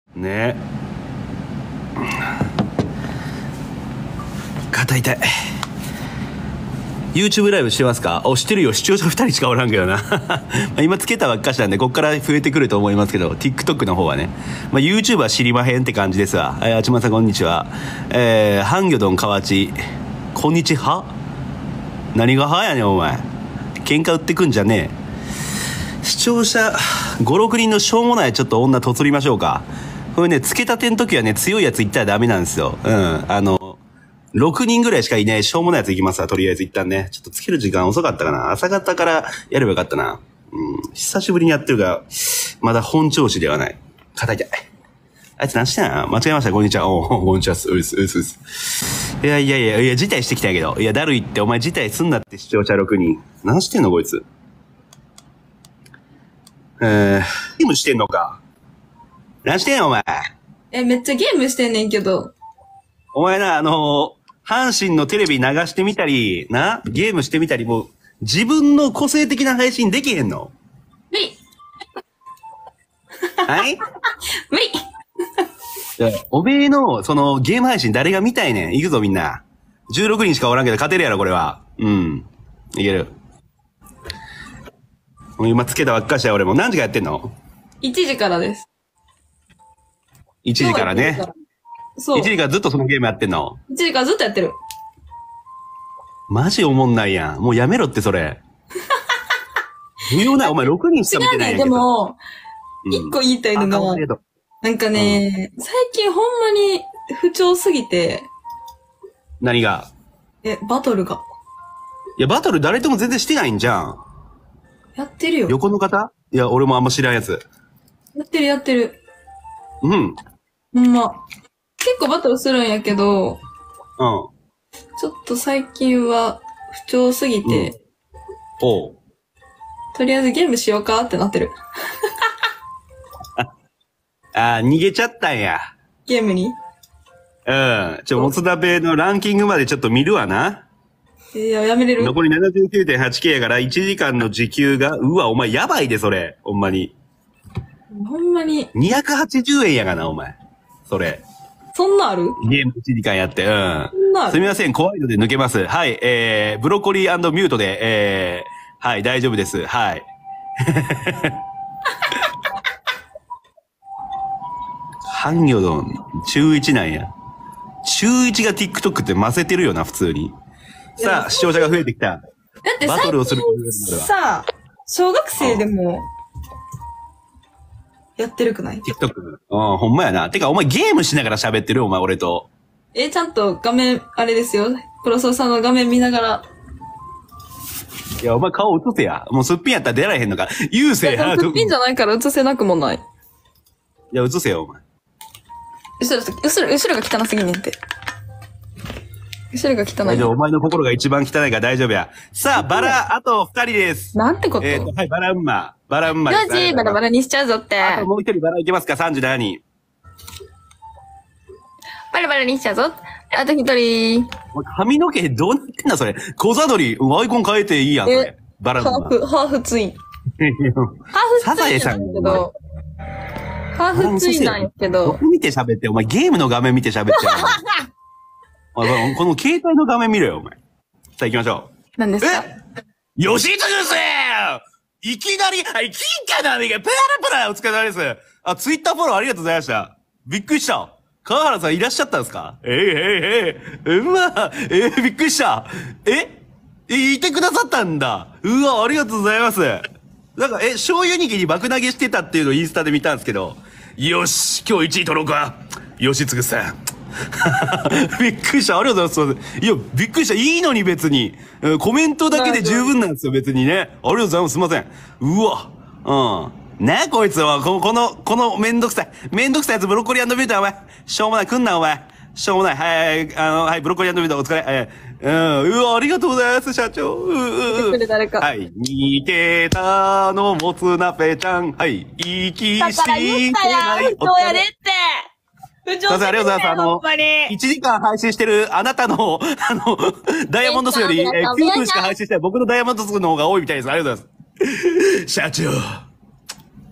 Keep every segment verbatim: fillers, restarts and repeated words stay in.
ね。肩痛い。YouTube ライブしてますか？お、してるよ。視聴者ふたりしかおらんけどな。今つけたばっかしなんで、こっから増えてくると思いますけど、TikTok の方はね。まあ、YouTube は知りまへんって感じですわ。えー、あちまさんこんにちは。えー、ハンギョドン河内。こんにちは？何がはやねん、お前。喧嘩売ってくんじゃねえ。視聴者ご、ろくにんのしょうもないちょっと女とつりましょうか。これね、つけたての時はね、強いやつ言ったらダメなんですよ。うん。あの、ろくにんぐらいしかいないしょうもないやついきますわ、とりあえず一旦ね。ちょっとつける時間遅かったかな。朝方からやればよかったな。うん。久しぶりにやってるが、まだ本調子ではない。肩痛い。あいつ何してんの？間違えました、こんにちは。おう、こんにちは。ういす、ういす、ういす。いやいやいや、いや、辞退してきたんやけど。いや、だるいって、お前辞退すんなって視聴者ろくにん。何してんの、こいつ。えー、ゲームしてんのか。何してんの、お前。 え、めっちゃゲームしてんねんけど。 お前な、あのー、阪神のテレビ流してみたり、な、ゲームしてみたり、もう、自分の個性的な配信できへんの？ 無理はい無理いや、おめえの、その、ゲーム配信誰が見たいねん。行くぞ、みんな。じゅうろくにんしかおらんけど、勝てるやろ、これは。うん。いける。もう今つけたばっかしや、俺も。何時からやってんの？ いち 時からです。 いち 時からね。 そう。 いちじからずっとそのゲームやってんの？ いち 時からずっとやってる。 マジおもんないやん。もうやめろってそれ。無用ない。お前ろくにんしか見てないやんけど。 違うね、でも、一、うん、個言いたいのが、なんかね、うん、最近ほんまに不調すぎて。 何が？ え、バトルが。 いや、バトル誰とも全然してないんじゃん。 やってるよ。 横の方？いや、俺もあんま知らんやつ。 やってるやってる。 うん。 ほんま。結構バトルするんやけど、うん。ちょっと最近は不調すぎて、うん、 おう。 とりあえずゲームしようかってなってる。 ああ、逃げちゃったんや。 ゲームに？ うん。ちょ、もつだべのランキングまでちょっと見るわな。 いや、やめれる？ 残り ななじゅうきゅうてんはちケー やからいちじかんの時給が、うわ、お前やばいで、それ。ほんまに。 ほんまに。 にひゃくはちじゅうえんやがな、お前。それ。 そんなある？ ゲームいちじかんやって、うん。すみません、怖いので抜けます。はい、えー、ブロッコリー&ミュートで、えー、はい、大丈夫です。はい。ハンギョドン、中いちなんや。中いちが TikTok って混ぜてるよな、普通に。さあ、視聴者が増えてきた。 だってバトルをするさあ、小学生でも、やってるくない？ TikTok。うん、ほんまやな。てか、お前ゲームしながら喋ってる？お前、俺と。 え、ちゃんと画面、あれですよ。黒沢さんの画面見ながら。 いや、お前顔映せや。もうすっぴんやったら出られへんのか。優勢や。 すっぴんじゃないから映せなくもない。いや、映せよ、お前。 後ろ、後ろ、後ろが汚すぎんねんって。後ろが汚い。 大丈夫。お前の心が一番汚いから大丈夫や。さあ、バラ、あと二人です。 なんてこと？ えっと、はい、バラウンマ。バラウンマです。よし、バラバラにしちゃうぞって。 あともう一人バラいけますか？ さんじゅうなな 人。 バラバラにしちゃうぞ。あと一人。 髪の毛どうなってんだ、それ。小座取り、アイコン変えていいやん、それ。バラウンマ。 ハーフ、ハーフツイン。ハーフサザエさんだけど。ハーフツインなんやけど。 どこ見て喋って、お前ゲームの画面見て喋っちゃう。この携帯の画面見ろよ、お前。さあ行きましょう。 何ですか？ え？吉津先生！いきなり、はい、金貨の網がプラプラお疲れ様です。あ、ツイッターフォローありがとうございました。びっくりした。川原さんいらっしゃったんですか？えいえいえい。うま、えー、びっくりした。ええ、いてくださったんだ。うわ、ありがとうございます。なんか、え、醤油握り爆投げしてたっていうのをインスタで見たんですけど。よし、今日いちい取ろうか。吉嗣さん。びっくりした。ありがとうございます。いや、びっくりした。いいのに別に。コメントだけで十分なんですよ、別にね。ありがとうございます。すいません。うわ。うん。ねこいつは、この、この、このめんどくさい。めんどくさいやつブロッコリー&ビューター、お前。しょうもない。来んな、お前。しょうもない。はい、あの、はい、ブロッコリー&ビューターお疲れ。えー、うん。うわ、ありがとうございます、社長。ううう。はい。似てたのもつなぺちゃん。はい。生きしてない。だから言ったやん。不調やでって。不調してる。ありがとうございます。あの、いちじかん配信してるあなたの、あの、ダイヤモンド数より、えー、きゅうふんしか配信してない僕のダイヤモンド数の方が多いみたいです。ありがとうございます。社長。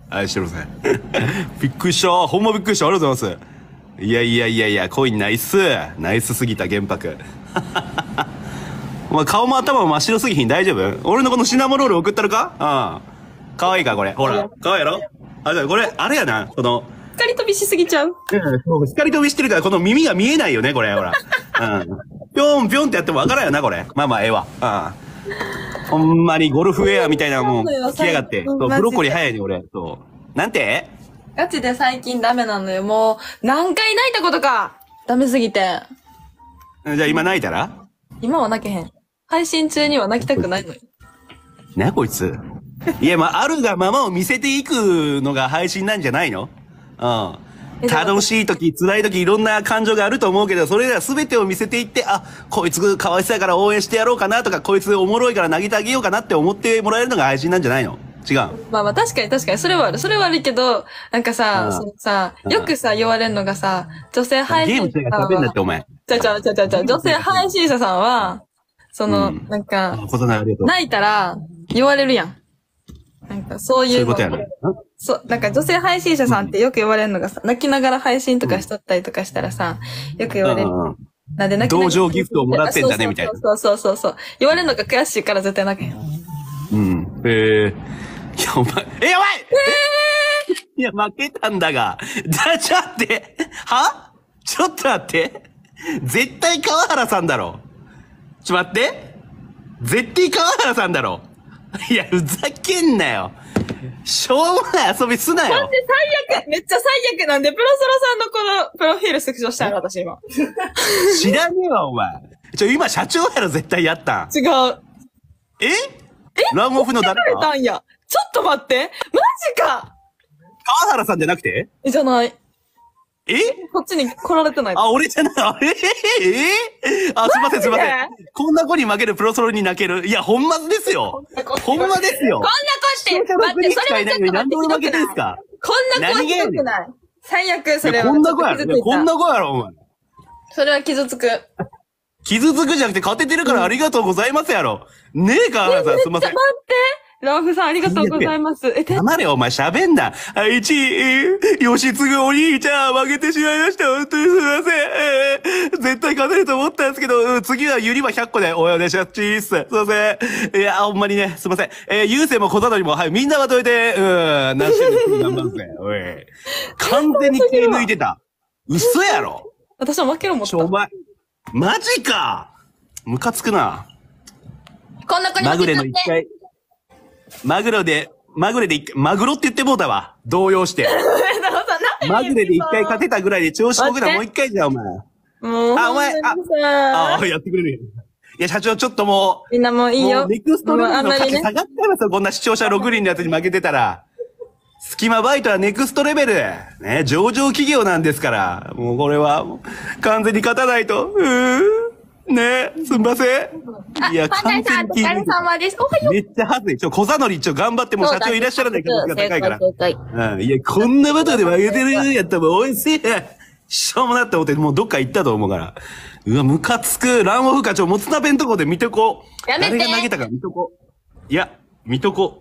愛してるぜ。びっくりした。ほんまびっくりした。ありがとうございます。いやいやいやいや、コインナイス。ナイスすぎた、玄白。お前顔も頭も真っ白すぎひん。大丈夫？俺のこのシナモロール送ったるか？うん。かわいいか、これ。ほら。かわいいやろ？あ、じゃあこれ、あれやな。この、 光飛びしすぎちゃう。 うん。光飛びしてるから、この耳が見えないよね、これ。ほら。うん。ぴょんぴょんってやってもわからんよな、これ。まあまあ、ええわ。うん。ほんまにゴルフウェアみたいなもん着やがって。そう、ブロッコリー早いね、俺。そう。なんて？ ガチで最近ダメなのよ。もう、何回泣いたことか。ダメすぎて。 じゃあ今泣いたら？ 今は泣けへん。配信中には泣きたくないのよ。 な、こいつ。いや、まあ、あるがままを見せていくのが配信なんじゃないの？うん。楽しい時、辛い時、いろんな感情があると思うけど、それらは全てを見せていって、あ、こいつかわいそうやから応援してやろうかなとか、こいつおもろいから投げてあげようかなって思ってもらえるのが配信なんじゃないの？違う。 まあまあ確かに確かに、それはある。それはあるけど、なんかさ、 うんそのさ、よくさ、言われるのがさ、女性配ゲー信ムしながら喋んなって、お前。 ちゃちゃちゃちゃちゃ、女性配信者さんは、その、 うんなんか、 あ、ことなありがとう。 泣いたら言われるやん。なんかそういう。 そういうことやね。 そう、なんか女性配信者さんってよく言われるのがさ、泣きながら配信とかしとったりとかしたらさ、よく言われる。 うんうん。 なんで泣きながら。 同情ギフトをもらってんだねみたいなそうそうそうそう。言われるのが悔しいから絶対泣けへん。 うん。えー。いや、お前、え、やばいえー、いや、負けたんだが。じゃ、ちょっと待って。はちょっと待って。絶対川原さんだろ。ちょっと待って。絶対川原さんだろ。いや、ふざけんなよ。しょうもない遊びすなよ。 なんで最悪めっちゃ最悪なんで、プロソロさんのこの、プロフィールスクショしたいの、私今。 知らねえわ、お前。ちょ、今社長やろ、絶対やったん。 違う。 ええランオフの誰かたんや。ちょっと待って。マジか。 川原さんじゃなくて？ え、じゃない。 えこっちに来られてない。 あ、俺じゃない。あれえあ、すいません、すいません。こんな子に負けるプロソロに泣ける。いや、ほんまですよ。ほんまですよ。 こんな子って、待って、それはちょっと待って、 何でも負けてんすか？ こんな子はひどくない。最悪、それは。 こんな子やろ。こんな子やろ、お前。 それは傷つく。 傷つくじゃなくて、勝ててるからありがとうございますやろ。ねえ、川原さん、すいません。 待って。ラーフさん、ありがとうございます。え、て。 黙れ、お前、喋んな。はい、いちい、吉継お兄ちゃん、負けてしまいました。本当にすみません。えー、絶対勝てると思ったんですけど、次はユリはひゃっこでお願いします。チース。すいません。いや、ほんまにね、すいません。えー、ゆうせいも小里にも、はい、みんなまとめて、うん、何してる頑張るぜ。おい。完全に気抜いてた。嘘やろ。 私は負けるもん。 ちょ、お前、マジか。ムカつくな。 こんな子にまぐれの一回。マグロで、マグレで一回、マグロって言ってもうたわ。動揺して。マグレで一回勝てたぐらいで調子こくなもう一回じゃん、お前。 もう。 あ、お前、あ、あ、やってくれる。いや、社長、ちょっともう。 みんなもういいよ。 ネクストレベルの価値下がっちゃいますよ、こんな視聴者ろくにんのやつに負けてたら。隙間バイトはネクストレベル。ね、上場企業なんですから。もうこれは、完全に勝たないと。うーねえ、すんません。いや、完全に。お疲れ様です。おはよう。めっちゃはずい。ちょ、小座乗り、ちょ、頑張って、もう社長いらっしゃらない可能性が高いから。うん。いや、こんなバトルで負けてるやったらもう美味しい。しょうもなって思って、もうどっか行ったと思うから。うわ、ムカつく。ランオフ課長、もつ鍋んとこで見とこ。 やめて。 誰が投げたか見とこ。いや、見とこ。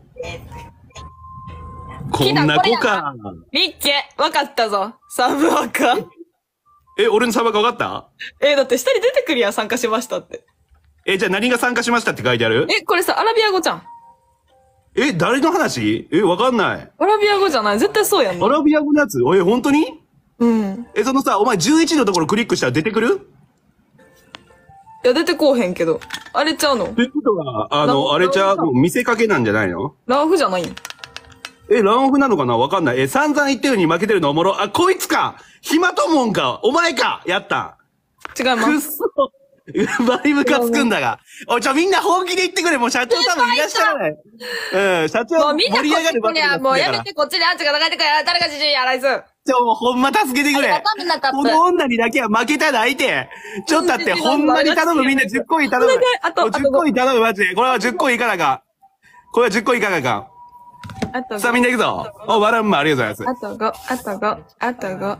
こんな子か。 ミッケ、わかったぞ。サブワカ。 え、俺のサバか分かった？ え、だって下に出てくるやん、参加しましたって。 え、じゃあ何が参加しましたって書いてある？ え、これさ、アラビア語じゃん。 え、誰の話？え、わかんない。 アラビア語じゃない？絶対そうやん、ね。 アラビア語のやつ？え、本当に？ うん。 え、そのさ、お前じゅういちのところクリックしたら出てくる？ いや、出てこうへんけど。あれちゃうの？ ってことは、あの、あれちゃう、見せかけなんじゃないの？ ランオフじゃないん？ え、ランオフなのかな？わかんない。え、散々言ったように負けてるのおもろ。あ、こいつか！暇ともんか！お前か！やった違います。 くっそ！バリムカつくんだが。おい、ちょ、みんな本気で言ってくれ。もう社長多分いらっしゃらない。うん、社長もうみんな盛り上がるばっかりだもうやめて、こっちであんちが流れてくれ。誰がじじいや、ライス。 ちょ、もうほんま助けてくれ。この女にだけは負けたら相手。ちょっと待って、ほんまに頼む。みんなじゅっこい頼む。 あと、 じゅっこい頼む、マジで。これはじゅっこいいかなか。これはじゅっこいいかなか。 あとさあみんな行くぞ。お、バランマありがとうございます。 あとご、あとご、あとご。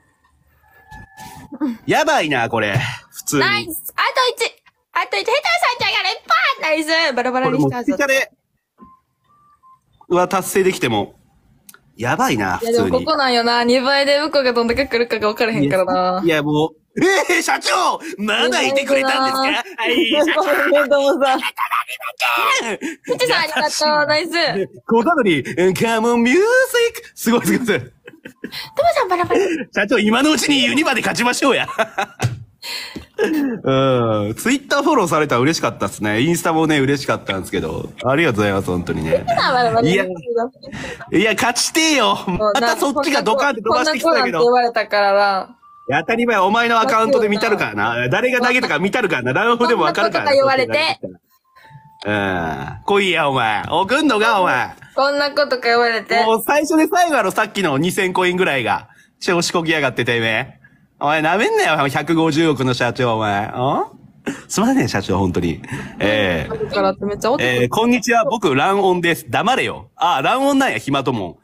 やばいな、これ。普通に。 ナイスあといちあといち下手さんちゃんやれパーナイスバラバラにしたこれもうスペチャレは達成できても、 やばいな、 いや、で普通に。 もここなんよな。にばいで向こうがどんだけ来るかが分からへんからな。 いや、もう、えー、社長まだいてくれたんですかはい、社長ごめん、どうもさん。ピチさんありがとう、ナイス。 こだわり、カモンミュージックすごいすごいすごい。 トモさんバラバラ。 社長、今のうちにユニバで勝ちましょうや。うん。ツイッターフォローされたら嬉しかったっすね。インスタもね、嬉しかったんですけど。ありがとうございます、本当にね。いや、いや、勝ちてえよ。またそっちがドカンって飛ばしてきたけど。 言われたからな。 当たり前、お前のアカウントで見たるからな。誰が投げたか見たるからな。ラウンドでもわかるからな。 こんなことか言われて。 うん。来いや、お前。送んのか、お前。 こんなことか言われて。 もう最初で最後やろ、さっきのにせんコインぐらいが。調子こきやがっててめえ。お前舐めんなよ、ひゃくごじゅうおくの社長、お前。んすまねえ、社長、本当に。ええー。えー、こんにちは、僕、ランオンです。黙れよ。あ、ランオンなんや、暇ともん。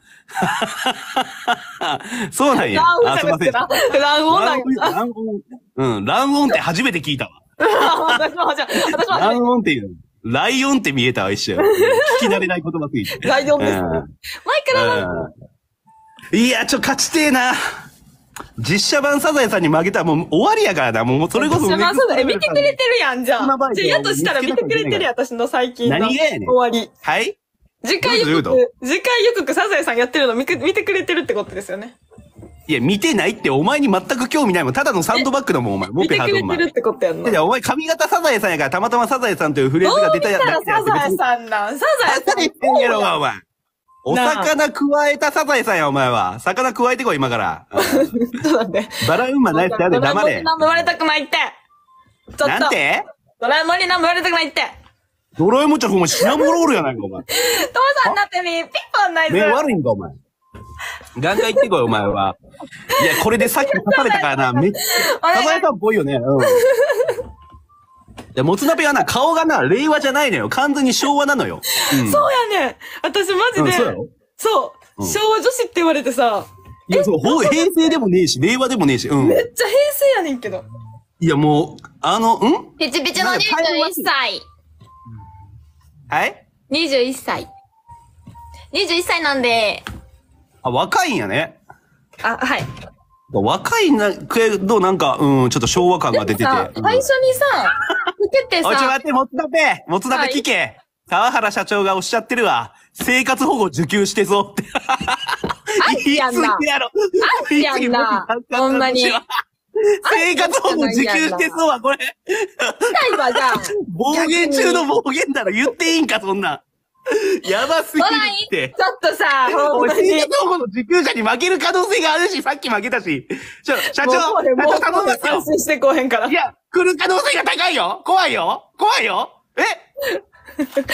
そうなんや。あ、すいません。 ランオンなんや。 ランオン。うん、ランオンって初めて聞いたわ。 私も、私も、私も。 ランオンっていうの。ライオンって見えたわ、一瞬。聞き慣れない言葉すぎて。 ライオンですね。マイクラいや、ちょ、勝ちてえな。実写版サザエさんに負けたらもう終わりやからな。もうそれこそ。 実写版サザエ見てくれてるやん、じゃあ。じゃあ、やとしたら見てくれてるやん、私の最近の。 何がやねん。 終わり。 はい次回予告、次回予告サザエさんやってるの見てくれてるってことですよね。 いや、見てないって、お前に全く興味ないもん。ただのサンドバッグだもん、お前。 見てくれてるってことやんな。 いや、お前髪型サザエさんやから、たまたまサザエさんというフレーズが出たやつ。 どう見たらサザエさんなんサザエさん。 言ってんやろが、お前。お魚加えたサザエさんや、お前は。魚加えてこい、今から。 そうだね。 バラウンマナイスやで、黙れ。 ドラえもんに何も言われたくないって。ちょっと。 なんてドラえもんに何も言われたくないって。 ドラえもんちゃん、お前シナモロールやないか、お前。 父さんだってみ、ピンポンナイス。 目悪いんか、お前。ガンガン行ってこい、お前は。いや、これでさっき刺されたからな、めっちゃ、サザエさんっぽいよね。うん。いや、もつ鍋はな、顔がな、令和じゃないのよ。完全に昭和なのよ。 うん、そうやねん。私マジで、うん、そうやろそう、うん。昭和女子って言われてさ。 いや、そう、平成でもねえし、令和でもねえし。うん。 めっちゃ平成やねんけど。 いや、もう、あの、んピチピチのにじゅういっさい。 はい ? にじゅういっさい。にじゅういっさいなんで。 あ、若いんやね。 あ、はい。 若いんだけど、なんか、うん、ちょっと昭和感が出てて。最初にさ、つけてさ。 おい、ちょ、待って、もつ鍋もつ鍋聞け、はい、川原社長がおっしゃってるわ。生活保護受給してぞって。 あいつやんな。 やろ。 あいつやんな。ほんまに。 生活保護受給してそうは、これ。 ないわ、じゃあ。 暴言中の暴言だろ。言っていいんか、そんな。やばすぎるって。 ちょっとさ、ほんまに。 生活保護の受給者に負ける可能性があるし、さっき負けたし。ちょ、社長、社長頼みますよ。 安心してこうへんから。 いや、来る可能性が高いよ。怖いよ。怖いよ。え社長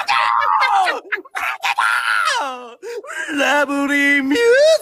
ラブリーミュージック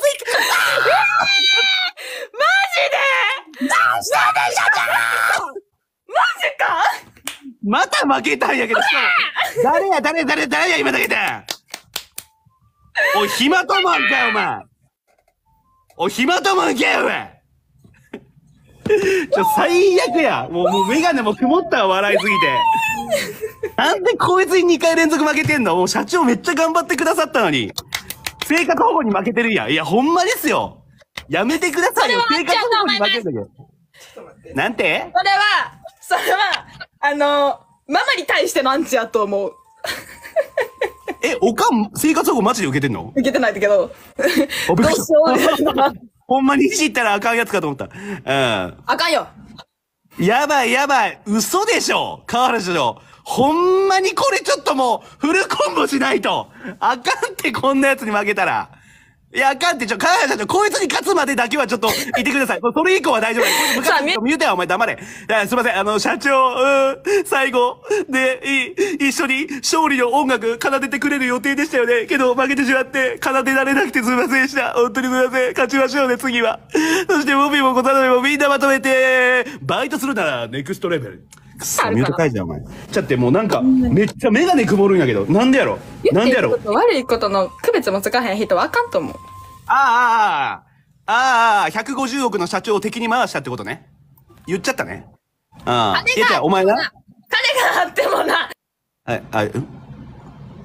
マジで何したね、社長マジかまた負けたんやけど、誰や、誰、誰、誰や、今だけだ。おい、暇ともんかよ、お前。おい、暇ともんかよ、お前。ちょ、最悪や。もう、もう、メガネも曇ったわ、笑いすぎて。なんでこいつににかい連続負けてんの？もう社長めっちゃ頑張ってくださったのに。生活保護に負けてるやん。いや、ほんまですよ。やめてくださいよ。生活保護に負けてるんだけど。なんて？ それは、それは、あの、ママに対してのアンチやと思う。 え、おかん、生活保護マジで受けてんの？ 受けてないんだけど。どうしよう。 ほんまにいじったらあかんやつかと思った。うん。 あかんよ。 やばいやばい。嘘でしょ川原社長。ほんまにこれちょっともう、フルコンボしないと。あかんってこんなやつに負けたら。いや、あかんって、ちょ、川原社長、こいつに勝つまでだけはちょっと、いてください。それ以降は大丈夫です。昔の言うてはお前黙れ。すいません、あの、社長、うん、最後、で、い、一緒に勝利の音楽奏でてくれる予定でしたよね。けど、負けてしまって、奏でられなくてすいませんでした。本当にすいません。勝ちましょうね、次は。そして、ボビーも小田もみんなまとめて、バイトするなら、ネクストレベル。くそ、ミュート解除や、お前。ちゃって、もうなんか、めっちゃメガネ曇るんやけど、なんでやろなんでやろ悪いことの区別もつかへん人はあかんと思う。 ああ、ああ、ああ、ひゃくごじゅうおくの社長を敵に回したってことね。言っちゃったね。ああ。いや、じゃあ、お前な。 金があってもな。 はい、はい、うん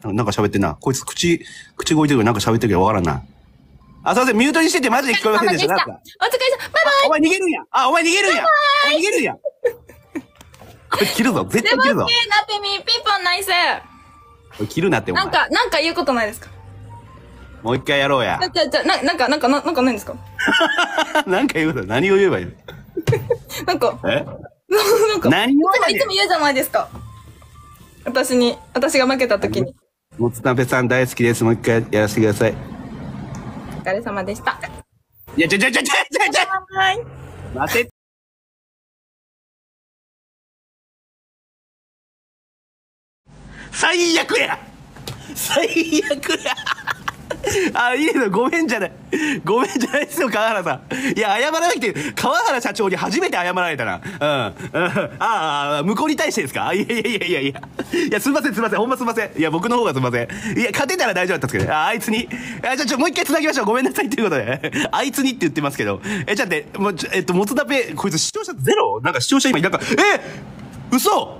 なんか喋ってんな。こいつ口、口動いてるけどなんか喋ってるけどわからんな。あ、すいません、ミュートにしててマジで聞こえませんでした。なんか。 お疲れ様。バイバイ。 お前逃げるんや。あ、お前逃げるんや。お前逃げるんや。これ切るぞ。絶対切るぞ。 なってみ、ピンポンナイス。 これ切るなってお前。 なんか、なんか言うことないですか？ もう一回やろうや。 じゃ、じゃ、な、なんか、なんか、ななんかないんですか？ なんか言うこと、何を言えばいいの？ なんか、 えなんか、 何を言えばいいの？ いつも言うじゃないですか。私に、私が負けた時に。 もつなべさん大好きです。もう一回やらせてください。 お疲れ様でした。 いや、ちょちょちょちょちょちょはい。 待て。最悪や最悪やあ、いいの、ごめんじゃない。ごめんじゃないですよ、川原さん。いや、謝らなくて、川原社長に初めて謝られたな。うん。うん、ああ、向こうに対してですか？いやいやいやいやいや。いや、すいません、すいません。ほんますいません。いや、僕の方がすいません。いや、勝てたら大丈夫だったんですけど、あ、あいつに。あ、じゃあ、ちょ、もう一回繋ぎましょう。ごめんなさいっていうことで。あいつにって言ってますけど。え、じゃあね、もう、えっと、もつだぺ、こいつ視聴者ゼロ？なんか視聴者今、なんか、え嘘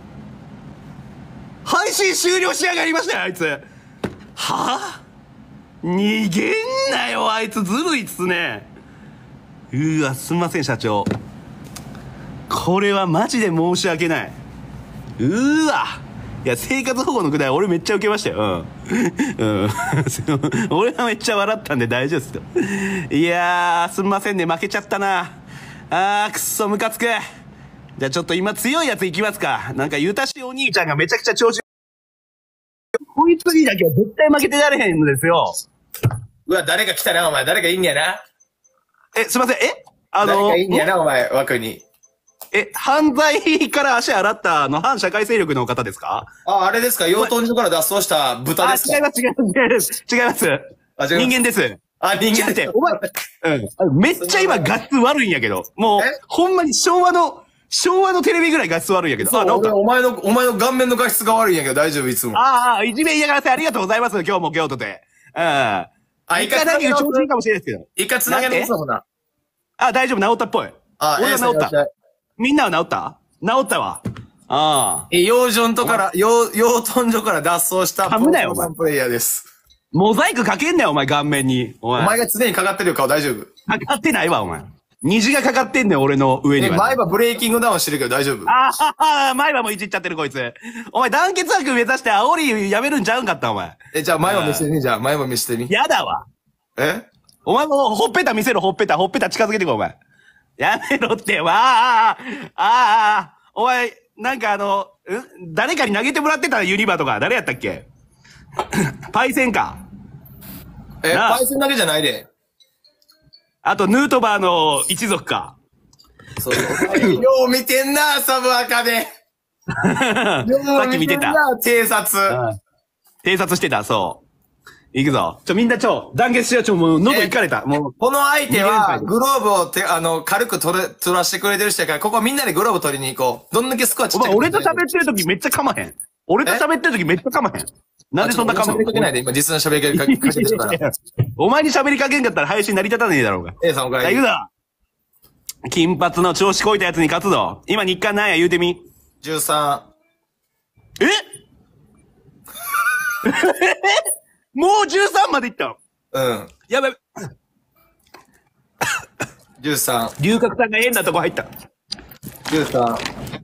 配信終了しやがりましたよ、あいつ。はぁ、あ、逃げんなよ、あいつずるいっすね。うーわ、すんません、社長。これはマジで申し訳ない。うーわ。いや、生活保護のくだり俺めっちゃ受けましたよ。うん。うん。俺はめっちゃ笑ったんで大丈夫ですよ。いやー、すんませんね、負けちゃったな。あー、くっそ、ムカつく。じゃあちょっと今強いやついきますか。なんか、ゆたしお兄ちゃんがめちゃくちゃ調子。こいつにだけは絶対負けてられへんのですよ。 うわ、誰か来たな、お前。誰かいんやな。 え、すいません。えあの誰かいんやな、お前、枠に。 え、犯罪から足洗ったあの反社会勢力の方ですか？ あ、あれですか、養豚場から脱走した豚ですか？ あ、違います、違います、違います。違います。 あ、違います。 人間です。 あ、人間って、お前、うん。めっちゃ今画質悪いんやけど。もう、ほんまに昭和の、昭和のテレビぐらい画質悪いんやけど。 あ、なんか。お前の、お前の顔面の画質が悪いんやけど大丈夫、いつも。 ああ、いじめ嫌がらせありがとうございます。今日も京都で。うん。あ、一回だけ調子いいかもしれないですけど。 一回繋げ直そうな。 あ、大丈夫、治ったっぽい。 あ、 俺は治った。みんなは治った？治ったわ。ああ。 え、養生とから、養、養豚場から脱走したプロサンプレイヤーです。 モザイクかけんなよ、お前、顔面に。 お前。お前が常にかかってるよ、顔大丈夫？ かかってないわ、お前。虹がかかってんねん、俺の上には。 え、前歯ブレイキングダウンしてるけど大丈夫？ ああ、前歯もいじっちゃってる、こいつ。お前、団結枠目指して煽りやめるんちゃうんかった、お前。 え、じゃあ前歯見せてみ、じゃあ前歯見せてみ。 やだわ。 え？ お前もほっぺた見せろ、ほっぺた、ほっぺた近づけてこい、お前。やめろって、わあ、ああ、ああ、お前、なんかあの、ん誰かに投げてもらってたユニバとか、誰やったっけ？パイセンか。 え、パイセンだけじゃないで。 あと、ヌートバーの一族か。 そう。よう見てんな、サブアカで。 さっき見てた。 偵察。 偵察してた、そう。行くぞ。ちょ、みんなちょ、団結しよう、ちょ、もう、喉いかれた。もう。 この相手は、グローブをて、あの、軽く取れ、取らしてくれてる人やから、ここみんなでグローブ取りに行こう。どんだけスコアちっちゃいか。 お前、俺と喋ってる時めっちゃ噛まへん。俺と喋ってる時めっちゃ噛まへん。なんでそんな噛むの？ 喋りかけないで、今実の喋りかけかけてるから。 お前に喋りかけんかったら配信成り立たねえだろうが。 A さんおかえり。 行くぞ。金髪の調子こいたやつに勝つぞ。今日韓なんや言うてみ。 じゅうさん。えもうじゅうさんまでいったの？ うん。 やばい。 じゅうさん。 龍角さんが変なとこ入った。 じゅうさん。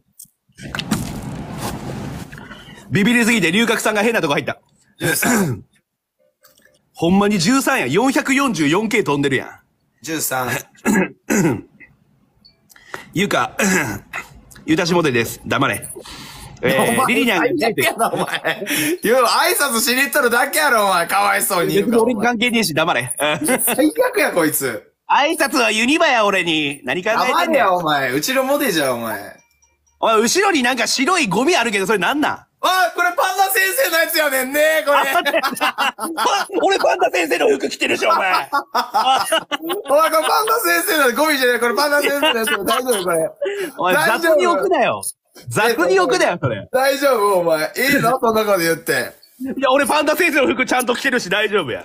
ビビりすぎて龍角さんが変なとこ入った。 じゅうさん。 ほんまにじゅうさんや。よんひゃくよんじゅうよんケー 飛んでるやん。 じゅうさん。 ゆか、ゆたしもてです。黙れ。えー、リリニャンが最悪やな、お前。いや、挨拶しに行ったのだけやろ、お前。かわいそうに。 別に俺に関係ねえし、黙れ。 最悪や、こいつ。 挨拶はユニバや、俺に。何考えてんねん。 黙れや、お前。うちのモデじゃん、お前。 お前、後ろになんか白いゴミあるけど、それなんなん？ あ、これパンダ先生のやつやねんね、これ。 俺パンダ先生の服着てるし、お前。 お前、これパンダ先生のゴミじゃない、これパンダ先生のやつ大丈夫、これ。 お前、雑に置くなよ。雑に置くなよ、それ。 大丈夫、お前。いいのそんなこと言って。 いや、俺パンダ先生の服ちゃんと着てるし大丈夫や。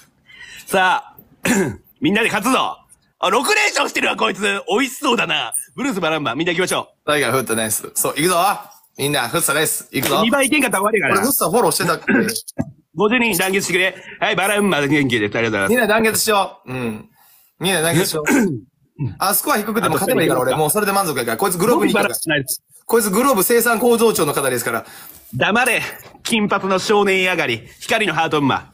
さあ、みんなで勝つぞ。あ、ろく連勝してるわ、こいつ。美味しそうだな。 ブルースバランバ、みんな行きましょタイガー、フットナイス。そう、行くぞ。みんな、フッサです。行くう。 ぞ。 にばいいけんかったら終わりや俺、 からフッ。サフォローしてたっけごじゅうにん団結してくれ。はい、バランバ元気です。ありがとうございます。 みんな団結しよう。うん。みんな団結しよう。あ、スコア低くても勝てばいいから俺、もうそれで満足やから。こいつグローブに行くから。こいつグローブ生産工場長の方ですから。 黙れ。金髪の少年上がり。光のハートンマ。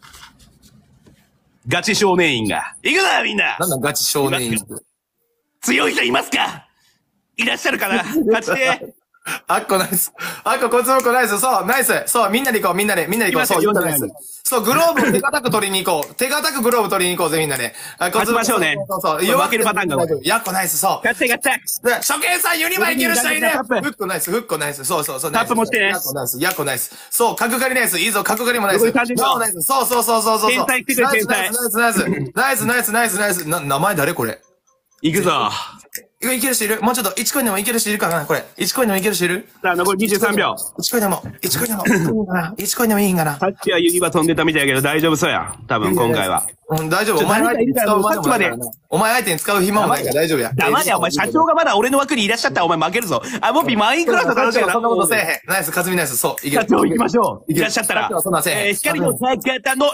ガチ少年院が。行くぞみんな。 なんだガチ少年院って。 強い人いますか？いらっしゃるかな？勝ちて。 あっこナイス。あっここいつもこナイス。そう、ナイス。そう、みんなで行こう、みんなで、みんなで行こう。そう、ナイス。そう、グローブを手堅く取りに行こう。手堅くグローブ取りに行こうぜ、みんなで。 あ、勝ちましょうね。 そうそう。 負けるパターンが多い。 やっこナイス、そう。 勝って勝って。 初見さんユニバいける人いるね。フックナイス、フックナイス。そうそうそう。 タップもしてね。 やっこナイス、やっこナイス。そう、角刈りナイス。いいぞ、角刈りもナイス。 ナイス。そうそうそうそうそう。 天才来てくれ、天才。 ナイス、ナイス、ナイス、ナイス、ナイス、ナイス。な、名前誰これ？ 行くぞ。 いける人いる？もうちょっと、いちコインでもいける人いるかなこれ。いちコインでもいける人いる？ さあ、残りにじゅうさんびょう。 いちコインでも、いちコインでも、いちコインでもいいんかな。 さっきはユニバ飛んでたみたいやけど大丈夫そうや。多分今回は。 うん、大丈夫。お前相手に使う暇もないからな。お前相手に使う暇もないから大丈夫や。 黙れや、お前社長がまだ俺の枠にいらっしゃったらお前負けるぞ。あ、モッピーマインクラフト楽しいな。 そんなことせえへん。ナイス、カズミナイス。そう、いける。 社長行きましょう。いらっしゃったら。 そんなせえへん。 えー、光の坂田の、えー、何が、何が、何が、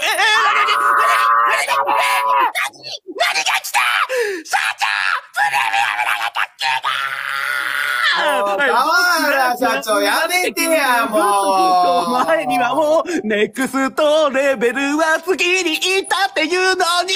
何が来た社長プレミアム投げたっけだ川原社長やめてや、もう。 お前にはもう、ネクストレベルは次に行ったっていうのに、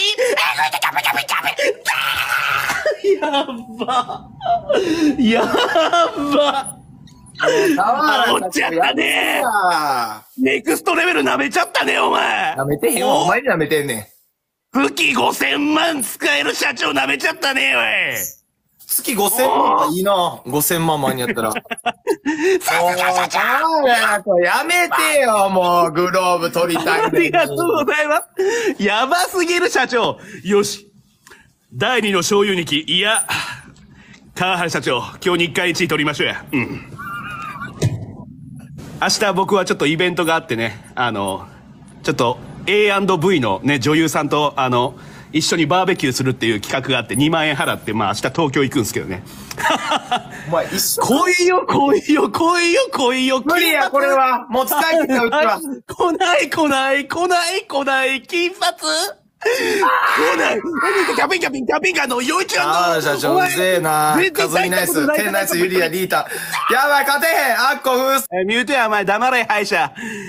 やば。やば。煽っちゃったね。ネクストレベル舐めちゃったね、お前。 舐めてへんわ。お前に舐めてんねん。月ごせんまん使える社長舐めちゃったね、おい。 月ごせんまんいいな。ごせんまん前にやったら。さすが社長やめてよ、もう、グローブ取りたい。 ありがとうございます。やばすぎる社長。よし。だいにの醤油にき、いや、川原社長、今日日課いちい取りましょうや。うん。明日僕はちょっとイベントがあってね、あの、ちょっと エーアンドブイ のね、女優さんと、あの、一緒にバーベキューするっていう企画があってにまんえん払って、まあ明日東京行くんですけどね。 お前一緒来いよ、来いよ、来いよ、来いよ。 無理や、これは。もう使い切った、うちは。 来ない、来ない、来ない、来ない、金髪来ない。キャピンキャピン、キャピンカのよいちゃんの。 ああ、社長、うぜえな。カズミナイス、テンナイス、ユリア、リータ。やばい、勝てへん。あっこ、フース。 ミュートや、お前、黙れ、敗者。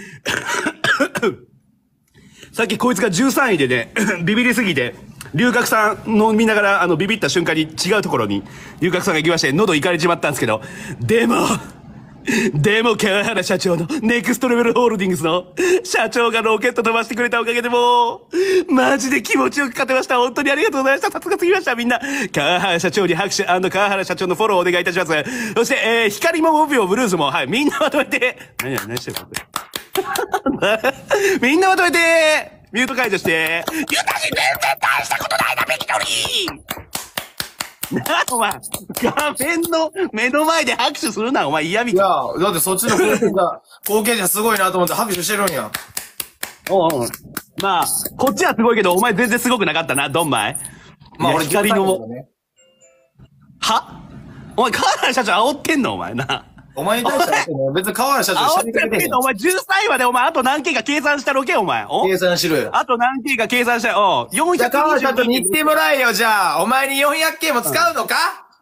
さっきこいつがじゅうさんいでね、ビビりすぎて、龍角さん飲みながら、あの、ビビった瞬間に違うところに、龍角さんが行きまして、喉いかれちまったんですけど、でも、でも、川原社長のネクストレベルホールディングスの社長がロケット飛ばしてくれたおかげでもう、マジで気持ちよく勝てました。本当にありがとうございました。さすがすぎました。みんな、川原社長に拍手&川原社長のフォローをお願いいたします。そして、えー、光もモビオブルーズも、はい、みんなまとめて、何や、何してるのみんなまとめて、ミュート解除して、ユタジ全然大したことないな、ベキトリーなあ、お前、画面の目の前で拍手するな、お前嫌みたい。 いや、だってそっちの貢献者、貢献者すごいなと思って拍手してるんや。 おうおう。まあ、こっちはすごいけど、お前全然すごくなかったな、ドンマイ。 まあ俺、 光のも、 ね、 はお前、川原社長煽ってんのお前な。 お前に対しては、別に川原社長煽ってんのお前、じゅうさんいまでお前、あと何件か計算したろけ、お前。お計算しろよ。 あと何件か計算したよ。おう、よんひゃく。 じゃあ川原社長に言ってもらえよ、じゃあ。お前によんひゃくけんも使うのか、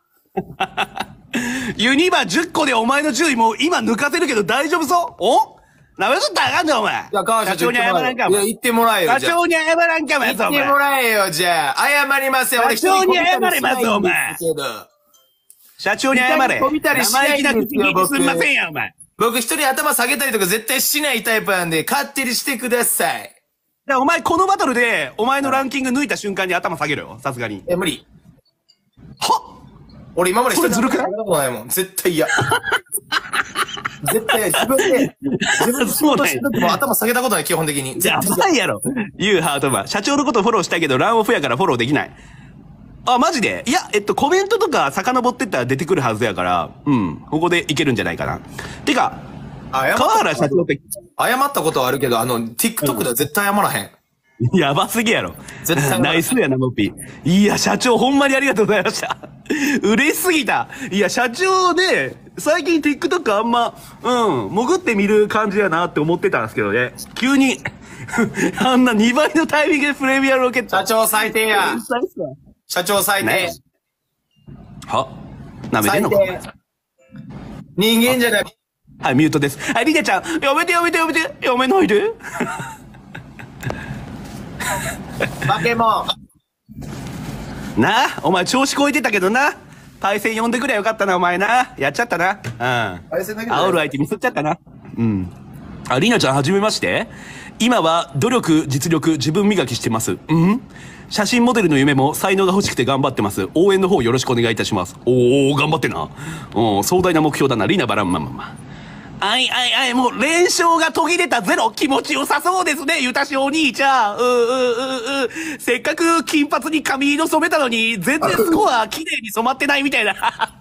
ユニバじゅっこでお前の順位もう今抜かせるけど大丈夫そうおなめとったらあかんぞ、お前。 いや、川原社長に謝らんか、おいや、 前。 言ってもらえよ、 社長に謝らんか、お前。 言ってもらえよ、じゃあ。謝りますよ、俺。 社長に謝れますお前社長に謝れ。 飛びたりしないんですよ、僕。 すみませんや、お前。 僕一人頭下げたりとか絶対しないタイプなんで、勝手にしてください。 だお前、このバトルで、お前のランキング抜いた瞬間に頭下げるよ、さすがに。 え、無理。 は俺今までそれずるくない？ 下げたことないもん。絶対嫌。絶対自分で、自分で仕事してる時も頭下げたことない、基本的に。 やばいやろ。ユーハートマン。社長のことフォローしたいけど、ランオフやからフォローできない。あ、マジでいや、えっと、コメントとか遡ってったら出てくるはずやから、うん、ここでいけるんじゃないかな。てか、川原社長って。 謝ったことはあるけど、あの、TikTok では絶対謝らへん。 やばすぎやろ。 絶対。 ナイスやな、モッピー。いや、社長ほんまにありがとうございました。 嬉しすぎた。いや、社長で、最近 TikTok あんま、うん、潜ってみる感じやなって思ってたんですけどね。急に、あんなにばいのタイミングでプレミアロケット。 社長最低や。社長最低。 ね、は舐めてんのか人間じゃない。 はい、ミュートです。はい、リナちゃん、やめてやめてやめて、やめないで。 バケモン。なあ、お前調子こいてたけどな。対戦呼んでくれよかったな、お前な。やっちゃったな。うん。煽る相手ミスっちゃったな。うん。あ、リナちゃん、はじめまして。今は努力、実力、自分磨きしてます。うん写真モデルの夢も才能が欲しくて頑張ってます。応援の方よろしくお願いいたします。おー、頑張ってな。うん、壮大な目標だな、リナバランマママ。あいあいあい、もう連勝が途切れたゼロ、気持ちよさそうですね、ゆたしお兄ちゃん。うーうーうーうー、せっかく金髪に髪色染めたのに、全然スコア綺麗に染まってないみたいな。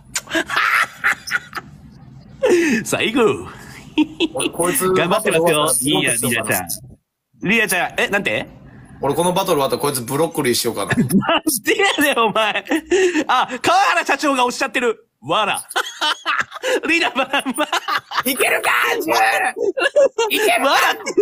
最後。 こいつ、 頑張ってますよ。いいや、リナちゃん。リナちゃん、え、なんて俺このバトル終わったらこいつブロッコリーしようかな。 なんでやねん、お前。あ、川原社長がおっしゃってる。わら。リナバランマ。 いけるかジューいけるわらって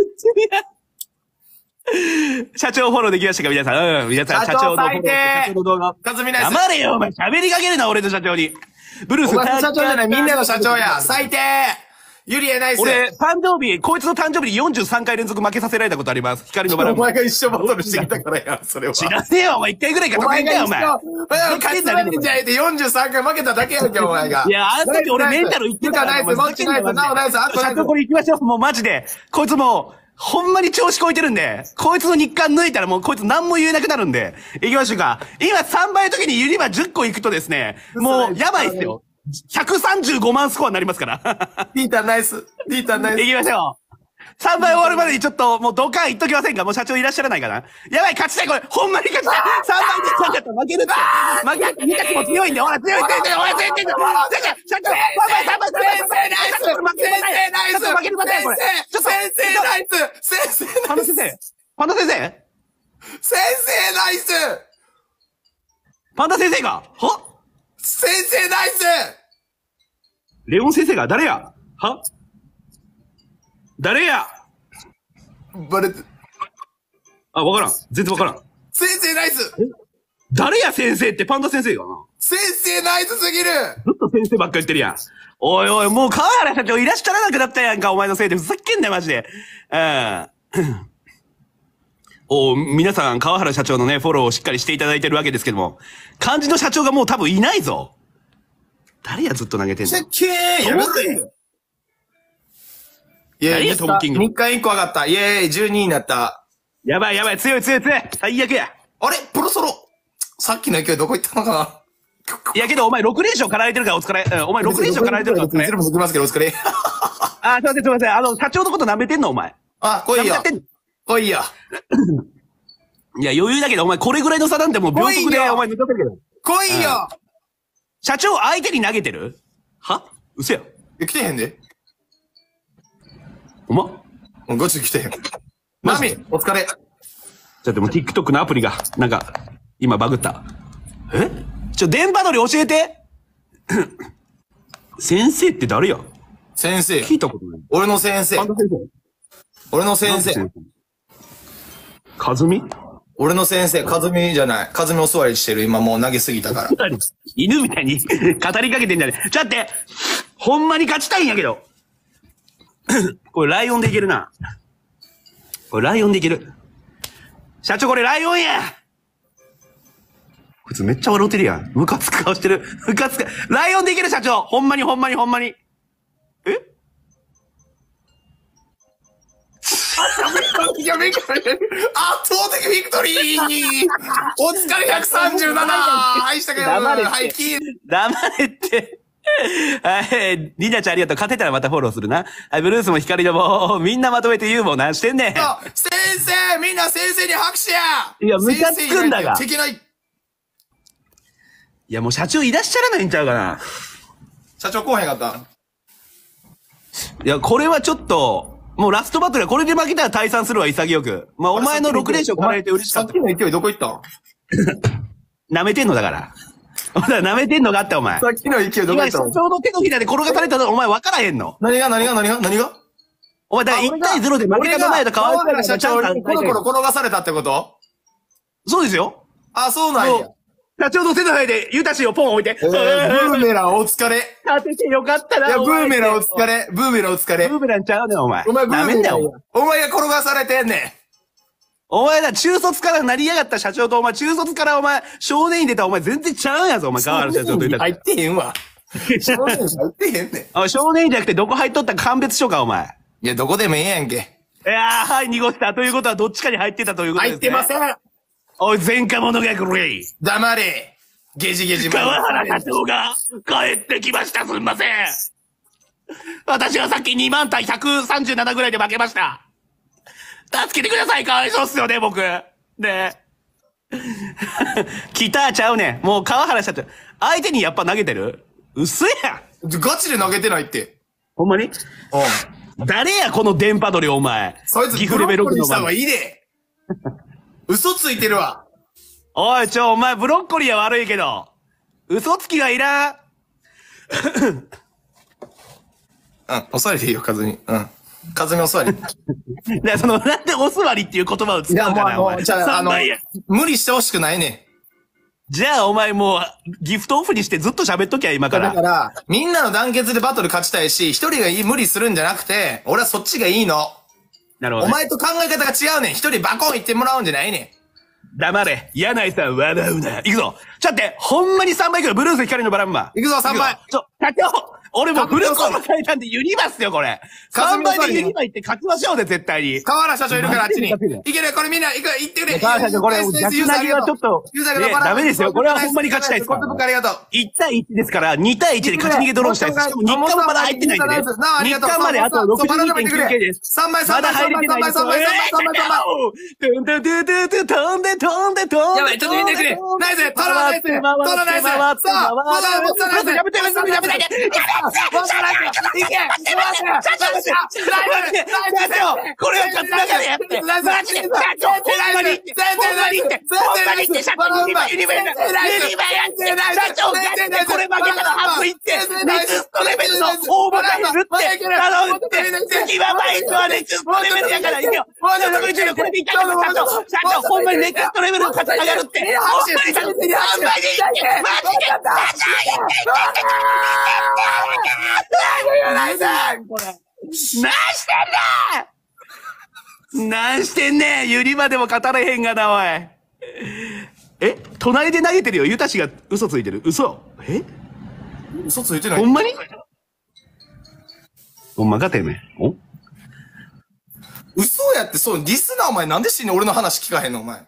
言ってる。社長フォローできましたか皆さん。うん、皆さん、社長のフォロー。社長の動画。 かずみな黙れよ、お前。喋りかけるな、俺の社長に。ブルース。 お前の社長じゃない、みんなの社長や。最低ユリエナイス。 俺、誕生日、こいつの誕生日によんじゅうさんかい連続負けさせられたことあります。光のバランマ。 お前が一生バトルしてきたからや、それは。 知らねえよ、お前。一回ぐらいか戦えたよ、お前。 勝つまでじゃいてよんじゅうさんかい負けただけやんけ、お前が。 いや、あの時俺メンタル言ってたから。 ナイス、もっちナイス、なおナイス、あとナイス。 社長これ行きましょう、もうマジで。こいつもう、ほんまに調子こいてるんで、こいつの日韓抜いたらもうこいつ何も言えなくなるんで、行きましょうか。今さんばいの時にユニバじゅっこ行くとですね、もうやばいっすよ。ひゃくさんじゅうごまんスコアになりますから。 ピーターナイス。ピーターナイス。 行きましょう。さんばい終わるまでにちょっともうドカン言っときませんかもう社長いらっしゃらないかなやばい、勝ちたいこれ。ほんまに勝ちたい。さんばいで勝っちゃった負けるって。負け、見た気も強いんで、ほら、強い強い強い、ほら、強い強い強い。社長、さんばい、さんばい、 先生ナイス先生ナイス負けるまでこれ。 先生ナイス先生パンダ先生パンダ先生先生ナイスパンダ先生がは先生ナイスレオン先生が誰やは誰やバレて。 あ、わからん。全然わからん。 先生ナイス誰や先生ってパンダ先生がな。 先生ナイスすぎるずっと先生ばっか言ってるやん。おいおい、もう川原社長いらっしゃらなくなったやんか、お前のせいで。ふざけんなよ、マジで。うん。お皆さん、川原社長のね、フォローをしっかりしていただいてるわけですけども、漢字の社長がもう多分いないぞ。誰やずっと投げてんの？ せっけーやめてイェーイ、トムキング。みっかいっこ上がった。イェーイ、じゅうにいになった。 やばいやばい、強い強い強い。最悪や。 あれプロソロさっきの勢いどこ行ったのかないやけど、お前ろく連勝かられてるからお疲れ。うん、お前ろく連勝かられてるからお疲れ。 全部抜きますけどお疲れ。 あ、すいませんすいません。あの、社長のこと舐めてんのお前。 あ、来いよ。来いよ。 いや、余裕だけど、お前これぐらいの差なんてもう秒速でお前抜かってるけど。 来いよ。 社長相手に投げてるは嘘や。 え、来てへんで。 おまもうゴチ来てへん。マミ、お疲れ。 ちょっともう TikTok のアプリが、なんか、今バグった。えちょ、電波取り教えて先生って誰や先生。 聞いたことない。 俺の先生。 先生俺の先生。 かずみ俺の先生、かずみじゃない。かずみお座りしてる。今もう投げすぎたから。 犬みたいに語りかけてんじゃねえ。ちょっと待って、ほんまに勝ちたいんやけど。これライオンでいけるな。これライオンでいける。社長これライオンやこいつめっちゃ笑うてるやん。ムカつく顔してる。ムカつく。ライオンでいける社長ほんまにほんまにほんまに。え圧倒的ビクトリーお疲れひゃくさんじゅうななはいしたけどはい、キー黙れって。はい。リナちゃんありがとう。勝てたらまたフォローするな。はい。ブルースも光のもみんなまとめて言うもんなしてんねん。 先生みんな先生に拍手やいや、ムカつくんだが。 敵ないいや、もう社長いらっしゃらないんちゃうかな。 社長来へんかったいや、これはちょっと、もうラストバトルはこれで負けたら退散するわ、潔く。まあ、お前のろく連勝かられて嬉しかった。 さっきの勢いどこ行ったん舐めてんのだから。 お前舐めてんのかって、お前。 さっきの勢いどこ今、 行ったの？ 社長の手のひらで転がされたの、お前分からへんの。 何が何が何が何がお前、だからいちたいゼロで負けた前と変わ川原ら社長にコロコロ転がされたってこと？ そうですよ。 あ、そうなんや。 社長の手のひらでユタシをポン置いて。 えー、ブーメランお疲れ。 当ててよかったな。 いや、ブーメランお疲れ。ブーメランお疲れ。 ブーメランちゃうねん、お前。 お前ブーメラン。 おお前が転がされてんねん。 お前だ、中卒から成り上がった社長と、お前、中卒からお前、少年院出たお前全然ちゃうんやぞ、お前、川原社長と言ったら。 入ってへんわ。少年院入ってへんねん。 おい、少年院じゃなくてどこ入っとったか鑑別書か、お前。 いや、どこでもええやんけ。 いやー、はい、濁した。ということは、どっちかに入ってたということですね。 入ってません。 おい、前科者がくれ。 黙れ。ゲジゲジ川原社長が帰ってきました、すんません。私はさっきにまん対ひゃくさんじゅうななぐらいで負けました。助けてください、かわいそうっすよね、僕。ねえ。来たちゃうねん。もう川原社長、相手にやっぱ投げてる？嘘やん。 ガチで投げてないって。 ほんまに？ うん。 誰や、この電波取り、お前。 そいつ、 岐阜レベルブロッコリーした方がいいで。嘘ついてるわ。 おい、ちょ、お前、ブロッコリーは悪いけど、嘘つきはいらん。 うん、お座りでいいよ、カズミ。うん。カズミお座り。 で、その、なんでお座りっていう言葉を使うかな、お前。 じゃあ、あの、無理してほしくないね。 じゃあ、お前もう、ギフトオフにしてずっと喋っときゃ、今から。 だから、みんなの団結でバトル勝ちたいし、一人がいい無理するんじゃなくて、俺はそっちがいいの。 なるほど、ね。 お前と考え方が違うねん。一人バコン言ってもらうんじゃないねん。 黙れ。柳井さん、笑うな。行くぞ。ちょっと待って、ほんまにさんばいくらい、ブルース光のバランバ。 行くぞ、さんばい。 ちょ、社長俺もフルコードされたんでユニバスよ、これ。さんばいでユニバ行って勝ちましょうね、絶対に。 河原社長いるからあっちに。いける、これみんな、行く、行ってくれ。 河原社長、これ、逆投げはちょっと、ね、ダメですよ。これはほんまに勝ちたいですから。 ありがとう。 いち対いちですから、に対いちで勝ち逃げドローンしたいです。しかも日韓もまだ入ってないんでね。日韓まであと ろくじゅうにてんきゅうケー です。 さんばい、さんばい、 まだ入れてないです。 さんばい、さんばい、さんばい。 飛んで、飛んで、飛んで、飛んで、飛んで。 やばい、ちょっと見てくれ。ナイス、トロナイス、トロナイス。さあ、まだ、まだ、ナイス。やめて、やめて、やめて、やめて。いけ！社長社長これは勝つ中でやって！マジで社長ほんまにほんまにってほんまにって社長ユニバユニバやって社長やってこれ負けたら半分いってネクストレベルの応募がいるって頼むって次はバイトはネクストレベルやからいくよこれでいった社長社長ほんまにネクストレベルの勝ち上がるってほんまに半分にいってマジで社長言って言ってこれ。何してんねん何してんねんユリまでも語れへんがな、おい。え隣で投げてるよ。ユタシが嘘ついてる。嘘え嘘ついてないほんまにほんまかてめえ。お嘘やって、そう、ディスな、お前。なんで死んねん俺の話聞かへんの、お前。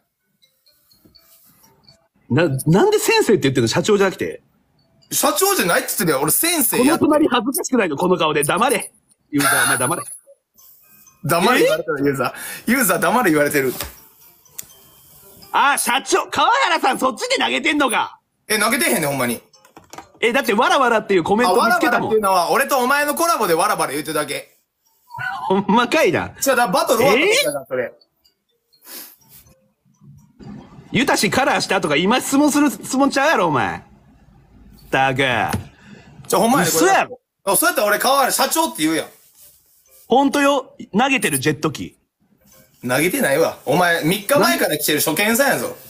な、なんで先生って言ってんの社長じゃなくて。 社長じゃないって言ってるよ。俺先生や。 この隣恥ずかしくないのこの顔で。黙れ。ユーザー、お前黙れ。 黙れ言われてる、ユーザー。ユーザー黙れ言われてる。 あ、社長、川原さんそっちで投げてんのか。 え、投げてへんねん、ほんまに。 え、だってわらわらっていうコメント見つけたもん。 わらわらっていうのは、俺とお前のコラボでわらわら言うてるだけ。 ほんまかいな。 じゃあ、だバトル終わったんだ、それ。 ユタシカラーしたとか今質問する質問ちゃうやろ、お前。だが。 じゃあ、ほんまやね、 嘘やろ。 あ、そうやったら俺川原社長って言うやん。 ほんとよ。投げてるジェット機。 投げてないわ。お前、みっかまえから来てる初見さんやぞ。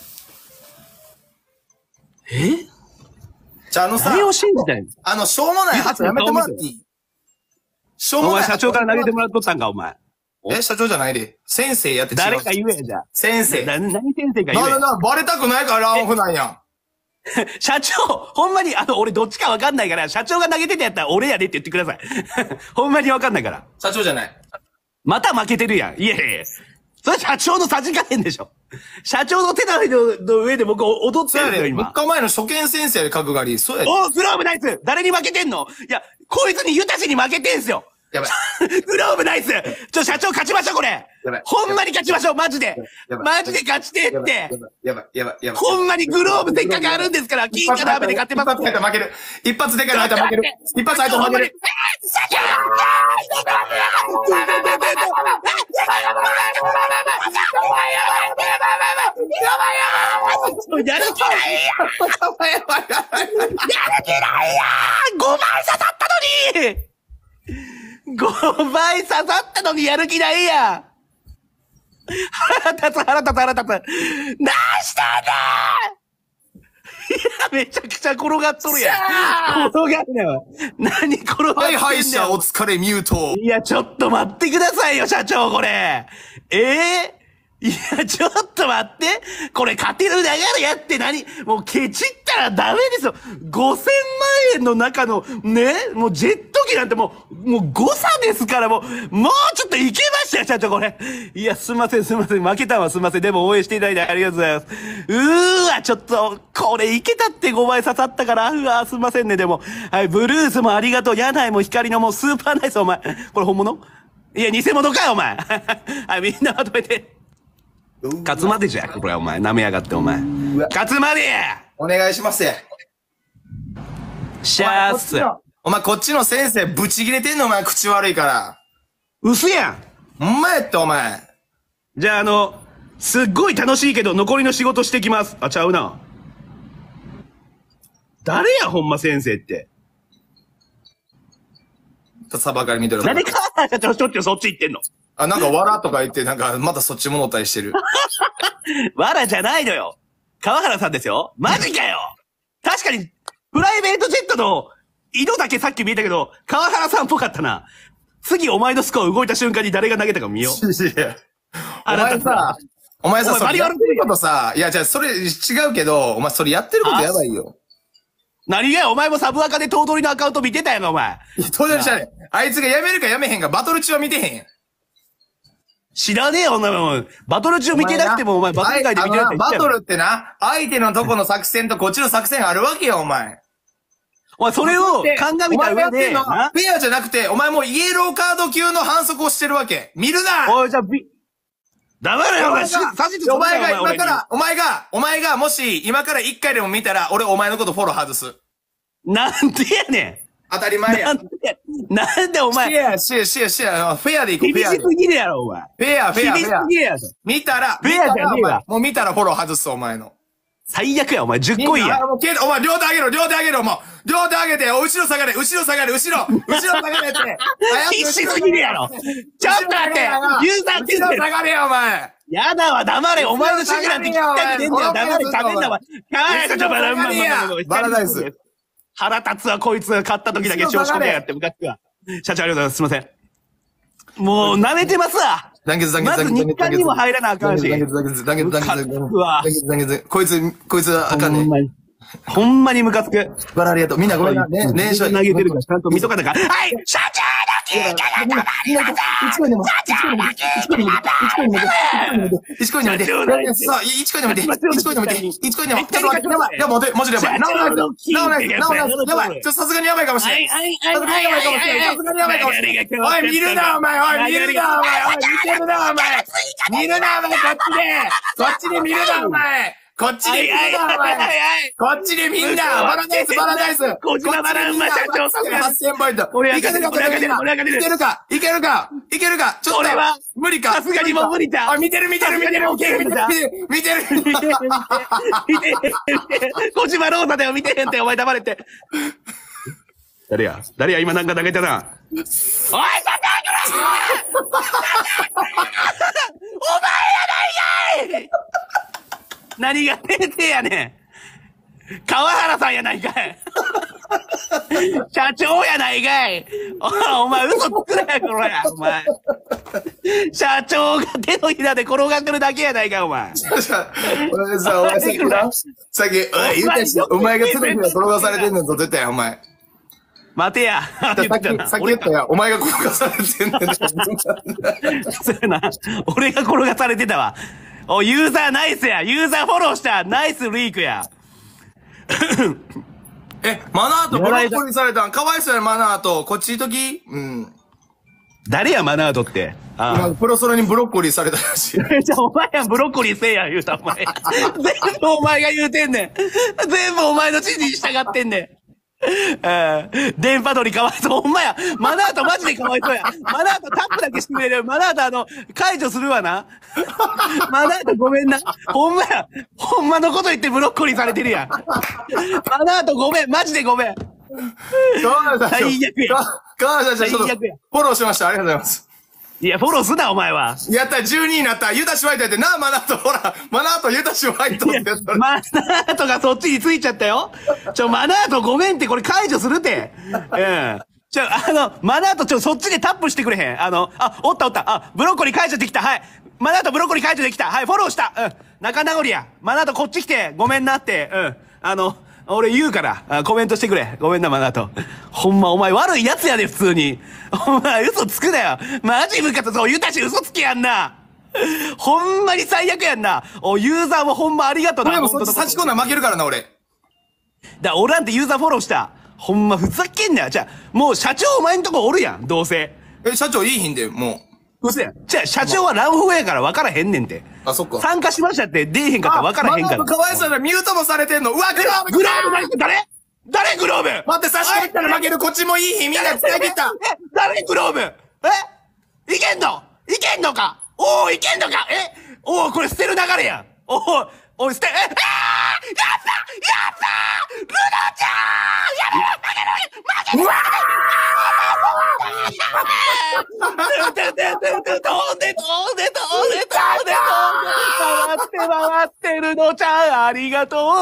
えじゃあ、あのさ、 何を信じたいのあの、しょうもない発やめてもらっていい？しょうもない。 お前社長から投げてもらっとったんか、お前。 え、社長じゃないで。先生やって違う。 誰か言えや、じゃあ。 先生。 な、何先生か言え。 ななな、バレたくないからランオフなんやん。 社長、ほんまに、あの、俺どっちかわかんないから、社長が投げてたやったら俺やでって言ってください。ほんまにわかんないから。 社長じゃない。 また負けてるやん。いやいやいや。それ社長のさじ加減でしょ。社長の手のの上で僕踊ってるんですよ、今。 みっかまえの初見先生で角刈り。そうやで。 おー、グローブナイス誰に負けてんのいや、こいつにユタシに負けてんすよ。 やばい。 グローブナイスちょ、社長勝ちましょう、これ。 やばい。 ほんまに勝ちましょう、マジで。マジで勝ちてって。 やばい、やばい、やばい。 ほんまにグローブせっかくあるんですから、金貨ダメで勝ってます。 一発入ったら負ける。一発でかいの入ったら負ける。一発入ったら負ける。 社長やる気ないややる気ないやごばい刺さったのにごばい刺さったのにやる気ないや腹立つ腹立つ腹立つ何してんだいや、めちゃくちゃ転がっとるやん。転がんなよ。何転がってんだよ。 はいはい、社お疲れミュート。 いや、ちょっと待ってくださいよ、社長、これ。ええーいや、ちょっと待って。これ勝てる流れやって何もうケチったらダメですよ。ごせんまんえんの中の、ね、もうジェット機なんてもう、もう誤差ですから、もう、もうちょっといけましたよ、社長、これ。いや、すいません、すいません。負けたわ、すいません。でも応援していただいてありがとうございます。うーわ、ちょっと、これいけたってごばい刺さったから、うわ、すいませんね、でも。はい、ブルースもありがとう。柳井も光のもうスーパーナイス、お前。これ本物いや、偽物かよ、お前。はい、みんなまとめて。勝つまでじゃ、これお前。舐めやがって、お前。勝つまでやお願いします。 シャーっす。 お前、こっちの先生、ブチ切れてんのお前、口悪いから。 嘘やんほんまやって、お前。 じゃあ、あの、すっごい楽しいけど、残りの仕事してきます。あ、ちゃうな。誰や、ほんま先生って。 さばかり見てる。 誰かちょ、ちょ、ちょっとそっち行ってんの。 あ、なんか、わらとか言って、なんか、またそっち戻ったりしてる。 わらじゃないのよ。川原さんですよ。マジかよ確かに、プライベートジェットの色だけさっき見えたけど、川原さんっぽかったな。次お前のスコア動いた瞬間に誰が投げたか見よう。 いやお前さ、お前さ、それやってることさ、いや、じゃあそれ違うけど、お前それやってることやばいよ。 何がよ、お前もサブアカで頭取のアカウント見てたやんか、お前。 いや、頭取じゃねえ。あいつが辞めるか辞めへんか、バトル中は見てへん。 知らねえよ、お前も。バトル中見てなくても、お前、バトル外で見てなくてバトルってな、相手のとこの作戦とこっちの作戦あるわけよ、お前。 お前、それを鑑みた上で、 フェアじゃなくて、お前もうイエローカード級の反則をしてるわけ。見るなおい、じゃあ、び、黙れよ、お前、指図お前が今から、お前が、お前が、もし、今から一回でも見たら、俺お前のことフォロー外す。 なんでやねん。 当たり前や。 なんで、なんでお前。 シェア、シェア、シェア、シェア、フェアでいこう、フェアで。 厳しすぎるやろ、お前。 フェア、フェア、フェア。 厳しすぎるやろ。 見たら、 フェアじゃねえわ。 もう見たらフォロー外す、お前の。 最悪や、お前、じゅっこいいや。 お前、両手上げろ、両手上げろ、もう。両手上げて、後ろ下がれ、後ろ下がれ、後ろ、後ろ下がれって。 必死すぎるやろ。ちょっと待って、ユーザーって後ろ下がれよ、お前。 やだわ、黙れ、お前の指示なんて聞きたくねえんだよ、黙れ、喋んな、お前。かわいそう、ちょ、バラ、バラ、 バラダイス。 腹立つわ、こいつが勝った時だけ調子こけやがって、昔は。社長ありがとうございます。すいません。もう、舐めてますわ。 団結団結まず日韓にも入らなあかんし。 団結団結団結団結団結団結団結こいつ、こいつあかんね。 ほんまにムカつく。 バラありがとう。みんなごめんな。ね、年初投げてるからちゃんと見とかなか。はい、社長の金貨がたまりません。 一コインでも、一コインでも、一コインでも、一コインでも、一コインでも、さあ、一コインでも、一コインでも、一コインでも、ちょっと待って、やばい、やばい、マジでやばい。なおない、なおない、なおない、やばい。ちょっとさすがにやばいかもしれん。さすがにやばいかもしれん。さすがにやばいかもしれん。おい、見るな、お前、おい、見るな、お前、おい、見てるな、お前。見るな、お前、こっちで。こっちで見るな、お前。こっちでみんな、お前。こっちでみんな。バラダイス、バラダイス。 小島バラウマ社長さんが。 はっせんポイント。いけるか、いけるか、いけるか、いけるか、いけるか。ちょっと。 俺は、 無理か。 さすがにもう無理だ。 あ、見てる、見てる、見てる、見てる、見てる、見てる。見てる、 見てる。小島ローサだよ、見てへんって、お前黙れて。誰や誰や今なんか投げたな。おい、社長くれお前やないかい何が先生やねん川原さんやないかい社長やないかいお, お前嘘つくなよ、これお前。社長が手のひらで転がってるだけやないかい、お前。 俺さ、お前さっきな、さっき、おい、言うたし、お前が手のひら転がされてんのと出たよ、お前。 待てや。 さっき、さっき言ったよ。お前が転がされてんねん。 そうやな。俺が転がされてたわ。お、ユーザーナイスや。ユーザーフォローした。ナイスリークや。 え、マナートブロッコリーされたんかわいそうや、マナート。こっちいときうん。 誰や、マナートって。 ああ。プロソロにブロッコリーされたらしい。 じゃあお前やん、ブロッコリーせえや、言うた、お前。全部お前が言うてんねん。全部お前の指示に従ってんねん。 うん。電波取りかわいそう。ほんまや。マナートマジでかわいそうや。マナートタップだけしてくれる。マナートあの、解除するわな。マナートごめんな。ほんまや。ほんまのこと言ってブロッコリーされてるやん。マナートごめん。マジでごめん。 川原社長。 最悪や。 川原社長、ちょっと最悪や。 フォローしました。ありがとうございます。 いや、フォローすな、お前は。 やったらじゅうにになった。ユタシワイトやってな、マナート、ほら、マナート、ユタシワイトってやったら。 マナートがそっちについちゃったよ。ちょ、マナートごめんってこれ解除するって。うん。ちょ、あの、マナートちょ、そっちでタップしてくれへん。あの、あ、おったおった。あ、ブロッコリー解除できた。はい。マナートブロッコリー解除できた。はい、フォローした。うん。仲直りや。マナートこっち来て、ごめんなって。うん。あの、俺言うから、あコメントしてくれ。ごめんな、マナート。ほんま、お前悪いやつやで、普通に。お前、嘘つくなよ。マジムカつ、そう、言うたし嘘つきやんな。ほんまに最悪やんな。お、ユーザーもほんまありがとうな。 でもそっち差し込んだら負けるからな、俺。 だ、俺なんてユーザーフォローした。ほんま、ふざけんなよ。じゃあ、もう社長お前んとこおるやん、どうせ。 え、社長いいひんで、もうせやん。じゃあ、社長は乱暴やから分からへんねんて。 あ、そっか。 参加しましたって出えへんかったら分からへんから。 かわいそうだ、ミュートもされてんの。うわ、グローブグローブ誰誰誰グローブ待って、差し込んだら負ける、こっちもいい日、みんな使い切った。 え、誰グローブえいけんのいけんのかおー、いけんのかえおー、これ捨てる流れやん。おー、おい、捨て、え、あーやったやったルナちゃんやめろ負ける負けるうわー飛んで飛んで飛んで飛んで飛んで飛んで回って回ってルノちゃんありがとう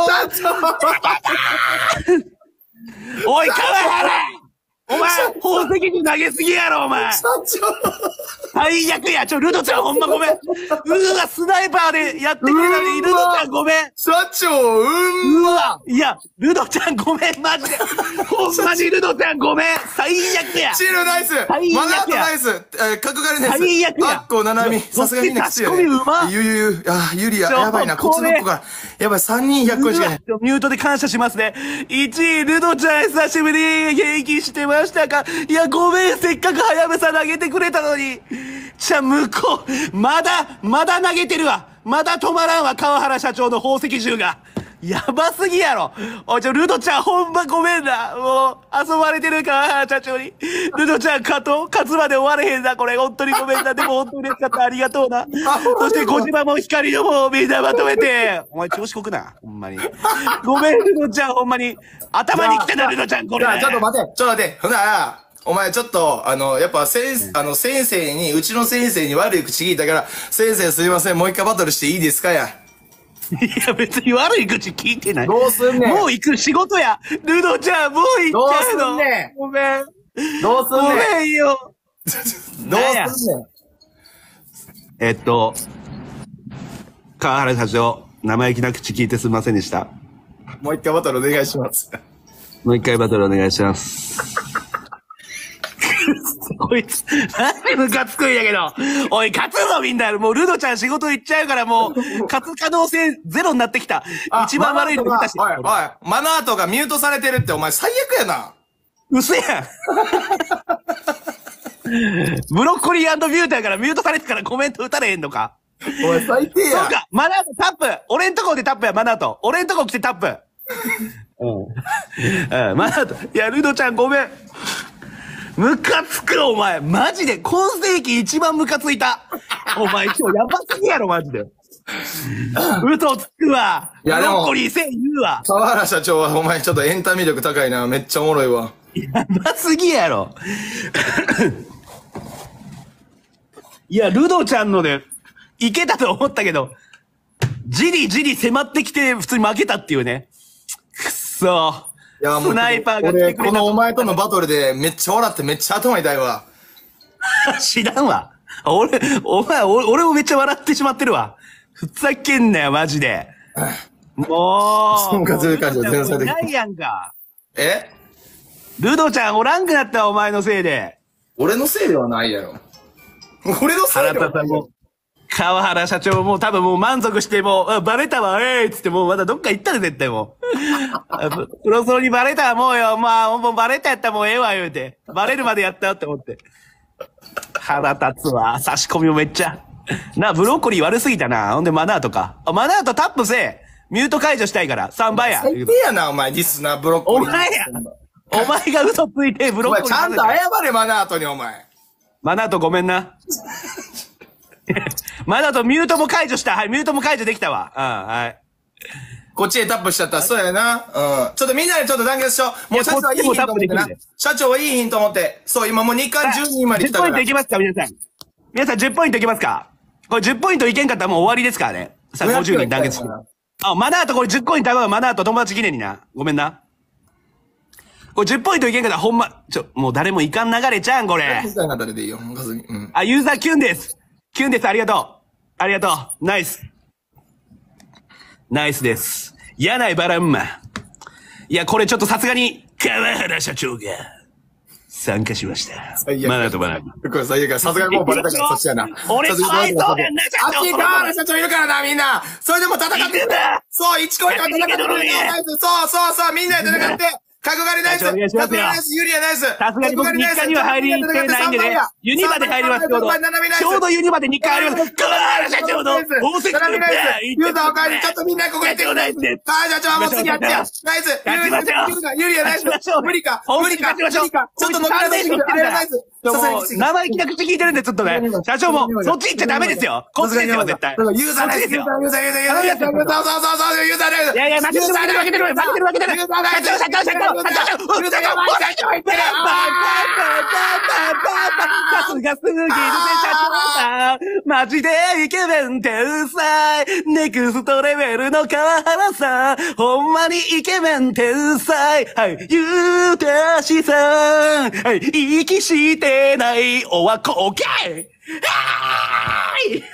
おい、川原お前、宝石に投げすぎやろ、お前社長最悪や。ちょ、ルドちゃんほんまごめん。うわ、スナイパーでやってくれたのに、ルドちゃんごめん。 社長、うんうわ。いや、ルドちゃんごめん、マジで。ほんまにルドちゃんごめん。最悪や。 チルナイス最悪やマナートナイスえー、角刈りナイス最悪やアッコ、ナナミさすがみんなきついよね。 差し込みうまゆゆゆ、あ、ユリア、 ちょやばいな、こっちの子から。やばい、さんにんひゃくこしかない。 ミュートで感謝しますね。いちい、ルドちゃん久しぶり。元気してましたかいや、ごめん、せっかくはやぶさ投げてくれたのに。じゃ、向こう、まだ、まだ投げてるわ。まだ止まらんわ、川原社長の宝石銃が。やばすぎやろ。おい、ちょ、ルドちゃんほんまごめんな。もう、遊ばれてる川原社長に。ルドちゃん勝とう勝つまで終われへんな、これ。本当にごめんな。でも本当に嬉しかった。ありがとうな。そして小島も光のもみんなまとめて。お前調子こくな。ほんまに。ごめん、ルドちゃんほんまに。頭に来てた、ルドちゃん、これ。 ちょっと待って、ちょっと待って。ほんなら、お前ちょっと、あの、やっぱ先、あの、先生に、うちの先生に悪い口聞いたから、先生すいません、もう一回バトルしていいですかや。 いや、別に悪い口聞いてない。 どうすんねん。 もう行く仕事や。ルドちゃん、もう行っちゃうの。 どうすんねん。 ごめん。 どうすんねん。 ごめんよ。 どうすんねん。 えっと、川原社長、生意気な口聞いてすみませんでした。 もう一回バトルお願いします。 もう一回バトルお願いします。こいつ、なんでムカつくんやけど。おい、勝つぞみんな。もうルドちゃん仕事行っちゃうからもう、勝つ可能性ゼロになってきた。一番悪いの見たし。 おい、おい、マナートがミュートされてるってお前最悪やな。 嘘やん。ブロッコリー&ミュートやからミュートされてからコメント打たれへんのか。 お前最低や。 そうか、マナートタップ。俺んとこでタップや、マナート。俺んとこ来てタップ。うん。うん、マナート。いや、ルドちゃんごめん。ムカつくお前。マジで、今世紀一番ムカついた。お前今日やばすぎやろ、マジで。嘘つくわ。 いやでもブロッコリーせん言うわ。 川原社長はお前ちょっとエンタメ力高いな。めっちゃおもろいわ。 やばすぎやろ。いや、ルドちゃんので、いけたと思ったけど、じりじり迫ってきて普通に負けたっていうね。くっそー。 いや、もう、 スナイパーが来俺、 てくれた。 このお前とのバトルでめっちゃ笑ってめっちゃ頭痛いわ。 知らんわ。俺、お前、俺俺もめっちゃ笑ってしまってるわ。ふざけんなよ、マジで。もう。 瞬間強い感じは全然できないやんか。 えルドちゃんおらんくなったわ、お前のせいで。 俺のせいではないやろ。俺のせいではないやろ。 川原社長もう多分もう満足してもう、バレたわ、ええー、つってもうまだどっか行ったで絶対もう。プロソロにバレたらもうよ、まあ、もうバレたやったらもうええわ、言うて。バレるまでやったよって思って。腹立つわ、差し込みもめっちゃ。な、ブロッコリー悪すぎたな。ほんでマナーとか。あ、マナーとタップせえ。 ミュート解除したいから、さんばいや。 最低やな、お前、リスナーブロッコリー。 お前やお前が嘘ついてブロッコリー。 お前、ちゃんと謝れ、マナートに、お前。 マナートごめんな。マナートミュートも解除した。はい、ミュートも解除できたわ。うん、はい。 こっちへタップしちゃった。そうやな。うん。ちょっとみんなでちょっと団結しよう。もう社長はいいヒント思ってな。社長はいいヒント思って。そう、今もうにかんじゅうにんまで来たから。 じゅっポイントいきますか、皆さん。皆さんじゅっポイントいきますか。これじゅっポイントいけんかったらもう終わりですからね。さあ、ごじゅうにん団結して。あ、マナートこれじゅっコイン頼むマナート友達記念にな。ごめんな。これじゅっポイントいけんかったらほんま、ちょ、もう誰もいかん流れちゃうん、これ。あ、ユーザーキュンです。キュンです、ありがとう。ありがとう。ナイス。ナイスです。柳井バランマ。いや、これちょっとさすがに、川原社長が、参加しました。マナーとマナー。 これ最悪や。さすがにもうバレたから、そっちやな。 俺かわいそうやんな、社長。 あっち川原社長いるからな、みんな。それでも戦ってる。そう、いちコインは戦ってる。そうそうそう、みんなで戦って。角刈りナイス。角刈りナイス。ユリアナイス。 さすがに僕日課には入りきれないんでね。ユニバで入ります、ちょうど。ちょうどユニバで日課入ります。川原社長の宝石のユーザーお帰り、ちょっとみんなここに来てください。川原社長はもう次やってよ。ナイス。ユリアナイス。無理か。無理か。無理か。ちょっと乗ってないナイス。 生意気な口聞いてるんで、ちょっとね。社長も、そっち行っちゃダメですよ。こっちですよ、絶対。 ユーザーですよ。ユーザー、ユーザー、ユーザー、ユーザー、そうそうそう、ユーザーです。 いやいや、負けてる、負けてる、負けてる、負けてる、負けてる。社長、社長、社長。さすがすぎるぜ、社長さん。マジでイケメン天才。ネクストレベルの川原さん。ほんまにイケメン天才。はい、ゆうたしさん。はい、息してないおはこけ。はーい。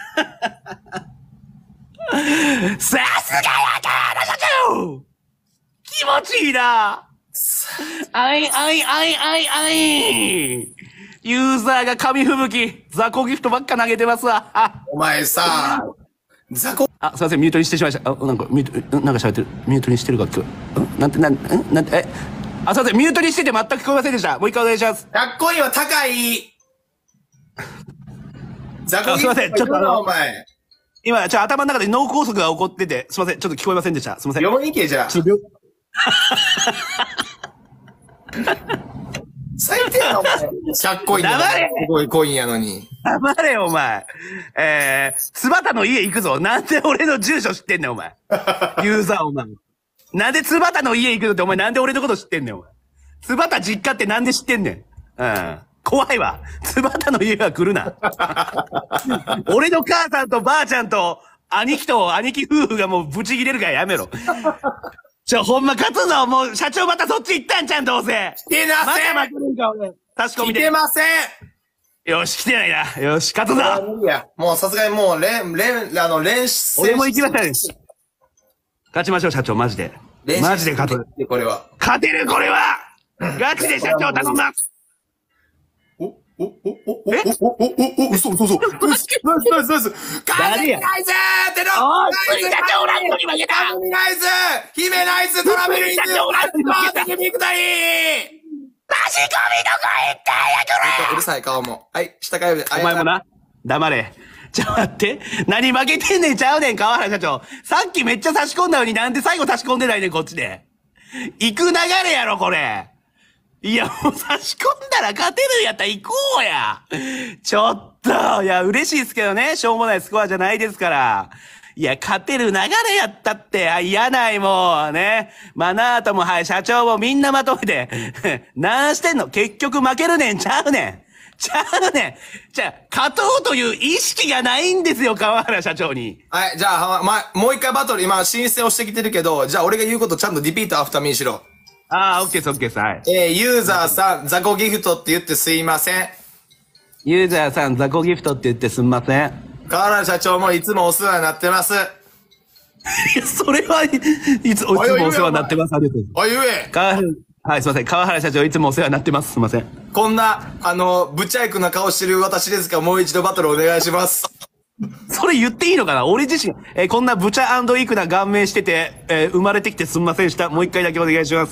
さすがや川原社長。気持ちいいな。あいあいあいあいあい。ユーザーが紙吹雪、雑魚ギフトばっか投げてますわ。 お前さ、雑魚。 あ、すいません、ミュートにしてしまいました。あ、なんか、ミュート、なんか喋ってる。ミュートにしてるか、今日。んなんて、なん、んなんて、え。あ、すいません、ミュートにしてて全く聞こえませんでした。もう一回お願いします。 ひゃっコインは高い。 雑魚ギフト。すいません、ちょっとあの、 お前。 今、ちょ、頭の中で脳梗塞が起こってて、すいません、ちょっと聞こえませんでした。すいません。 病院行けじゃあ。最低やな、お前。ひゃっコイン黙れすごいコインやのに。 黙れ、お前。えー、つばたの家行くぞ。なんで俺の住所知ってんねん、お前。ユーザー、お前。なんでつばたの家行くのって、お前なんで俺のこと知ってんねん、お前。つばた実家ってなんで知ってんねん。うん。怖いわ。つばたの家は来るな。俺の母さんとばあちゃんと、兄貴と兄貴夫婦がもうブチ切れるからやめろ。ちょ、ほんま勝つぞ。もう、社長またそっち行ったんちゃん、どうせ。 来てません。 また負けるんか、俺。確かめて。 来てません。 よし、来てないな。よし、勝つぞ。 いや、もうさすがにもう、連、連、あの、練習。 俺も行きましたね。勝ちましょう、社長、マジで。マジで勝つ。 これは。 勝てる、これはガチで社長頼んだ。 お、お、お、お、お、お、お、お、嘘、嘘、嘘。ナイス、ナイス、ナイス。 誰やナイスってのおーい、社長おらんのに負けたナイス姫ナイストラベルインズ社長おらんのに負けたビクトリー差し込みどこ行ったんや、これうるさい顔も。はい、下からお前もな。黙れ。ちょ、待って。何負けてんねんちゃうねん、川原社長。さっきめっちゃ差し込んだのになんで最後差し込んでないねん、こっちで。行く流れやろ、これ。いや、もう差し込んだら勝てるんやったら行こうや。ちょっと、いや、嬉しいですけどね。しょうもないスコアじゃないですから。いや、勝てる流れやったって、あ、嫌ないもう、ね。マナートも、はい、社長もみんなまとめて。なんしてんの結局負けるねんちゃうねん。ちゃうねん。じゃあ、勝とうという意識がないんですよ、川原社長に。 はい、じゃあ、ま、もう一回バトル、今、申請をしてきてるけど、じゃあ俺が言うことちゃんとリピートアフターミーしろ。 ああ、オッケーです、オッケーです、はい。 えー、ユーザーさん、雑魚ギフトって言ってすいません。 ユーザーさん、雑魚ギフトって言ってすんません。 河原社長もいつもお世話になってます。 いや、それは、いつ、いつもお世話になってます。ありがとうございます。 おい、言え。 川原、はい、すいません。川原社長、いつもお世話になってます。すいません。 こんな、あの、ブチャイクな顔してる私ですが、もう一度バトルお願いします。 それ言っていいのかな俺自身、えー、こんなブチャ&イクな顔面してて、えー、生まれてきてすんませんした。もう一回だけお願いします。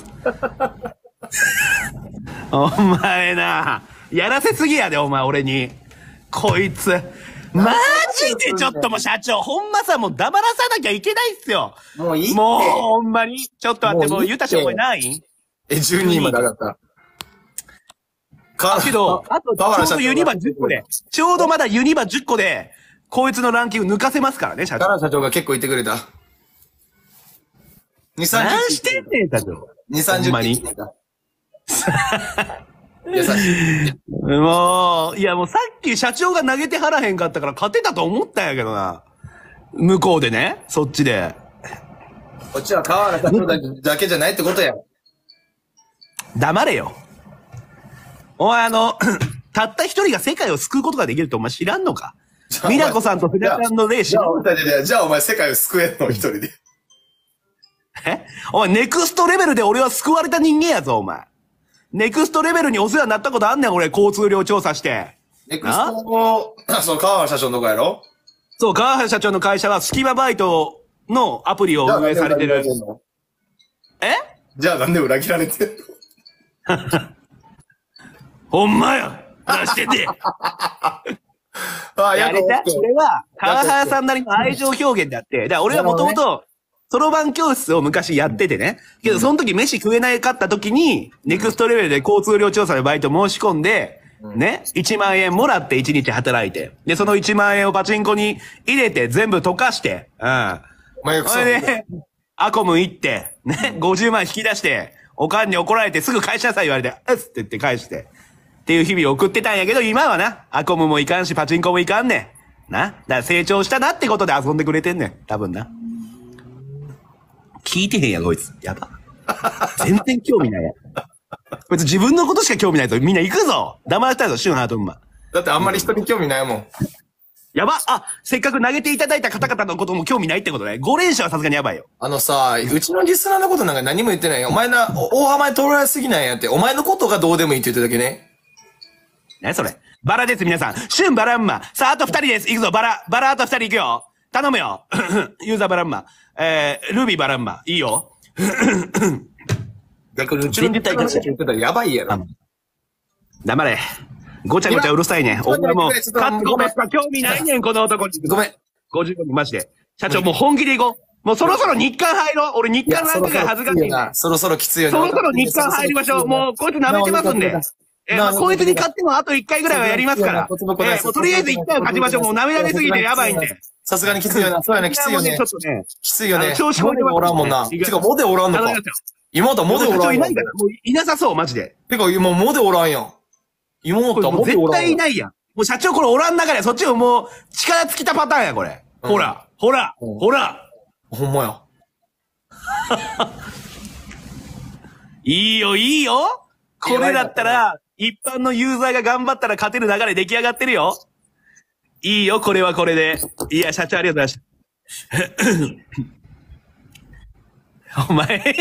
お前な、やらせすぎやで、お前、俺に。こいつ。 マジでちょっともう社長、ほんまさ、もう黙らさなきゃいけないっすよ。 もういいって。 もう、ほんまに。ちょっと待って、もう、ゆたしお前ないえ、じゅうにいまで上がった。 か、けど、あと、ちょうどユニバじゅっこで、ちょうどまだユニバじゅっこで、こいつのランキング抜かせますからね、社長。 カラ社長が結構言ってくれた。に、さんじゅう。 何してんねん、社長。 に、さんじゅう。ほんまに。優しい。 もう、いやもうさっき社長が投げてはらへんかったから勝てたと思ったんやけどな。向こうでね、そっちで。 こっちは川原社長だけじゃないってことや。 黙れよ。お前あの、たった一人が世界を救うことができるってお前知らんのか？ミラコさんと筆ちゃんのレーシじゃあ、じゃあお前世界を救えんの一人で。 え？お前ネクストレベルで俺は救われた人間やぞ、お前。ネクストレベルにお世話になったことあんねん、俺、交通量調査して。 ネクストの、その川原社長のとこやろ？ そう、川原社長の会社は、スキマバイトのアプリを運営されてる。え？ じゃあなんで裏切られてんの？ ほんまや！出してて。 ああ、 やれた？それは、川原さんなりの愛情表現であって、だから俺はもともと、そろばん教室を昔やっててね。けど、その時飯食えなかった時に、ネクストレベルで交通量調査でバイト申し込んで、ね、いちまんえんもらっていちにち働いて。で、そのいちまんえんをパチンコに入れて全部溶かして、うん。それで、アコム行って、ね、ごじゅうまん引き出して、おかんに怒られてすぐ返しなさい言われて、うっって言って返して。っていう日々を送ってたんやけど、今はな、アコムもいかんし、パチンコもいかんねん。な。だから成長したなってことで遊んでくれてんねん。多分な。聞いてへんやん、こいつ。やば。全然興味ないやん。こいつ自分のことしか興味ないぞ。みんな行くぞ。黙らせたいぞ、シュンハートンマ。 だってあんまり人に興味ないもん。 やば。あ、せっかく投げていただいた方々のことも興味ないってことね。ご連射はさすがにやばいよ。 あのさ、うちのリスナーのことなんか何も言ってないよ。お前な、大浜に取られすぎないやって。お前のことがどうでもいいって言ってただけね。 何それ。バラです、皆さん。シュンバランマ。さあ、あと二人です。行くぞ、バラ。バラあと二人行くよ。頼むよ。ユーザーバランマ。えー、ルビーバランマ。いいよ。 逆にうちのリスナーのこと言ってたらやばいやろ。 黙れ。ごちゃごちゃうるさいね。お前もう、カットごめんか興味ないねん、この男に。 ごめん。 ごじゅうごにマジで。社長、もう本気で行こう。もうそろそろ日韓入ろう。俺日韓なんかが恥ずかしいな。 そろそろきついよね。 そろそろ日韓入りましょう。もう、こいつ舐めてますんで。えー、まあ、こいつに勝ってもあと一回ぐらいはやりますから。えー、もうとりあえず一回は勝ちましょう。もう舐められすぎてやばいんで。 さすがにきついよな。そうやね、きついよね。 ちょっとね。 きついよね。 調子こいておらんもんな。てか、モデおらんのか。妹はモデおらん。 いないから。もういなさそう、マジで。 てか、もうモデおらんやん。妹はモデおらん。 絶対いないやん。もう社長これおらん中で、そっちをもう力尽きたパターンや、これ。ほら、ほら、ほら。 ほんまや。 いいよ、いいよ。これだったら、一般のユーザーが頑張ったら勝てる流れ出来上がってるよ。いいよ、これはこれで。いや、社長ありがとうございました。お前、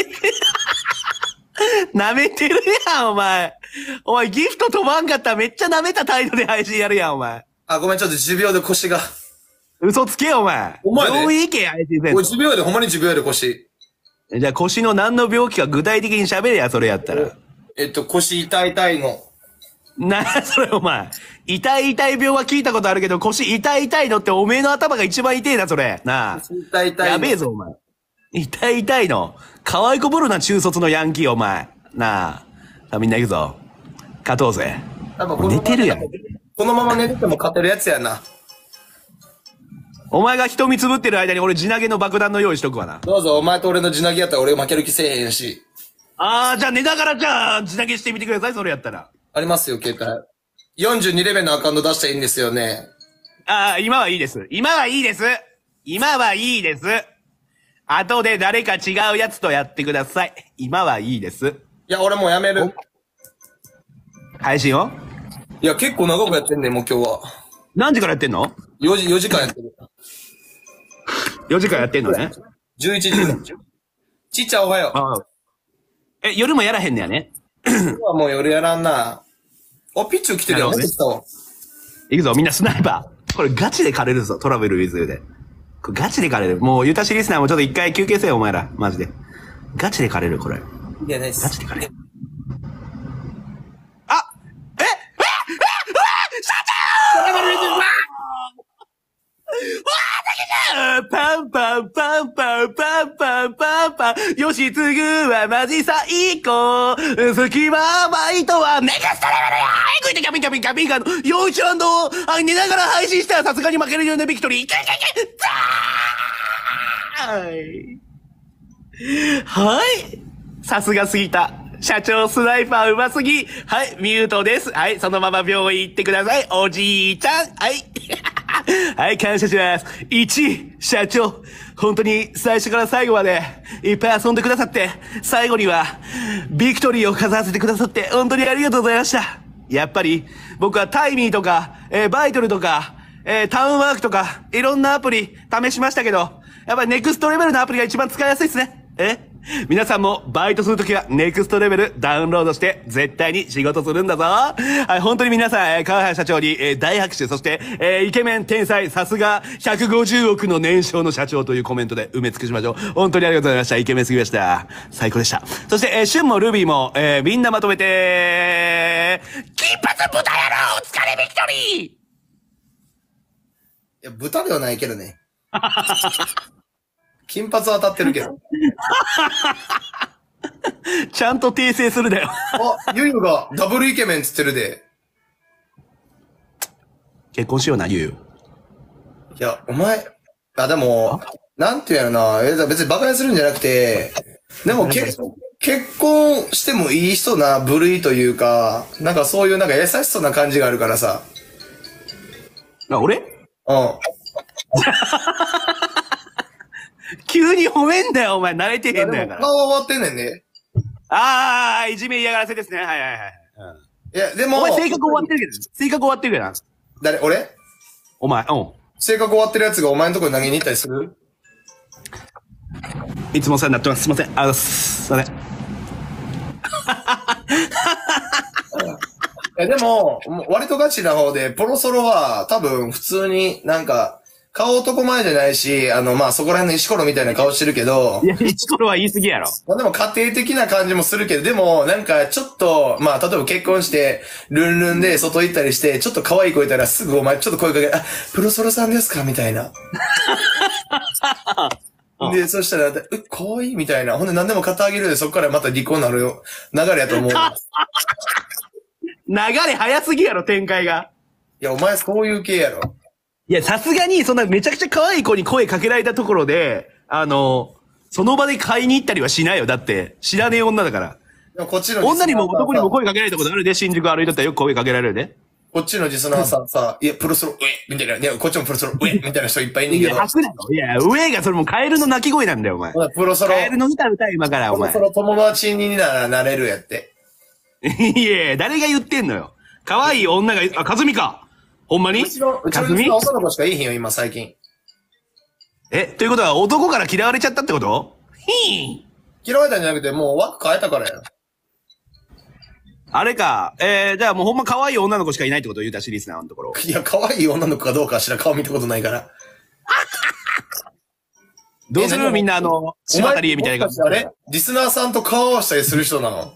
舐めてるやん、お前。お前、ギフト飛ばんかったらめっちゃ舐めた態度で配信やるやん、お前。 あ、ごめん、ちょっと持病で腰が。 嘘つけよ、お前。 お前ね。 病院行け、配信せん。 おい、持病で、ほんまに持病で腰。 じゃあ腰の何の病気か具体的に喋れや、それやったら。 えっと、腰痛い痛いの。 なあ、それお前。痛い痛い病は聞いたことあるけど、腰痛い痛いのっておめえの頭が一番痛いな、それ。なあ。 痛い痛いの。 やべえぞ、お前。痛い痛いの。可愛いこぶるな、中卒のヤンキー、お前。なあ。さあ、みんな行くぞ。勝とうぜ。寝てるやん。 このまま寝てても勝てるやつやな。 お前が瞳つぶってる間に俺地投げの爆弾の用意しとくわな。 どうぞ、お前と俺の地投げやったら俺負ける気せえへんし。 あー、じゃあ寝ながらじゃあ地投げしてみてください、それやったら。 ありますよ、携帯。よんじゅうにレベルのアカウント出したらいいんですよね。 あー、今はいいです。今はいいです。今はいいです。後で誰か違うやつとやってください。今はいいです。 いや、俺もうやめる。 配信をいや、結構長くやってんねん、もう今日は。 何時からやってんの ? よじ、よじかんやってる。 よじかんやってんのね。 じゅういちじ。ちっちゃんおはよう。 ああえ、夜もやらへんねやね。 今日はもう夜やらんな。お、ピッチュ来てるよ。ね、 いくぞ、みんなスナイパー。これガチで枯れるぞ、トラベルウィズユで。これガチで枯れる。もう、ユタシリスナーもちょっと一回休憩せよ、お前ら。マジで。ガチで枯れる、これ。 いや、ないっす。 ガチで枯れる。あえええええ社長トラベルウィズユパンパンパンパンパンパンパンパン。よしつぐはマジ最高。好きはバイトはネクストレベルやー。グイテキャピンキャピンキャピンカの、よいちゃんの、あ、寝ながら配信したらさすがに負けるようなビクトリー。いけいけいけザーはい。さすがすぎた。社長スナイパーうますぎ。はい、ミュートです。はい、そのまま病院行ってください。おじいちゃん。はい。はい、感謝します。いち、社長。本当に最初から最後までいっぱい遊んでくださって、最後にはビクトリーを飾らせてくださって本当にありがとうございました。やっぱり僕はタイミーとか、えー、バイトルとか、えー、タウンワークとか、いろんなアプリ試しましたけど、やっぱりネクストレベルのアプリが一番使いやすいですね。え皆さんもバイトするときはネクストレベルダウンロードして絶対に仕事するんだぞ。はい、本当に皆さん、えー、川原社長に、えー、大拍手、そして、えー、イケメン天才、さすがひゃくごじゅうおくの年商の社長というコメントで埋め尽くしましょう。本当にありがとうございました。イケメンすぎました。最高でした。そして、えー、シュンもルビーも、えー、みんなまとめて、金髪豚野郎お疲れビクトリー。 いや、豚ではないけどね。金髪は当たってるけど。 ちゃんと訂正するだよ。 あ、ゆゆがダブルイケメンつってるで。 結婚しような、ゆゆ。 いや、お前、あ、でも、なんていうやろな、え別にバカにするんじゃなくて、でもけ結婚してもいい人な部類というか、なんかそういうなんか優しそうな感じがあるからさ。 あ、俺？ うん。 急に褒めんだよ、お前。慣れてへんのやから。 顔は終わってんねんね。 ああ、いじめ嫌がらせですね。はいはいはい。 うん、いや、でも。 お前性格終わってるけど、性格終わってるけどな。 誰俺お前、うん。 性格終わってるやつがお前のところに投げに行ったりする？ いつもお世話になってます。すいません。あ、すいません。 えでも、割とガチな方で、ポロソロは多分普通になんか、顔男前じゃないし、あの、まあ、そこら辺の石ころみたいな顔してるけど。 いや、石ころは言い過ぎやろ。 まあでも家庭的な感じもするけど、でも、なんかちょっと、まあ、例えば結婚して、ルンルンで外行ったりして、ちょっと可愛い子いたらすぐお前ちょっと声かけ、あ、プロソロさんですかみたいな。で、そしたら、う、可愛いみたいな。ほんで何でも買ってあげるで、そこからまた離婚になるよ流れやと思う。 流れ早すぎやろ、展開が。 いや、お前そういう系やろ。 いや、さすがに、そんなめちゃくちゃ可愛い子に声かけられたところで、あの、その場で買いに行ったりはしないよ。だって、知らねえ女だから。 でもこっちの女にも男にも声かけられたことあるで、新宿歩いとったらよく声かけられるで。 こっちのリスナーさんさ、いや、プロソロ、上みたいな、いや、こっちもプロソロ、上みたいな人いっぱいいんねんけど。 いや、白だろ。いや、上がそれもカエルの鳴き声なんだよ、お前。 プロソロ。 カエルの歌歌い今から、お前。 プロソロ友達にならなれるやって。 いや、誰が言ってんのよ。可愛い女が、あ、かずみか。ほんまに？ うちの、うちの女の子しかいいひんよ、今、最近。 え、ということは男から嫌われちゃったってこと？ひー。嫌われたんじゃなくて、もう枠変えたからや。 あれか。えー、じゃあもうほんま可愛い女の子しかいないってことを言うたし、リスナーのところ。 いや、可愛い女の子かどうかしら顔見たことないから。 どうするみんなあの、柴田理恵みたいな感じ。 あれリスナーさんと顔合わせたりする人なの？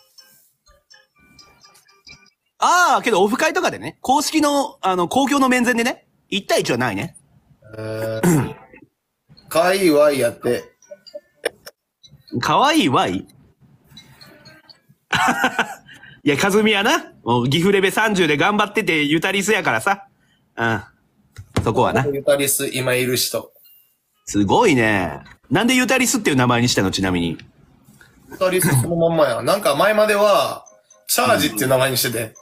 ああ、けどオフ会とかでね、公式の、あの、公共の面前でね、一対一はないね。 えー、かわいいわいやって。 かわいいわいいや、かずみやな。もう、岐阜レベさんじゅうで頑張ってて、ゆたりすやからさ。うん。そこはな。 ゆたりす、今いる人。 すごいね。なんでゆたりすっていう名前にしたのちなみに。 ゆたりすそのまんまや。なんか前までは、チャージっていう名前にしてて。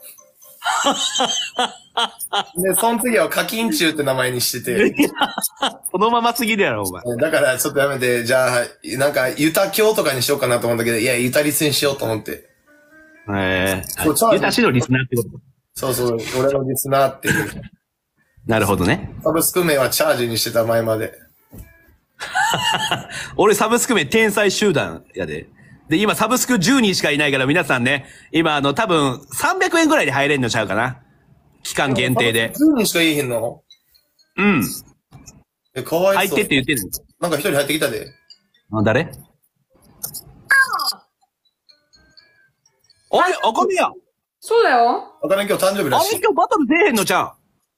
で、その次は課金中って名前にしてて。 そのまますぎるやろ、お前。 だからちょっとやめて、じゃあ、なんか、ゆたきょうとかにしようかなと思うんだけど、いや、ゆたりすにしようと思って。 へえー。ゆたしのリスナーってこと？ そうそう、俺のリスナーっていう。 なるほどね。 サブスク名はチャージにしてた前まで。 俺サブスク名天才集団やで。で、今サブスクじゅうにんしかいないから皆さんね、今あの多分さんびゃくえんぐらいで入れんのちゃうかな。期間限定で。 じゅうにんしかいいへんの？ うん。 え、かわいそう。 入ってって言ってるの。 なんか一人入ってきたで。 あ、誰？あれ、赤身や。 そうだよ。 あかね今日誕生日らしい。 あれ今日バトル出えへんのちゃん。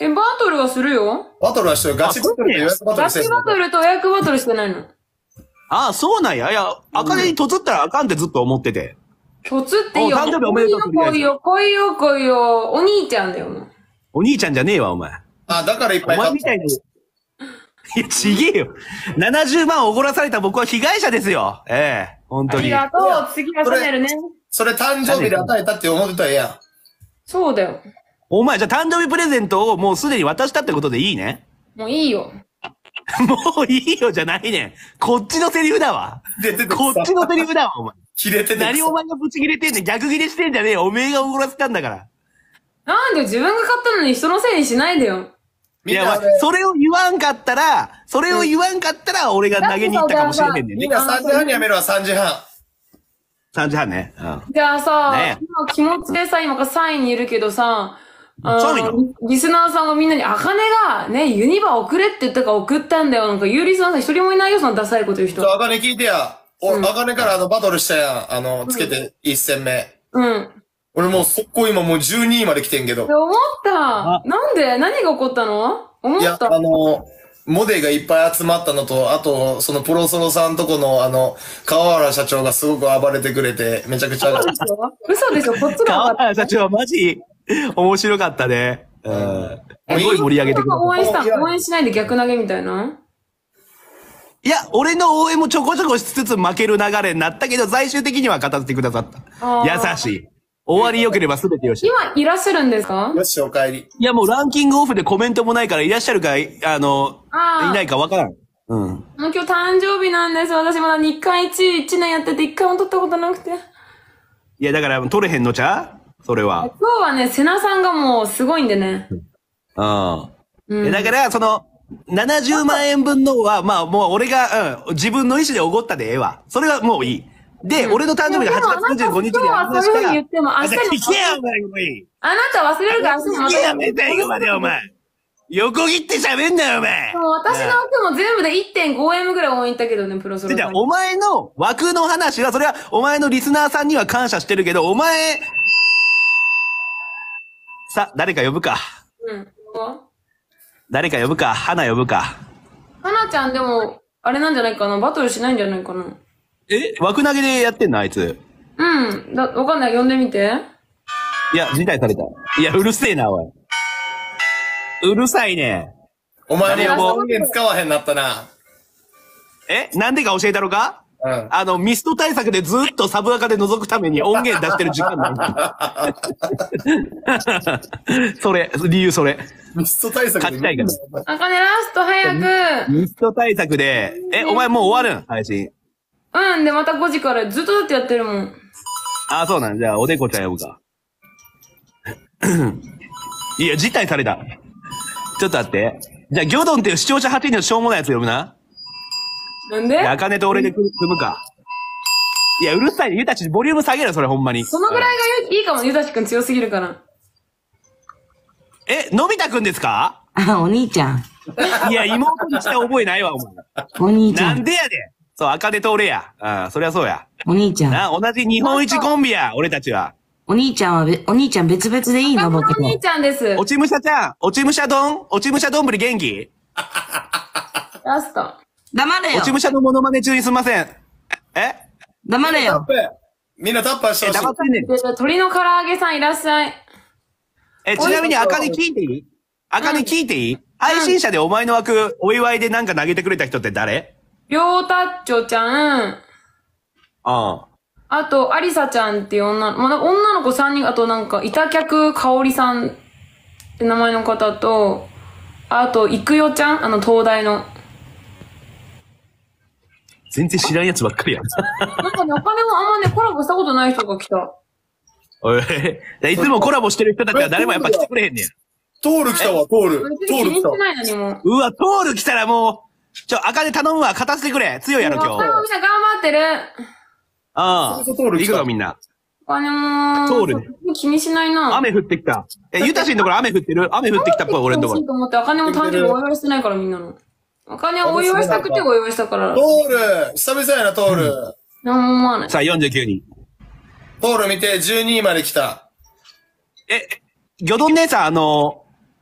え、バトルはするよ。 バトルはしてる。ガチバトルと予約バトルしてる。 ガチバトルと予約バトルしてないの。 ああ、そうなんや。いや、あかねにとつったらあかんってずっと思ってて。 とつっていいよ。 お誕生日おめでとう。 来いよ、来いよ、来いよ。お兄ちゃんだよ、もう。 お兄ちゃんじゃねえわ、お前。 あ、だからいっぱいお前みたいに。いや、ちげえよ。ななじゅうまんおごらされた僕は被害者ですよ。ええ、本当に。 ありがとう。次はシャネルね。 それ誕生日で与えたって思ってたらええやん。 そうだよ。 お前、じゃあ誕生日プレゼントをもうすでに渡したってことでいいね。 もういいよ。 もういいよじゃないねん。こっちのセリフだわ。こっちのセリフだわ、お前。 切れてて。 何お前がブチ切れてんねん。逆切れしてんじゃねえよ。おめえがおごらせたんだから。 なんで自分が買ったのに人のせいにしないでよ。 いや、それを言わんかったら、それを言わんかったら、俺が投げに行ったかもしれへんねんね。 みんなさんじはんにやめろ、さんじはん。 さんじはんね。うん。 じゃあさ、 ね、 今気持ちでさ、今からさんいにいるけどさ、あリスナーさんがみんなに、あかねがね、ユニバ送れって言ったから送ったんだよ。なんか、言うリスナーさん一人もいないよ、そのダサいこと言う人。 あかね聞いてや。お、あかねからあの、バトルしたやん。あの、つけて、一戦目。 うん。 俺もう速攻今もうじゅうにいまで来てんけど。 って思った。なんで何が起こったの思った。いや、 あの、モデがいっぱい集まったのと、あと、そのプロソロさんとこの、あの、川原社長がすごく暴れてくれて、めちゃくちゃ。 嘘でしょこっちが。 川原社長はマジ、面白かったね。うん。すごい盛り上げてくれた。 応援した、応援しないで逆投げみたいな。 いや、俺の応援もちょこちょこしつつ負ける流れになったけど、最終的には語ってくださった。優しい。終わり良ければ全てよし。 今いらっしゃるんですか？ よし、お帰り。 いや、もうランキングオフでコメントもないからいらっしゃるか、あの、いないかわからん。うん。もう今日誕生日なんです。私まだ日韓一いちねんやってて一回も取ったことなくて。 いや、だから取れへんのちゃうそれは。 今日はね、セナさんがもうすごいんでね。 うん。うん、だから、その、ななじゅうまんえんぶんのは、まあもう俺が、うん、自分の意思でおごったでええわ。それはもういい。で、うん、俺の誕生日がはちがつにじゅうごにちでありましたから。そういうふうに言っても明日に。 聞けや、お前、お前。 あなた忘れるから明日にまた。 聞けや、めたいよまで、お前。横切って喋んなよ、お前。 もう私の枠も全部で いってんごエム ぐらい応援いったけどね、プロソロ。 じゃあ、お前の枠の話は、それはお前のリスナーさんには感謝してるけど、お前、さ、誰か呼ぶか。 うん。 誰か呼ぶか、花呼ぶか。 花ちゃんでも、あれなんじゃないかな、バトルしないんじゃないかな。 え枠投げでやってんのあいつ。 うん。だ、わかんない。呼んでみて。 いや、辞退された。いや、うるせえな、おい。うるさいね。 お前も音源使わへんなったな。 えなんでか教えたろかうん。あの、ミスト対策でずっとサブアカで覗くために音源出してる時間なんだ。それ、理由それ。 ミスト対策で。 勝ちたいから。 あかねラスト早く。ミスト対策で、え、お前もう終わるん配信。 うん、で、またごじからずっとだってやってるもん。 あ、そうなんじゃあ、おでこちゃん呼ぶか。いや、辞退された。ちょっと待って。じゃあ、ギョドンっていう視聴者はちにんのしょうもないやつ呼ぶな。 なんであかねと俺で組むか。いや、うるさい。ゆたち、ボリューム下げろ、それほんまに。 そのぐらいがいいかも、ゆたちくん強すぎるから。 え、のび太くんですかあ、お兄ちゃん。 いや、妹にした覚えないわ、お前。 お兄ちゃん。 なんでやで。そう、あかねと俺や。ああ、そりゃそうや。 お兄ちゃん。 な、同じ日本一コンビや、俺たちは。 お兄ちゃんはべ、お兄ちゃん別々でいいの僕と。 お兄ちゃんです。 おちむしゃちゃん、おちむしゃ丼おちむしゃ丼ぶり元気ラスト。 黙れよ。 おちむしゃのモノマネ中にすみません。え黙れよ。 みんなタッパーしてほしい。 黙ってんねん。 鶏の唐揚げさんいらっしゃい。 え、ちなみにあかね聞いていいあかね聞いていい、うん、配信者でお前の枠、お祝いでなんか投げてくれた人って誰りょうたっちょちゃん。 ああ。 あと、ありさちゃんっていう女の、まあ、女の子さんにん、あとなんか、板客かおりさんって名前の方と、あと、いくよちゃんあの、東大の。 全然知らんやつばっかりやん。 なんかね、お金もあんまね、コラボしたことない人が来た。 おい、いつもコラボしてる人たちは誰もやっぱ来てくれへんねん。 トール来たわ、トール。トール来た。 うわ、トール来たらもう、ちょ、あかね頼むわ、勝たせてくれ。強いやろ、今日。 みんな頑張ってる。 ああ。行くぞ、みんな。 お金もトール。 気にしないな。 雨降ってきた。え、ゆたしんところ雨降ってる雨降ってきたっぽい、俺のところ。 と思って、あかねも誕生日お祝いしてないから、みんなの。あかねお祝いしたくてお祝いしたから。 トール久々やな、トール。 なんも思わない。 さあ、よんじゅうきゅうにん。 トール見て、じゅうにいまで来た。 え、ギョドン姉さん、あの、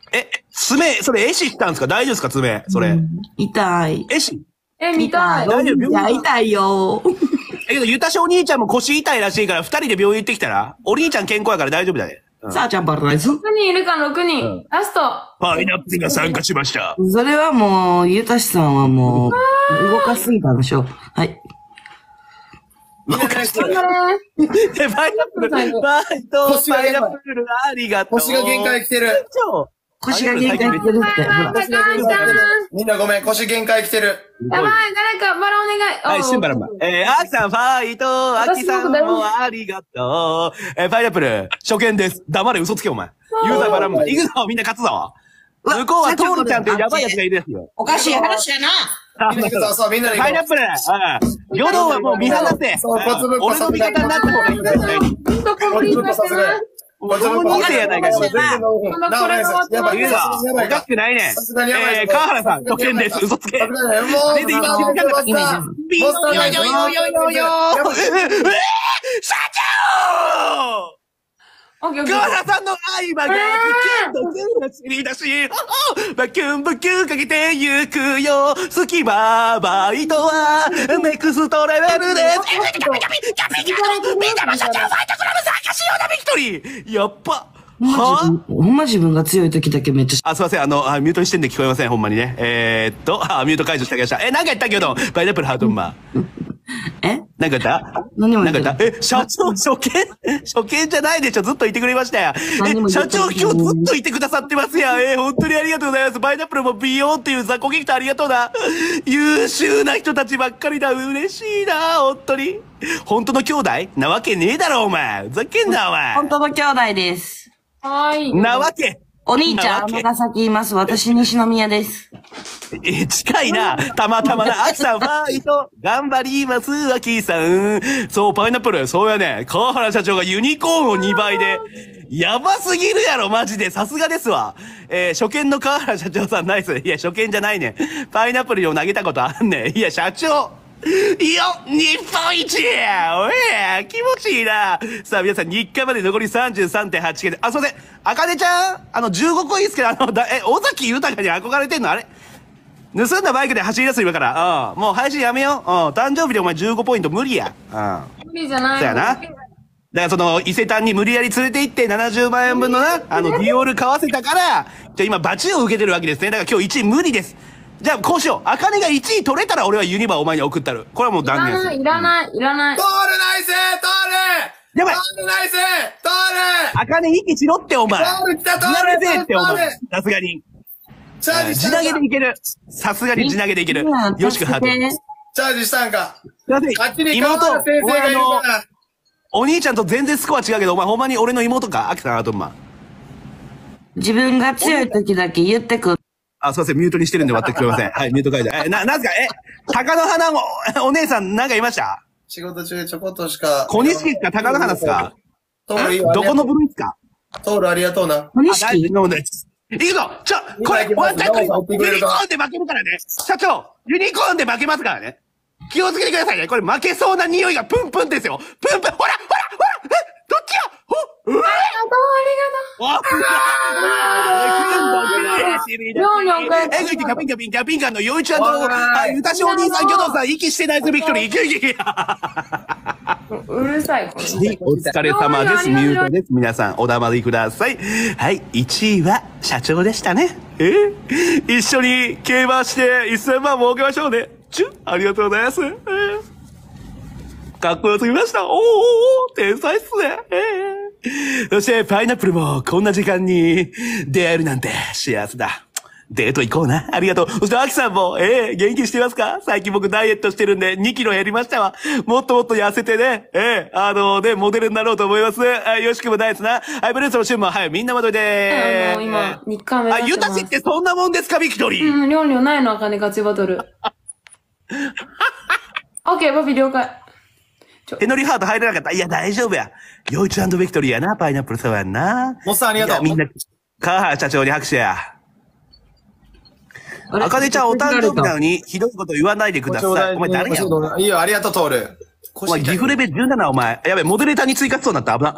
え、爪、それ、絵師したんですか？大丈夫ですか？爪、それ。 痛い。 絵師え、見たい。 大丈夫？ いや、痛いよ。 え、けど、ゆたしお兄ちゃんも腰痛いらしいから、二人で病院行ってきたら、お兄ちゃん健康やから大丈夫だね。 さあちゃんパラダイス。 ろくにんいるか、ろくにん。ラスト。 パイナップルが参加しました。 それはもう、ゆたしさんはもう、動かすぎたでしょ。はい。 みんなナイス。 頑張れえ、パイナップル、バイト、パイナップル、ありがとう。 腰が限界来てる。 腰が限界来てるって。ほら。 腰が限界来てる。みんなごめん、腰限界来てる。 やばい、誰か、バラお願い。 はい、シンバランバ。えー、アキさん、ファイト、アキさんもありがとう。えー、パイナップル、初見です。黙れ、嘘つけ、お前。ユーザーバランバ。行くぞ、みんな勝つぞ。向こうはトールちゃんというやばいやつがいるですよ。 おかしい話やな。 みんな行くぞ、そう、みんなで行こう。 パイナップル、うん。ヨドンはもう見放せ。 そう、ポツブッコ俺の味方になった方がいいんだよ、絶対に。 ほんとコンプリートしてない。 ポツブッコもうに世やないか、これ。 なおナイス。やばい、 言うぞ。おかしくないね。えー、川原さん、初見です。嘘つけ。 もう、 出て今、静かなビンよよよよよよえー、社長オッケーオッケー。 川原さんの愛馬が、キュンとキュンが知り出し、バキュンバキュンかけてゆくよ。好きバーバイトは、ネクストレベルです。キャピキャピキャピキャピキャピみんなも社長ファイトクラブ参加しような、ビクトリーやっぱはほんま自分が強い時だけめっちゃ。 あ、すいません。あの、あミュートにしてんで聞こえません。ほんまにね。えー、っと、あ、ミュート解除してあげました。え、なんか言ったけど、パイナップルハートンマー。 えなんか言った何もなんか言ってない。 言ったえ、社長、初見初見じゃないでしょ。ずっといてくれましたよ。え、 何も言ってない社長、今日ずっといてくださってますやん。えー、本当にありがとうございます。パイナップルも美容っていう雑魚劇とありがとうな。優秀な人たちばっかりだ。嬉しいな、本当に。本当の兄弟なわけねえだろ、お前。ふざけんな、お前。 本当の兄弟です。 はーい。 なわけ。 お兄ちゃん、 なわけ尼崎います。私、西宮です。 え、近いな。たまたまな。アキさん、ファイト。頑張ります、アキさん。そう、パイナップル。そうやね。川原社長がユニコーンをにばいで。やばすぎるやろ、マジで。さすがですわ。えー、初見の川原社長さんナイス。いや、初見じゃないね。パイナップルを投げたことあんねん。いや、社長。いいよ日本一おい気持ちいいなさあ皆さん日課まで残り さんじゅうさんてんはち 件で、あ、すいません。あかねちゃんあのじゅうごこいいですけど、あの、だえ、尾崎豊に憧れてんのあれ盗んだバイクで走り出す今から。うん。もう配信やめよう。うん。誕生日でお前じゅうごポイント無理や。うん。 無理じゃない。 そうやな。だからその、伊勢丹に無理やり連れて行ってななじゅうまんえん分のな、あの、ディオール買わせたから、じゃあ今バチを受けてるわけですね。だから今日いちい無理です。じゃあこうしよう。あかねがいちい取れたら俺はユニバーお前に送ったる。これはもう断言する。 いらない、いらない。 トールナイストールやばいトールナイストールあかね息しろってお前。 トール来たトール地投げぜってお前トール。 さすがに。 チャージし地投たんかげでいける。さすがに地投げでいける。よしくハート。すいチャージしたんかません。 あっちに川妹、 原先お前あ生がいるのか、ら。 お兄ちゃんと全然スコア違うけど、お前ほんまに俺の妹かアキさんアートンマン。 自分が強い時だけ言ってくる。 あ、すいません。ミュートにしてるんで全く聞こえません。はい、ミュート解除。え、な、なんすかえ、鷹の花も、お姉さんなんかいました仕事中でちょこっとしか。 小錦か鷹の花っすかトールいいよ。 どこの部類っすかトールありがとうな。 小あ、大錦丈夫です。いくぞちょ、これ、ワンタイムユニコーンで負けるからね。社長、ユニコーンで負けますからね。気をつけてくださいね。これ負けそうな匂いがプンプンですよ。プンプン、ほら、ほら、ほら、え、どっちやほ、うわありがとう、ありがとう。 えぐいてキャピンキャピンキャピンカンの陽一ちゃんと、はい、ゆたしお兄さん、きょどんさん、息してないです、ビクトリー。いけいけいけ。 うるさい、これ。 お疲れ様です。ミュートです。皆さん、お黙りください。はい、いちいは社長でしたね。え一緒に競馬してせんまん儲けましょうね。チュありがとうございます。えーかっこよすぎました。おーおーおー天才っすね。えー、そして、パイナップルもこんな時間に出会えるなんて幸せだ。デート行こうな。ありがとう。そして、アキさんも、えー、元気してますか？最近僕ダイエットしてるんでにキロ減りましたわ。もっともっと痩せてね、えー、あのね、モデルになろうと思います。はい、よしくもないですな。はい、ブルースもシュンも、はい、みんなまといであの、今、日課目あ、ゆ指してます。 たしってそんなもんですか、ビクトリー。 うん、りょんりょんないの、あかねガチバトル。オッケー、バビ了解。 手乗りハート入れなかった。いや、大丈夫や。ヨイチ&ビクトリーやな、パイナップルそうやんな。 モッさんありがとう。 いやみんな、川原社長に拍手や。あかねちゃんお誕生日なのに、ひどいこと言わないでください。お前誰やいいよ、ありがとう、トール。 お前、ギフレベルじゅうなな、お前。やべ、モデレーターに追加しそうになった。危な。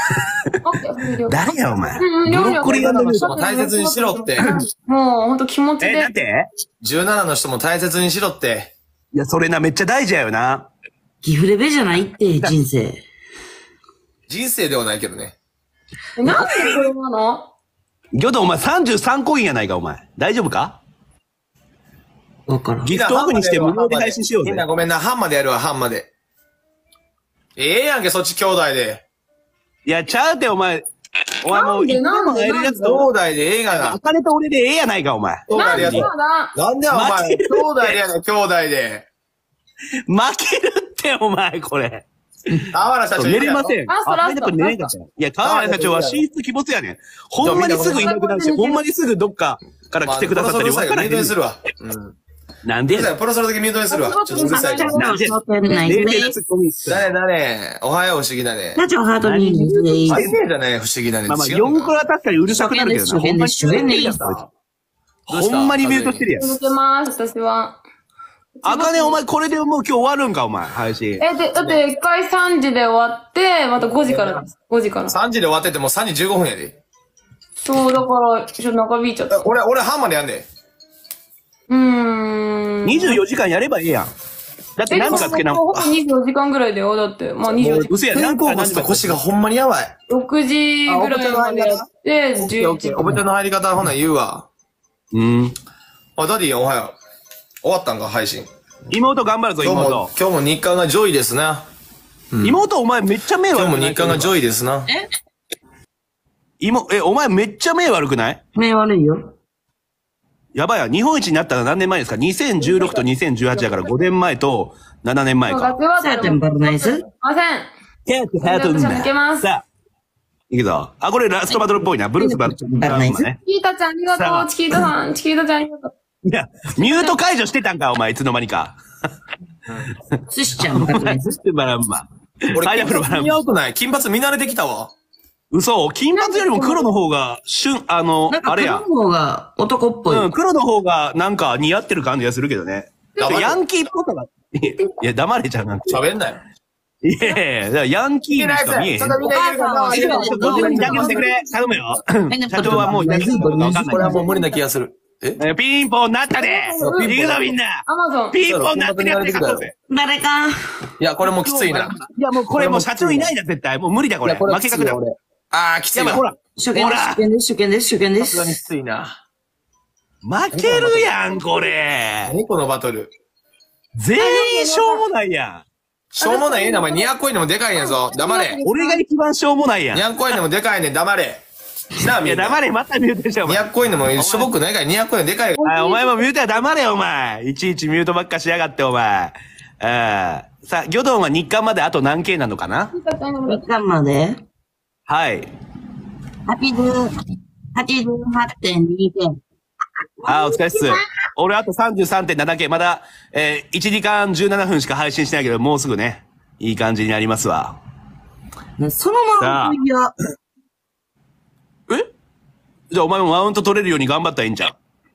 誰や、お前。ブうんロッコリーの人も大切にしろって。 もう、ほんと気持ちえ、 でだっ。てじゅうななの人も大切にしろって。 いや、それな、めっちゃ大事やよな。 ギフレベじゃないって、人生。 人生ではないけどね。 えなんでこれなの？ ギョドお前さんじゅうさんコインやないか、お前。大丈夫か？ わからん。 ギフトオフにして無料で配信しようぜみん。なごめんな、半までやるわ、半まで。ええやんけ、そっち兄弟で。 いや、ちゃうって、お前。お前もう、いつものやるやつ兄と、 弟でええがな。 あかねと俺でええやないか、お前。 兄弟でやるなんでそうだ。 なんでお前、 負ける兄弟でやる兄弟で。 負けるって、お前、これ。 河原社長寝れません。 ラストラストあやっぱ寝れんかったよ。いや、川原社長は寝室鬼没やねん。ほんまにすぐいなくなるし、ほんまにすぐどっかから来てくださったり分からへんねんミュートにするわ。うん。 なんでやねん。 プロソロだけミュートにするわ。ちょっとうるさいから。 なんで商店内冷で静ツッコミ誰誰おはよう、不思議だね。 社長ハートにニュースでいい。 あれねえじゃね不思議だね。 まあまあ、 違うよんのかこは確かにうるさくなるけどな。ほんまに初見でいいほんまにミュートしてるやん。 続けます、私は。 あかね、お前これでもう今日終わるんか、お前、配信。 え、で、だって一回さんじで終わって、またごじからです。ごじから。 さんじで終わっててもさんじじゅうごふんやで。 そう、だから、ちょっと長引いちゃった。う俺、俺半までやんで。 ーん。 にじゅうよじかんやればええやん。だってえ、 何かつけな。 ほぼにじゅうよじかんぐらいだよ。だって、まあにじゅうよじかん。 うせや、何肩甲か何か骨と腰がほんまにやばい。 ろくじぐらいまでやって、じゅういち。 おべての入り方ほな言うわ。 うん。 あ、ダディおはよう。終わったんか、配信。 妹頑張るぞ、 今日も妹。、 今日も日課がジョイですな。 妹、お前めっちゃ目悪くない？ 今日も日課がジョイですな。 妹、え、お前めっちゃ目悪くない？ 目悪いよ。 やばいや、日本一になったのは何年前ですか？ にせんじゅうろく とにせんじゅうはちだからごねんまえとななねんまえか。 学はさてんバルナイス。 すいません。 ケーキハートンじゃあ抜けますさあ、いくぞ。あ、これラストバトルっぽいな。ブルースバトル。 バルナイスね。 チキータちゃんありがとう。チキータさん、チキータちゃんありがとう。 いや、ミュート解除してたんか、お前、いつの間にか。 寿司ちゃんバルナイス。 バランマ。 俺、 パイナップルバランマ。 金髪似合うくない金髪見慣れてきたわ。 嘘金髪よりも黒の方が、旬、あのなん、かあれや。 黒の方が男っぽい。 うん、黒の方がなんか似合ってる感じがするけどね。 黙れヤンキーっぽさが。いや、黙れちゃうなんて。 喋んなよ。 いやいやいや、ヤンキーにしか見えへん。 ちょっとみんな言えるかなえ、ちょっと僕にだけしてくれ。頼むよ。社長はもういなくなったことわかんこれはない。 もう無理な気がする。ええピンポンなったでうん行くぞみんなアマゾン。 ピンポンなってるやつで勝とうぜ。 誰か。 いや、これもうきついな。 いや、もうこれもう社長いないな、絶対。もう無理だ、これ。負け確だ。 あー、きついやばい、 な。 ほら。 初見です、初見です、初見です、初見でさすがにきす。 ついな。 負けるやん、これ。 何このバトル。 全員しょうもないやしょうもないええな、お前にひゃくコインでもでかいんやぞ。黙れ。 ん。俺が一番しょうもないやん。いにひゃくコインでもでかいねん、黙れ。なあ、みや、 んな。 黙れ、またミュートしよう、おにひ前。 ゃくコインでもしょぼくないからにひゃくコインでかい。 あお前もミュートや黙れよ、お前。いちいちミュートばっかしやがって、お前。うん。さあ、魚丼は日韓まであと何件なのかな？ チキータちゃんありがとうみかんまではい。 はちじゅう、はちじゅうはちてんにけん。 あー、お疲れっす。俺あと さんじゅうさんてんななけん。まだ、えー、いちじかんじゅうななふんしか配信してないけど、もうすぐね、いい感じになりますわ。 ね、そのまま、いや、 えじゃあお前もマウント取れるように頑張ったらいいんじゃん。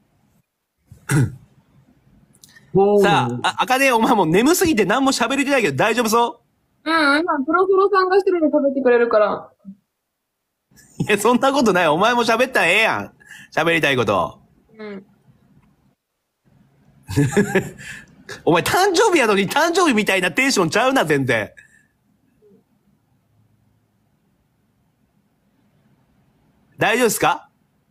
もう、 さあ、あ、あかねお前もう眠すぎて何も喋れてないけど大丈夫そうん、今、プロフロさんが一人で食べてくれるから。 う？いや、そんなことない。お前も喋ったらええやん。喋りたいこと。 うん。 お前誕生日やのに誕生日みたいなテンションちゃうな、全然。大丈夫ですか？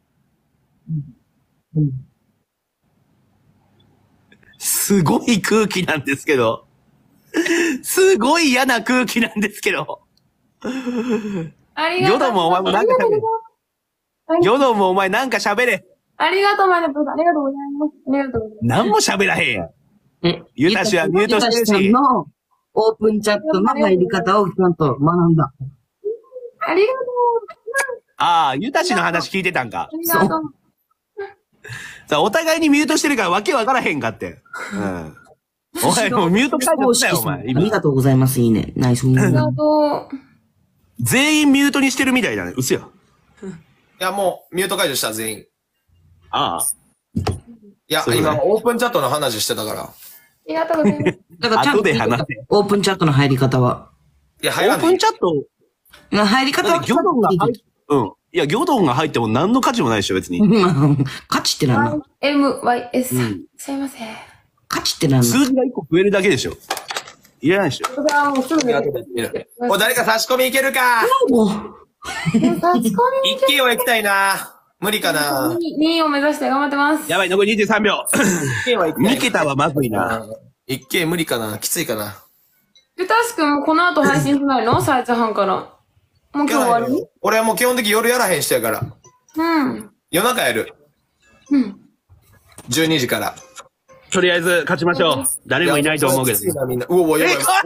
すごい空気なんですけど。すごい嫌な空気なんですけど。 ありがとう。 ヨドもお前もなんか喋れ。ヨドもお前なんか喋れ。 ありがとう、マイナプロさん。ありがとうございます。ありがとうございます。 何も喋らへんやん。 え、 ゆたしはミュートしてるしゆたしさんのオープンチャットの入り方をちゃんと学んだ。 ありがとう。 ああ、ゆたしの話聞いてたんか。 ありがとう。 さあ、お互いにミュートしてるからわけわからへんかって。うん。お前もうミュート解除したよ、お前。 ありがとうございます。いいね。ナイス。 ありがとう。 全員ミュートにしてるみたいだね。うすよ。 いや、もう、ミュート解除した、全員。 ああ。 いや、 そうね今、オープンチャットの話してたから。 ありがとうございます。 だからちゃんと後で話せ。 オープンチャットの入り方は。 いや、 オ入らんでいいープンチャット、 いや、入り方はだってギョドンが入っ、うん。いや、ギョドンが入っても何の価値もないでしょ、別に。 価値ってなんだエムワイエス さん。すいません。 価値ってなんだ数字がいっこ増えるだけでしょ。いらないでしょ。 これはもうすぐ出てる。お、誰か差し込みいけるかもう。 差し込み一級を行きたいな。無理かな。 にいを目指して頑張ってます。 やばい、残りにじゅうさんびょう。 一級は行きたい。 に桁はまずいな。 一級無理かな。きついかな。 ゆたしくんもこの後配信しないのさいちはんから。もう今日終わり俺はもう基本的に夜やらへん人やから。 うん。 夜中やる。 うん。 じゅうにじから。 とりあえず勝ちましょう。誰もいないと思うけど。 みんな。うお、やばい。うおー、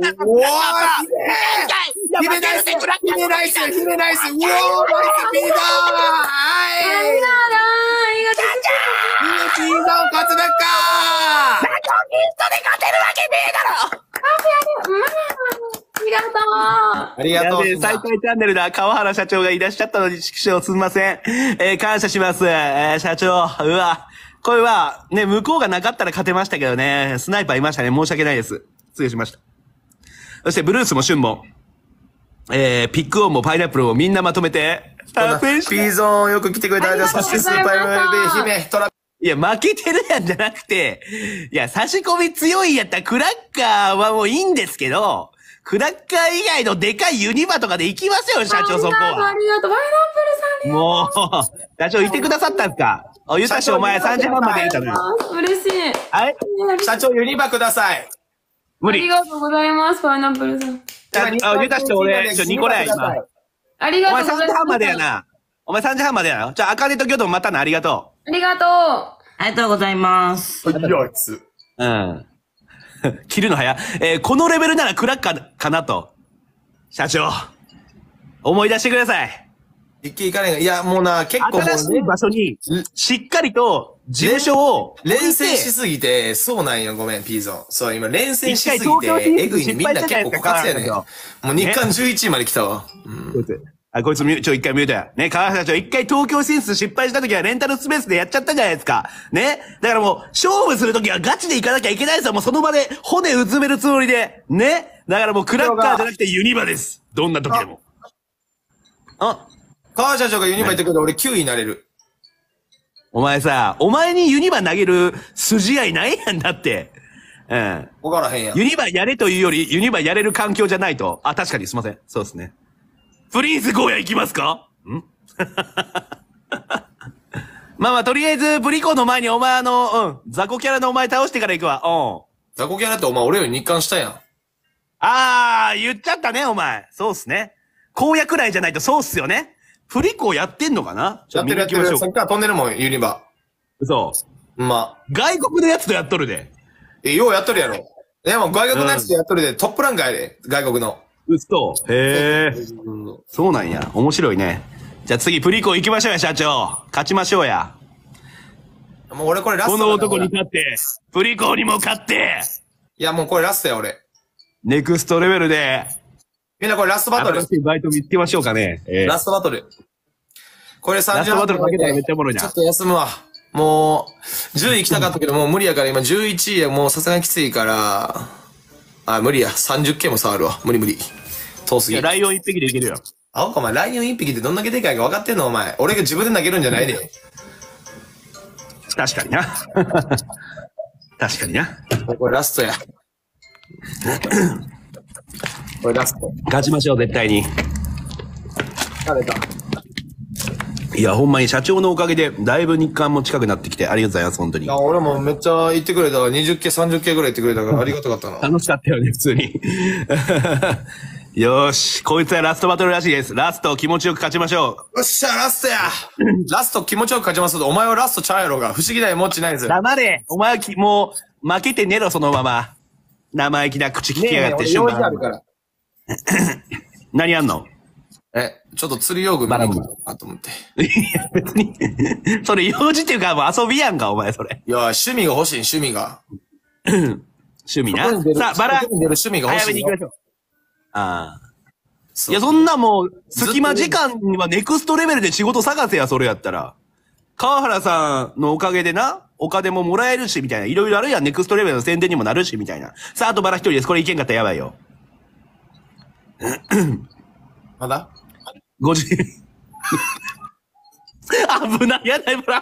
姫ナイス姫ナイス姫ナイスうおー、ナイスピーザーはいありがとうありがとうピーザーを勝つべっかーナコギフトで勝てるわけねえだろありがとうありがとう。 やべえ、再開チャンネルだ。川原社長がいらっしゃったのに、畜生すみません。えー、感謝します。えー、社長。うわ。これは、ね、向こうがなかったら勝てましたけどね。スナイパーいましたね。申し訳ないです。失礼しました。そして、ブルースもシュンも、えー、ピックオンもパイナップルもみんなまとめて、 ピーゾーンよく来てくれた間、そしてスーパー エムエルビー 姫、トラいや、負けてるやんじゃなくて、いや、差し込み強いやったらクラッカーはもういいんですけど、クラッカー以外のでかいユニバとかで行きますよ、社長そこは。 ありがとう。パイナップルさんもう、社長いてくださったんすか？お、ゆたしお前さんじはんまでいたな。 嬉しい。 はい社長ユニバください。 無理。 ありがとうございます、パイナップルさん。 あ、ゆたしと俺、ちょ、にこだよ、今。 ありがお前3 とうございます。 時半までやな。お前さんじはんまでやな。じゃあ、あかねとギョドンまたな、ありがとありがとう。 ありがとうございます。 いやつ。 う。うん。切るの早。えー、このレベルならクラッカーかなと。社長、思い出してください。 一気行かねえが。いや、もうな、結構もう、ね、 新しい場所に、しっかりと、事務所を、 連戦しすぎて、そうなんよ、ごめん、ピーゾン。そう、今、連戦しすぎて、 一回東京進出エグいにみんな結構枯渇やねん。もう日韓じゅういちいまで来たわ。うん。 あ、こいつミュ、ちょ、一回ミュートや。ね、川原社長、一回東京進出失敗した時はレンタルスペースでやっちゃったじゃないですか。ね。だからもう、勝負する時はガチで行かなきゃいけないですよ。もうその場で骨うずめるつもりで。ね。だからもうクラッカーじゃなくてユニバです。どんな時でも。あ、 川社長がユニバ行ってくると俺きゅういになれる。 お前さ、お前にユニバ投げる筋合いないやんだって。うん。 わからへんやん。 ユニバやれというより、ユニバやれる環境じゃないと。あ、確かにすいません。そうですね。プリンスゴーヤ行きますかんまあまあ、とりあえず、プリコの前にお前あの、うん、雑魚キャラのお前倒してから行くわ。うん。 雑魚キャラってお前俺より日韓したやん。 あー、言っちゃったね、お前。そうっすね。荒野くらいじゃないとそうっすよね。プリコやってんのかなやってるやってる。さっきから飛んでるもん、ユニバ。 嘘。 まあ。 外国のやつとやっとるで。 え、ようやっとるやろ。でも外国のやつとやっとるで、トップランカーやで、外国の。 嘘。へえ。そうなんや。面白いね。じゃあ次プリコ行きましょうや、社長。勝ちましょうや。 もう俺これラストこの男に勝って、プリコにも勝って。 いやもうこれラストや、俺。 ネクストレベルで。 みんなこれラストバトル。 新しいバイト見つけましょうかね。えー、 ラストバトル。これさんじゅうはんラストバトル負けたらめっちゃおもろいな。 ちょっと休むわ。もう、じゅうい行きたかったけどもう無理やから今じゅういちいやもうさすがにきついから、あ、無理や。さんじゅっけんも触るわ。無理無理。遠すぎ。 ライオン一匹でいけるよ。 あおかお前、ライオン一匹ってどんだけでかいか分かってんのお前。俺が自分で投げるんじゃないで。 確かにな。確かにな。 これラストや。これラスト。 勝ちましょう、絶対に。 疲れた。 いや、ほんまに社長のおかげで、だいぶ日韓も近くなってきて、ありがとうございます、本当に。 いや、俺もめっちゃ言ってくれたから、にじゅっけん、さんじゅっけんぐらい言ってくれたから、ありがたかったな。 楽しかったよね、普通に。よーし、こいつはラストバトルらしいです。ラスト気持ちよく勝ちましょよっしゃ、ラストやラスト気持ちよく勝ちますと、お前はラストちゃうやろが。不思議だよ、もっちないですう。 よ。 黙れ。お前はきもう、負けて寝ろ、そのまま。生意気な口聞きやがって、 ねえ、俺用事あるから。 何やんの？ え、ちょっと釣り用具見に行こうかと思って。 いや、別に。それ用事っていうか、もう遊びやんか、お前、それ。 いや、趣味が欲しい、趣味が。 趣味な。さあ、バラ、 趣味が欲しい。 早めに行きましょう。ああ。いや、そんなもう、隙間時間にはネクストレベルで仕事探せや、それやったら。川原さんのおかげでな、お金ももらえるし、みたいな。いろいろあるやん。ネクストレベルの宣伝にもなるし、みたいな。さあ、あとバラ一人です。これいけんかったらやばいよ。 まだごじ。危ない、やだい、危ない。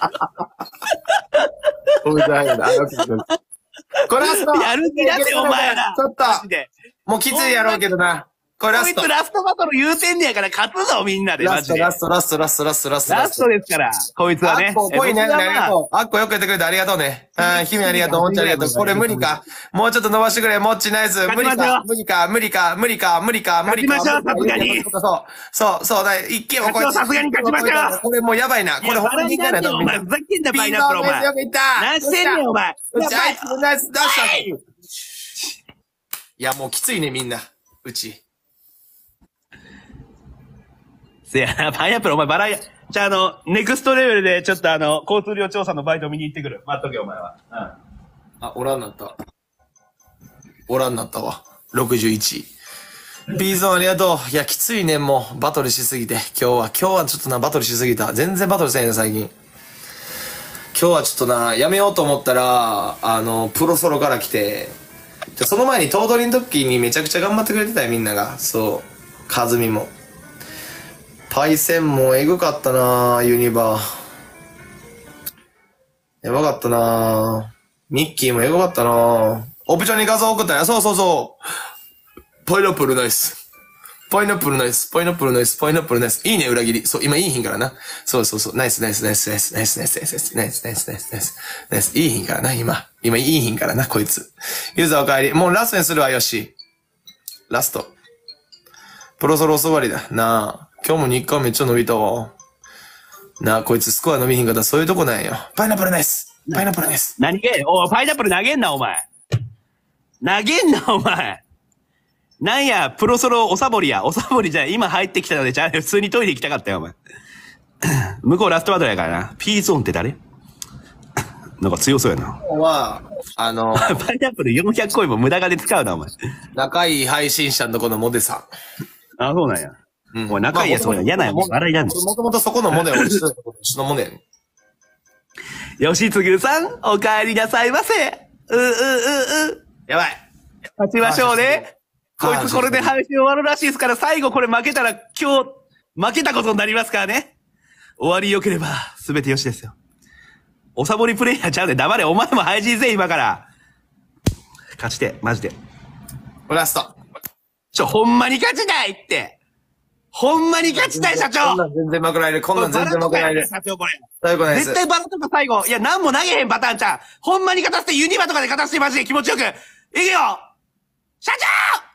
おめでとうございます。これラストやる気出せよ、お前ら。 ちょっと、もうきついやろうけどな。これラスト。 こいつラストバトル言うてんねやから勝つぞ、みんなで。 ラスト、ラスト、ラスト、ラスト、ラスト、ラスト。 ラストですから、こいつはね。 あっこ、ぽいね、ありがとう。あっこよくやってくれてありがとうね。あ姫ありがとう、もっちありがとう。これ無理か。もうちょっと伸ばしてくれ、もっちナイス。無理か、無理か、無理か、無理か、無理か、無理か。 勝ちましょう、さすがに。 そう、そう、そう、だ、一見もこれ。 さすがに勝ちましょう。 これもうやばいな。これほんまにいかないと。 お前、ふざけんな、パイナップル、お前。 よくいった。 何してんねん、お前。 うち、あいつ、ナイス、出した。いや、もうきついね、みんな。うち。 せやな、パイナップル、お前、バラや。じゃあ、あの、ネクストレベルで、ちょっとあの、交通量調査のバイト見に行ってくる。待っとけ、お前は。うん。 あ、おらんなった。おらんなったわ。ろくじゅういち。ビーゾンありがとう。いや、きついね、もう。バトルしすぎて。今日は、今日はちょっとな、バトルしすぎた。全然バトルせんね、最近。今日はちょっとな、やめようと思ったら、あの、プロソロから来て、じゃその前に頭取の時にめちゃくちゃ頑張ってくれてたよ、みんなが。そう。カズミも。パイセンもエグかったなユニバー。やばかったなミッキーもエグかったなオプションに画像送ったよ。そうそうそう。パイナップルナイス。パイナップルナイス。パイナップルナイス。パイナップルナイス。いいね、裏切り。そう、今いい品からな。そうそうそう。ナイスナイスナイスナイスナイスナイスナイスナイスナイスナイスナイスナイス。いい品からな、今。今いい品からな、こいつ。ユーザーお帰り。もうラストにするわ、よし。ラスト。プロソロ教わりだ。なあ。今日も日韓めっちゃ伸びたわ。なあ、こいつスコア伸びひんかったらそういうとこなんよ。パイナップルナイス。パイナップルナイス。 何げおパイナップル投げんな、お前。投げんな、お前。なんや、プロソロおサボりや。おサボりじゃ今入ってきたので、じゃあ普通にトイレ行きたかったよ、お前。向こうラストバトルやからな。P ゾーンって誰なんか強そうやな。 は、あの、 パイナップルよんひゃくコインも無駄金使うな、お前。 仲いい配信者のとこのモデさん。あ、そうなんや。 うん。 おい、仲いいやつ、おい、嫌なやもん。笑いやんの。 もともとそこのモデル、俺、うちのモデル。 吉次さん、お帰りなさいませ。う、う、う、う。 やばい。 勝ちましょうね。こいつこれで配信終わるらしいですから、最後これ負けたら今日、負けたことになりますからね。終わり良ければ、すべてよしですよ。おサボりプレイヤーちゃうで、黙れ、お前も配信せ、今から。勝ちて、マジで。 ラスト。 ちょ、ほんまに勝ちたいって。ほんまに勝ちたい、社長。 こんなん全然負けられる。こんなん全然負けられる。 社長、これ。 最後ないです。 絶対バラとか最後。いや、なんも投げへんパターンちゃん。ほんまに勝たせて、ユニバとかで勝たせて、マジで気持ちよく。いくよ社長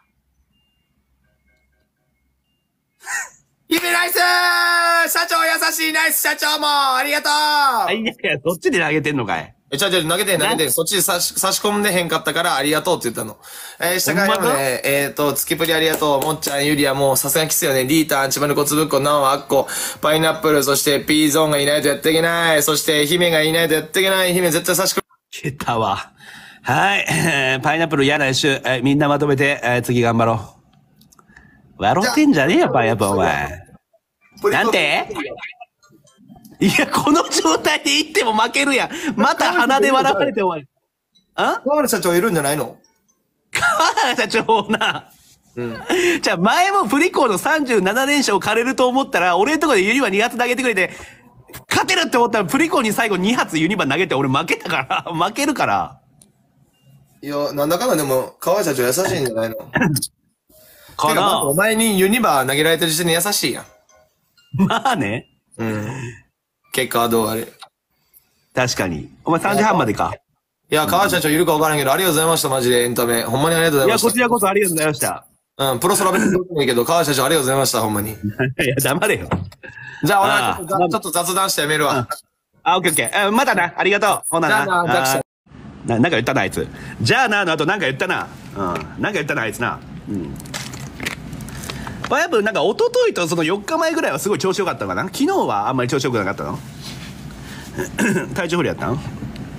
姫ナイスー社長優しいナイス社長もありがとうあ、いやいや、どっちで投げてんのかい。 え、ちゃうちゃう、投げてん投げてん。そっちで差し、差し込んでへんかったからありがとうって言ったの。えー、下からもね、えっと、月プリありがとう。もっちゃん、ゆりやもうさすがにきついよね。リータン、千葉のこつぶっこ、なお、あっこ、パイナップル、そして P ゾーンがいないとやっていけない。そして姫がいないとやっていけない。姫絶対差し込む。 けたわ。はい。えーパイナップル嫌な一周。えーみんなまとめて、えー次頑張ろう。笑ってんじゃねえよ、パイナップル、お前。なんていや、この状態で行っても負けるやん。また鼻で笑われて終わり。あ川原社長いるんじゃないの川原社長な。うん。じゃあ前もプリコーのさんじゅうなな連勝枯れると思ったら、俺のとこでユニバに発投げてくれて、勝てるって思ったらプリコーに最後に発ユニバ投げて俺負けたから、負けるから。 いや、なんだかんだでも、川原社長優しいんじゃないのかなお前にユニバ投げられてる時点で優しいやん。 まあね。 うん。結果はどうあれ。 確かに。お前さんじはんまでか。 いや、川原社長いるか分からんけど、ありがとうございました、マジで、エンタメ。ほんまにありがとうございいや、 ました。 こちらこそありがとうございました。 うん、プロソラ別にどうでもいいけど、川原社長ありがとうございました、ほんまに。 いや、黙れよ。 じゃあ、俺あはちょっとちょっと雑談してやめるわ。 あ、オッケーオッケー。またな。ありがとう。ほなな。 じゃあなじゃああーな、なんか言ったな、あいつ。じゃあな、の後なんか言ったな。うん。なんか言ったな、あいつな。うん。まあ、やっぱなんか一昨日とそのよっかまえぐらいはすごい調子良かったのかな。昨日はあんまり調子良くなかったの体調不良やったん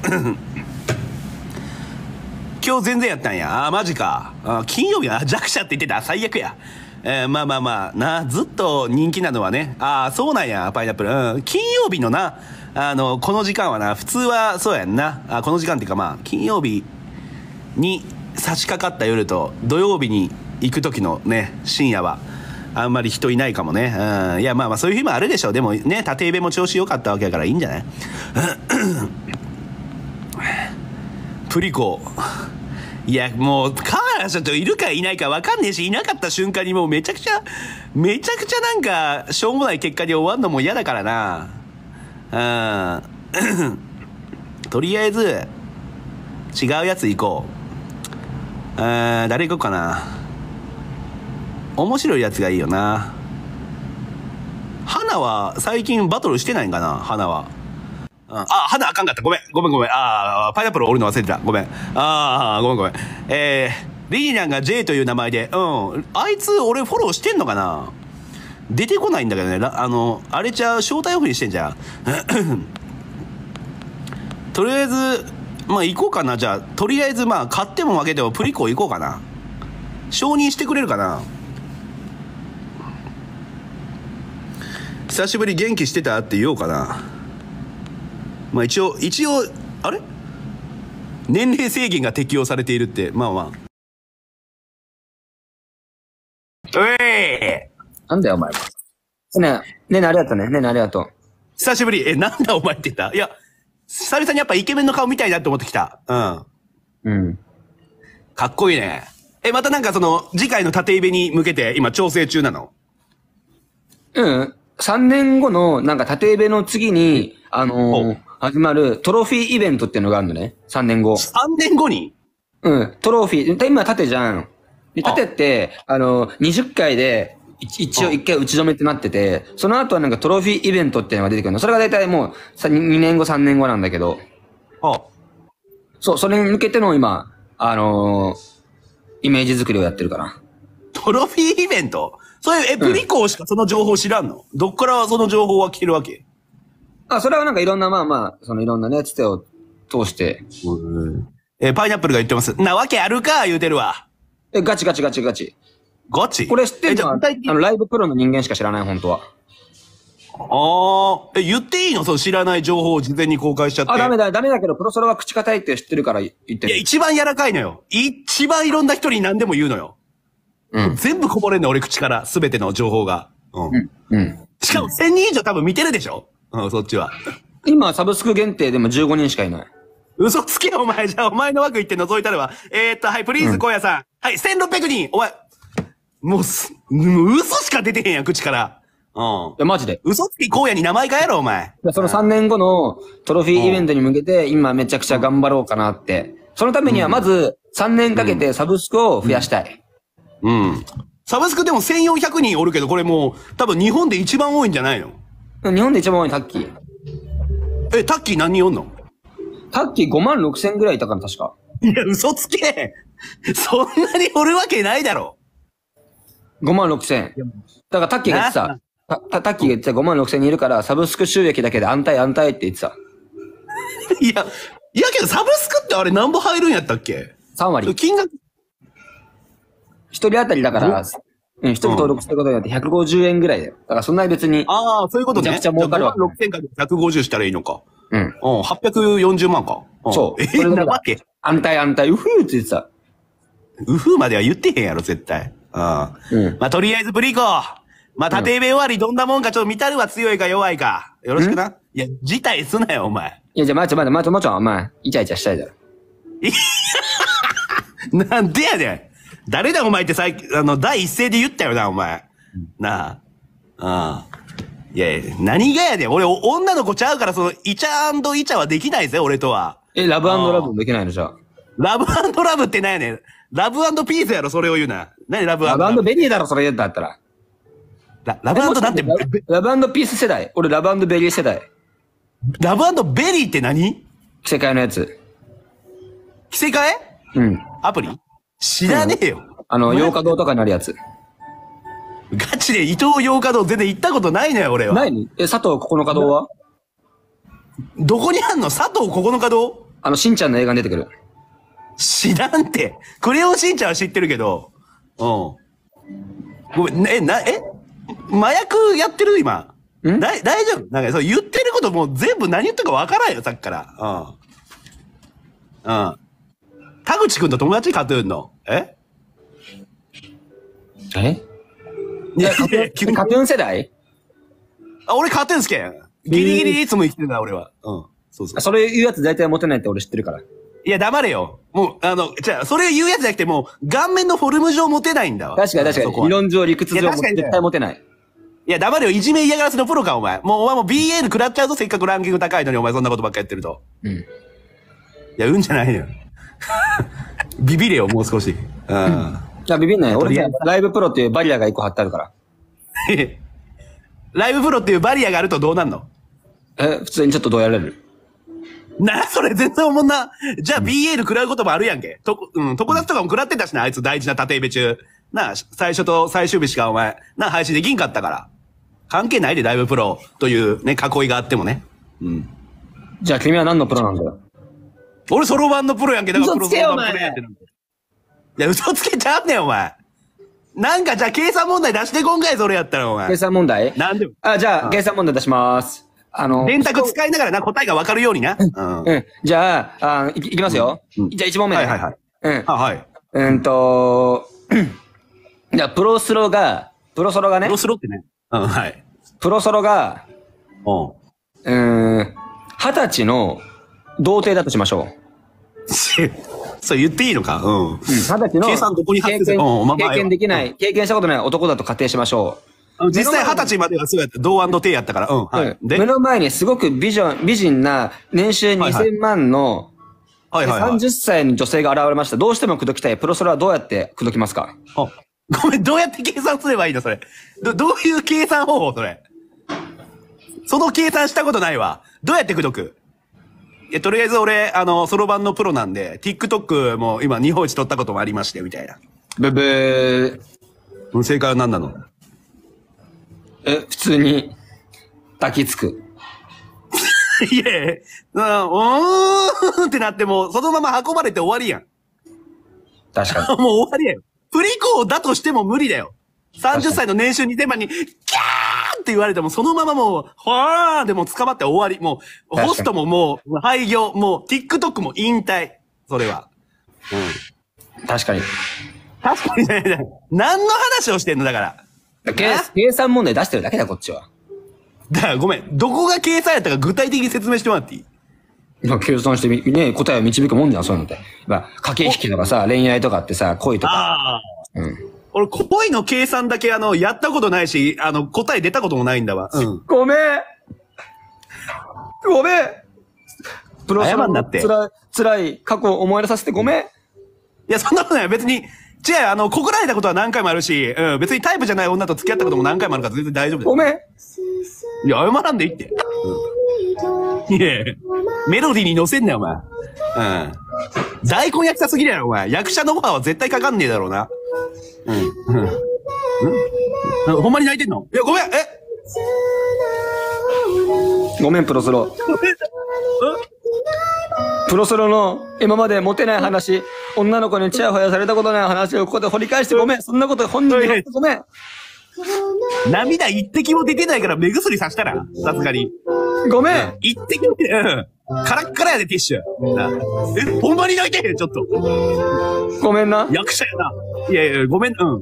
今日全然やったんや。あーマジか。あ金曜日は弱者って言ってた。最悪や。えー、まあまあまあな、ずっと人気なのはね。ああ、そうなんや、パイナップル。うん。金曜日のな、あの、この時間はな、普通はそうやんな。あこの時間っていうかまあ、金曜日に差し掛かった夜と土曜日に行く時のね、深夜は、 あんまり人いないかもね。うん。いや、まあまあそういう日もあるでしょう。でもね、縦イベも調子良かったわけだからいいんじゃない？プリコ。いや、もう、川原社長いるかいないか分かんねえし、いなかった瞬間にもうめちゃくちゃ、めちゃくちゃなんか、しょうもない結果で終わんのも嫌だからな。うん。とりあえず、違うやつ行こう。うん、誰行こうかな。面白いやつがいいよな。花は、最近バトルしてないんかな、花は。うん、あ、花あかんかった。ごめん。ごめんごめん。ああ、パイナップルおるの忘れてた。ごめん。ああ、ごめんごめん。えー、リーナンが J という名前で、うん。あいつ、俺フォローしてんのかな？出てこないんだけどね。あの、あれちゃう、招待オフにしてんじゃん。とりあえず、まあ行こうかな。じゃあ、とりあえずまあ、勝っても負けてもプリコ行こうかな。承認してくれるかな？久しぶり元気してたって言おうかな。まあ一応、一応、あれ？年齢制限が適用されているって、まあまあ。うえーなんだよ、お前。ねえ、ねえねえ、ありがとうね。ねえねえ、ありがとう。 久しぶり。え、なんだお前って言った？いや、久々にやっぱイケメンの顔見たいなって思ってきた。うん。 うん。 かっこいいね。え、またなんかその、次回の縦イベに向けて今調整中なの？ うん。さんねんごの、なんか縦イベの次に、あのー、始まるトロフィーイベントっていうのがあるのね。さんねんご。 さんねんごに？ うん。トロフィー。今縦じゃん。で、縦って、あの、にじゅっかいで、一応一回打ち止めってなってて、その後はなんかトロフィーイベントっていうのが出てくるの。それが大体もう、さ、にねんご、さんねんごなんだけど。 あそう、それに向けての今、あのー、イメージ作りをやってるから。 トロフィーイベント？そういう、え、プリコしかその情報知らんの？うん、どっからその情報は聞けるわけ？ あ、それはなんかいろんな、まあまあ、そのいろんなね、つてを通して。 うん、え、パイナップルが言ってます。なわけあるか言うてるわ。 え、ガチガチガチガチ。 ガチ？ これ知ってんのは、あの、ライブプロの人間しか知らない、本当は。 ああ、え、言っていいの？その知らない情報を事前に公開しちゃって。 あ、ダメだ、ダメだけど、プロソロは口堅いって知ってるから言ってる。 いや、一番柔らかいのよ。一番いろんな人に何でも言うのよ。うん。全部こぼれんの、俺口から、すべての情報が。うん。うん。うん、しかもせんにん以上多分見てるでしょ？うん、そっちは。今、 サブスク限定でもじゅうごにんしかいない。 嘘つけよ、お前。じゃあ、お前の枠行って覗いたるわ。えー、っと、はい、プリーズ、小屋さん。はい、せんろっぴゃくにん。お前、もうす、もう嘘しか出てへんやん、口から。うん。いや、マジで。 嘘つき荒野に名前変えろ、お前。 そのさんねんごのトロフィーイベントに向けて、今めちゃくちゃ頑張ろうかなって。そのためには、まず、さんねんかけてサブスクを増やしたい。 うん。うん、サブスクでもせんよんひゃくにんおるけど、これもう、多分日本で一番多いんじゃないの？ 日本で一番多いタッキー。 え、タッキー何人おんの？ タッキーごまんろくせんぐらいいたかな、確か。 いや、嘘つけ。そんなにおるわけないだろ。 ごまんろくせん。だからタッキーが言ってさ、タタッキーが言ってたごまんろくせん人いるから、サブスク収益だけで安泰安泰って言ってた。 いや、いやけどサブスクってあれ何本入るんやったっけ？ さん 割。 金額一人当たりだから、うん、一人登録することによってひゃくごじゅうえんぐらいだよ。だからそんなに別に。 ああ、そういうことね。 めちゃくちゃ儲かるわけ。 ろくせんかけるひゃくごじゅうしたらいいのか。 うん。 うん、はっぴゃくよんじゅうまんか。 うん、そう。 えー、なわけ？ 安泰安泰、うふーって言ってた。 うふーまでは言ってへんやろ、絶対。うん。うん。まあ、とりあえずブリコ。まあ、縦イベ終わりどんなもんかちょっと見たるは強いか弱いか。よろしくな。いや、辞退すなよ、お前。 いや、じゃあ、待って待って待って、もうちょん、お前、イチャイチャしたいだろ。 なんでやねん。誰だお前ってさっき、あの、第一声で言ったよな、お前。なあ。ああ。いやいや、何がやで、俺、女の子ちゃうから、その、イチャー&イチャはできないぜ、俺とは。 え、ラブ&ラブもできないのじゃあ。 ラブ&ラブって何やねん。ラブ&ピースやろ、それを言うな。何ラブ&ラブ。 ラブ&ベリーだろ、それ言うんだったら。 ラ、ラブ&なんて、 ラブ&ピース世代。俺、ラブ&ベリー世代。 ラブ&ベリーって何？ 着せ替えのやつ。 着せ替え？ うん。 アプリ？知らねえよ。 うん、あの、洋華堂とかにあるやつ。 ガチで伊東洋華堂全然行ったことないのよ、俺は。 ないの？え、佐藤九日堂は？ どこにあんの？佐藤九日堂？ あの、しんちゃんの映画に出てくる。 知らんて。クレヨンしんちゃんは知ってるけど。うん。ごめん、え、な、え麻薬やってる今。んだ、大丈夫？なんかそう言ってることもう全部何言ってるかわからんよ、さっきから。うん。うん。田口くんと友達カトゥーンの。ええいや、いや、急に。 カトゥーン世代？ あ、俺カトゥーン好きやん。ギリギリいつも生きてるな、俺は。うん。そうそう。 それ言うやつ大体モテないって俺知ってるから。 いや、黙れよ。もう、あの、じゃあ、それ言うやつじゃなくて、もう、顔面のフォルム上モテないんだわ。 確かに確かに。理論上、理屈上、絶対モテない。 いや、黙れよ。いじめ嫌がらせのプロか、お前。もう、お前も ビーエル 食らっちゃうぞ、せっかくランキング高いのに、お前そんなことばっかやってると。 うん。いや、うんじゃないのよ。ビビれよ、もう少し。うん。 いや、ビビんない。俺ね、ライブプロっていうバリアが一個貼ってあるから。 ライブプロっていうバリアがあるとどうなんの？ え、普通にちょっとどうやれる？ な、それ全然おもんな。じゃあ ビーエル 食らうこともあるやんけ。とこ、うん、友達とかも食らってたしな、あいつ大事な縦イベ中。な、最初と最終日しかお前、な、配信できんかったから。関係ないで、ライブプロというね、囲いがあってもね。うん。 じゃあ君は何のプロなんだよ。 俺ソロバンのプロやんけ。だからプロ嘘つけよソロバンプロやってるんだよ。いや、嘘つけちゃうねん、お前。なんか、じゃあ計算問題出してこんかい、それやったら、お前。 計算問題？ なんでも。 あ、じゃあ、計算問題出します。あの、 電卓使いながらな、答えがわかるようにな。うん。 うん。じゃあ、あいき、いきますよ。うん、じゃあいち問目ね。 はいはいはい。 うん。 あ、はい。 うんと、じゃあ、プロスロが、プロソロがね。 プロスロってね。うん、はい。 プロソロが、 うん。 うーん、二十歳の童貞だとしましょう。そう言っていいのか？うん。 二十歳の計算どこに発生する？ 経験できない、経験したことない男だと仮定しましょう。実際二十歳まではそうやって、同安同定やったから。うん。はい。 で、目の前にすごく美女、美人な、年収にせんまんの、はいはい。さんじゅっさいの女性が現れました。どうしても口説きたい。プロソロはどうやって口説きますか？ あ、ごめん、どうやって計算すればいいのそれ。ど、どういう計算方法それ。その計算したことないわ。どうやって口説く？いや、とりあえず俺、あの、ソロ版のプロなんで、TikTok も今日本一取ったこともありまして、みたいな。 ブブー。正解は何なの？ え、普通に、抱きつく。 いやいや、うーんってなっても、そのまま運ばれて終わりやん。 確かに。 もう終わりやよ。プリコだとしても無理だよ。さんじゅっさいの年収にせんまんに、キャーって言われても、そのままもう、ほーでも捕まって終わり。もう、ホストももう、廃業、もう、TikTok も引退。それは。 うん。確かに。 確かにね。何の話をしてんのだから。 計、計算問題出してるだけだ、こっちは。 だからごめん。どこが計算やったか具体的に説明してもらっていい？ 今、計算してみ、ね、答えを導くもんじゃん、そういうのって。まあ、駆け引きとかさ、恋愛とかってさ、恋とか。 ああ。 うん。 俺、恋の計算だけあの、やったことないし、あの、答え出たこともないんだわ。うん。 ごめんごめんプロ謝んなって。 つらい、辛い過去を思い出させてごめん。いや、そんなことない。別に、違う、あの、告られたことは何回もあるし、うん、別にタイプじゃない女と付き合ったことも何回もあるから全然大丈夫だよ。 ごめん。 いや、謝らんでいいって。うん。いやメロディーに乗せんなよ、お前。うん。大根焼きさすぎるやろ、お前。役者のオファーは絶対かかんねえだろうな。うん。うん。うん、ほんまに泣いてんの？いや、ごめん、えごめん、プロソロ。プロソロの今までモテない話、女の子にチヤホヤされたことない話をここで掘り返してごめん。そんなこと本人に言ってごめん。 涙一滴も出てないから目薬さしたら、さすがに。 ごめん。 一滴も出てない。うん。カラッカラやで、ティッシュ。なえ、ほんまに泣いてへん、ちょっと。 ごめんな。 役者やな。いやいや、ごめん、うん。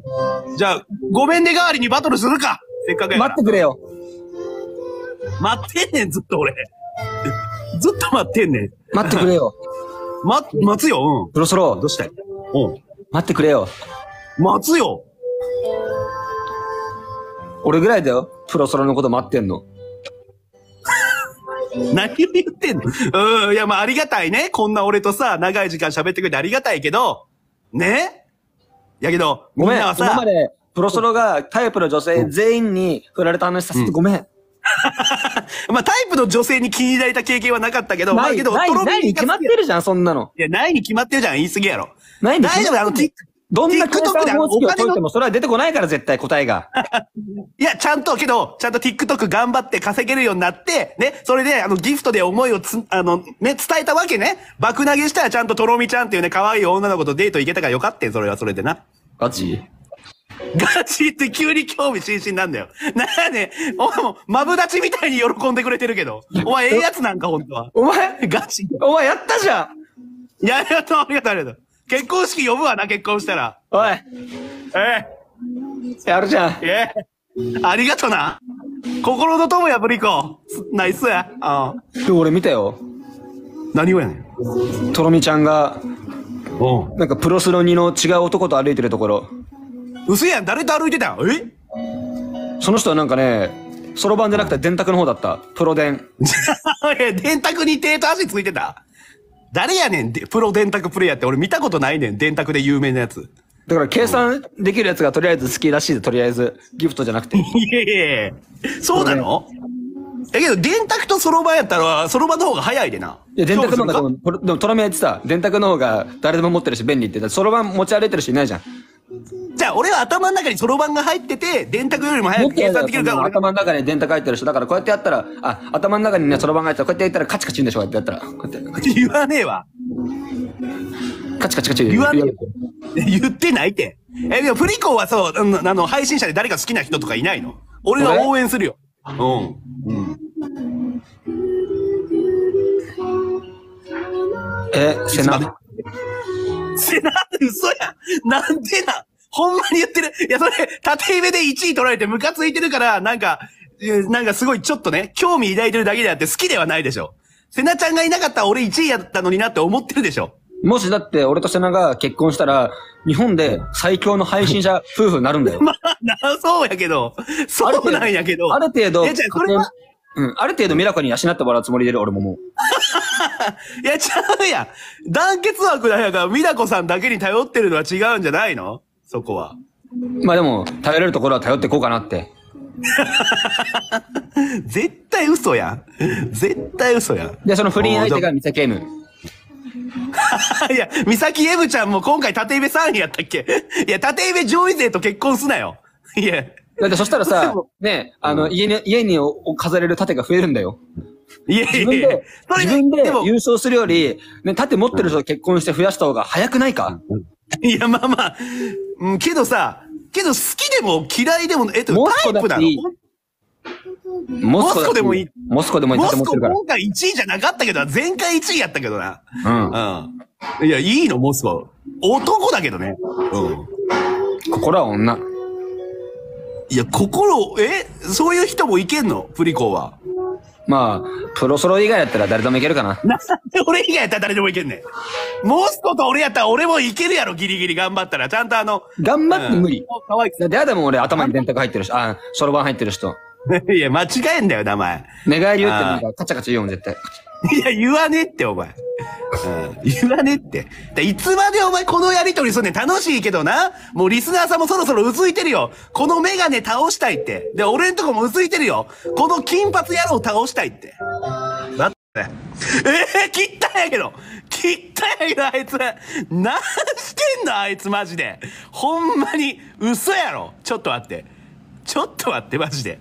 じゃあ、ごめんね代わりにバトルするか。せっかくやから。 待ってくれよ。 待ってんねん、ずっと俺。ずっと待ってんねん。 待ってくれよ。 ま、待つよ、うん。 プロソロ。 どうしたい？うん。 待ってくれよ。 待つよ。 俺ぐらいだよ。プロソロのこと待ってんの。 何を言ってんの？うん、いや、まあ、ありがたいね。こんな俺とさ、長い時間喋ってくれてありがたいけど、ね？やけど、 ごめん、 みんなはさ、 今まで、プロソロがタイプの女性全員に振られた話させてごめん。 まあ、タイプの女性に気に入られた経験はなかったけど、 ない、 まあ、けど、 ない、ないに決まってるじゃん、そんなの。 いや、ないに決まってるじゃん、言い過ぎやろ。 ないに大丈夫、あの、 どんな計算方式を解いてももそれは出てこないから、絶対答えが。 いや、ちゃんと、けど、ちゃんと TikTok 頑張って稼げるようになって、ね、それで、あの、ギフトで思いをつ、あの、ね、伝えたわけね。爆投げしたらちゃんととろみちゃんっていうね、可愛い女の子とデート行けたからよかったん、それはそれでな。 ガチガチって急に興味津々なんだよ。なあね、お前も、マブダチみたいに喜んでくれてるけど。お前、ええやつなんか、ほんとは。 お前、 ガチ。 お前やったじゃん。 いや、ありがとう、ありがとう、ありがとう。結婚式呼ぶわな、結婚したら。 おい。 ええ。 やるじゃん。 えありがとな。心の友や、ブリコ。ナイスや。ああ。 で、俺見たよ。 何をやねん。 とろみちゃんが、 おう。 なんかプロスロにの違う男と歩いてるところ。 嘘やん、誰と歩いてたんえその人はなんかね、そろばんじゃなくて電卓の方だった。プロ電。 え、電卓に手と足ついてた誰やねん、でプロ電卓プレイヤーって。俺見たことないねん、電卓で有名なやつ。 だから計算できるやつがとりあえず好きらしいで、とりあえず。ギフトじゃなくて。 いやいやいやそうなのだけど、電卓とそろばんやったら、そろばんの方が早いでな。 いや、電卓の方がで勝負するも、でもトラメやってさ、電卓の方が誰でも持ってるし便利って言ったら、そろばん持ち歩いてる人いないじゃん。 かじゃあ、俺は頭の中にそろばんが入ってて、電卓よりも早く計算できるから俺。 頭の中に電卓入ってる人。だからこうやってやったら、あ、頭の中にね、そろばんが入ったら、こうやってやったらカチカチ言うんでしょ、こうやってやったら。こうやって。 言わねえわ。 カチカチカチ言わねえ。言ってないって。え、でもプリコはそう、うん、あの、配信者で誰か好きな人とかいないの？俺は応援するよ。うん。うん。 え、セナ。 セナ嘘やん。なんでな。ほんまに言ってる。いや、それ、縦目でいちい取られてムカついてるから、なんか、なんかすごいちょっとね、興味抱いてるだけであって好きではないでしょ。セナちゃんがいなかったら俺いちいやったのになって思ってるでしょ。 もしだって俺とセナが結婚したら、日本で最強の配信者夫婦になるんだよ。 まあ、な、そうやけど。そうなんやけど。 ある程度、 いや、じゃあこれは、 うん、ある程度ミラコに養ってもらうつもりでる、俺ももう。 いや、ちゃうやん。団結枠だやから、ミラコさんだけに頼ってるのは違うんじゃないのそこは。 まあでも、頼れるところは頼っていこうかなって。 絶対嘘やん。絶対嘘やん。 で、その不倫相手がミサキ M。 いや、ミサキ M ちゃんも今回縦目さんいやったっけいや、縦目上位勢と結婚すなよ。いや。 だってそしたらさ、ね、あの、家に、家に飾れる盾が増えるんだよ。 いやいやいや自分で、自分で優勝するより、ね、盾持ってる人と結婚して増やした方が早くないか？ いや、まあまあ、うん、けどさ、けど好きでも嫌いでも、えっと、タイプなの？ モスコでもいい。モスコでもいい。 モスコ今回いちいじゃなかったけど、前回いちいやったけどな。うん。うん。いや、いいの、モスコ。男だけどね。うん。 心は女。 いや、心、えそういう人もいけんのプリコは。 まあ、プロソロ以外やったら誰でもいけるかな。 なんで俺以外やったら誰でもいけんねん。モスコと俺やったら俺もいけるやろ、ギリギリ頑張ったら。ちゃんとあの。 頑張って無理。 可愛くだってあでも俺頭に電卓入ってるし、あ、そろばん入ってる人。 いや、間違えんだよ、名前。 寝返り打ってなんかカチャカチャ言うもん、絶対。 いや、言わねえって、お前。うん、言わねえって。いつまでお前このやりとりすんねん。楽しいけどな。もうリスナーさんもそろそろうずいてるよ。このメガネ倒したいって。で、俺んとこもうずいてるよ。この金髪野郎倒したいって。待って。ええー、切ったんやけど。切ったんやけど、あいつ。何してんのあいつマジで。ほんまに、嘘やろ。ちょっと待って。ちょっと待って、マジで。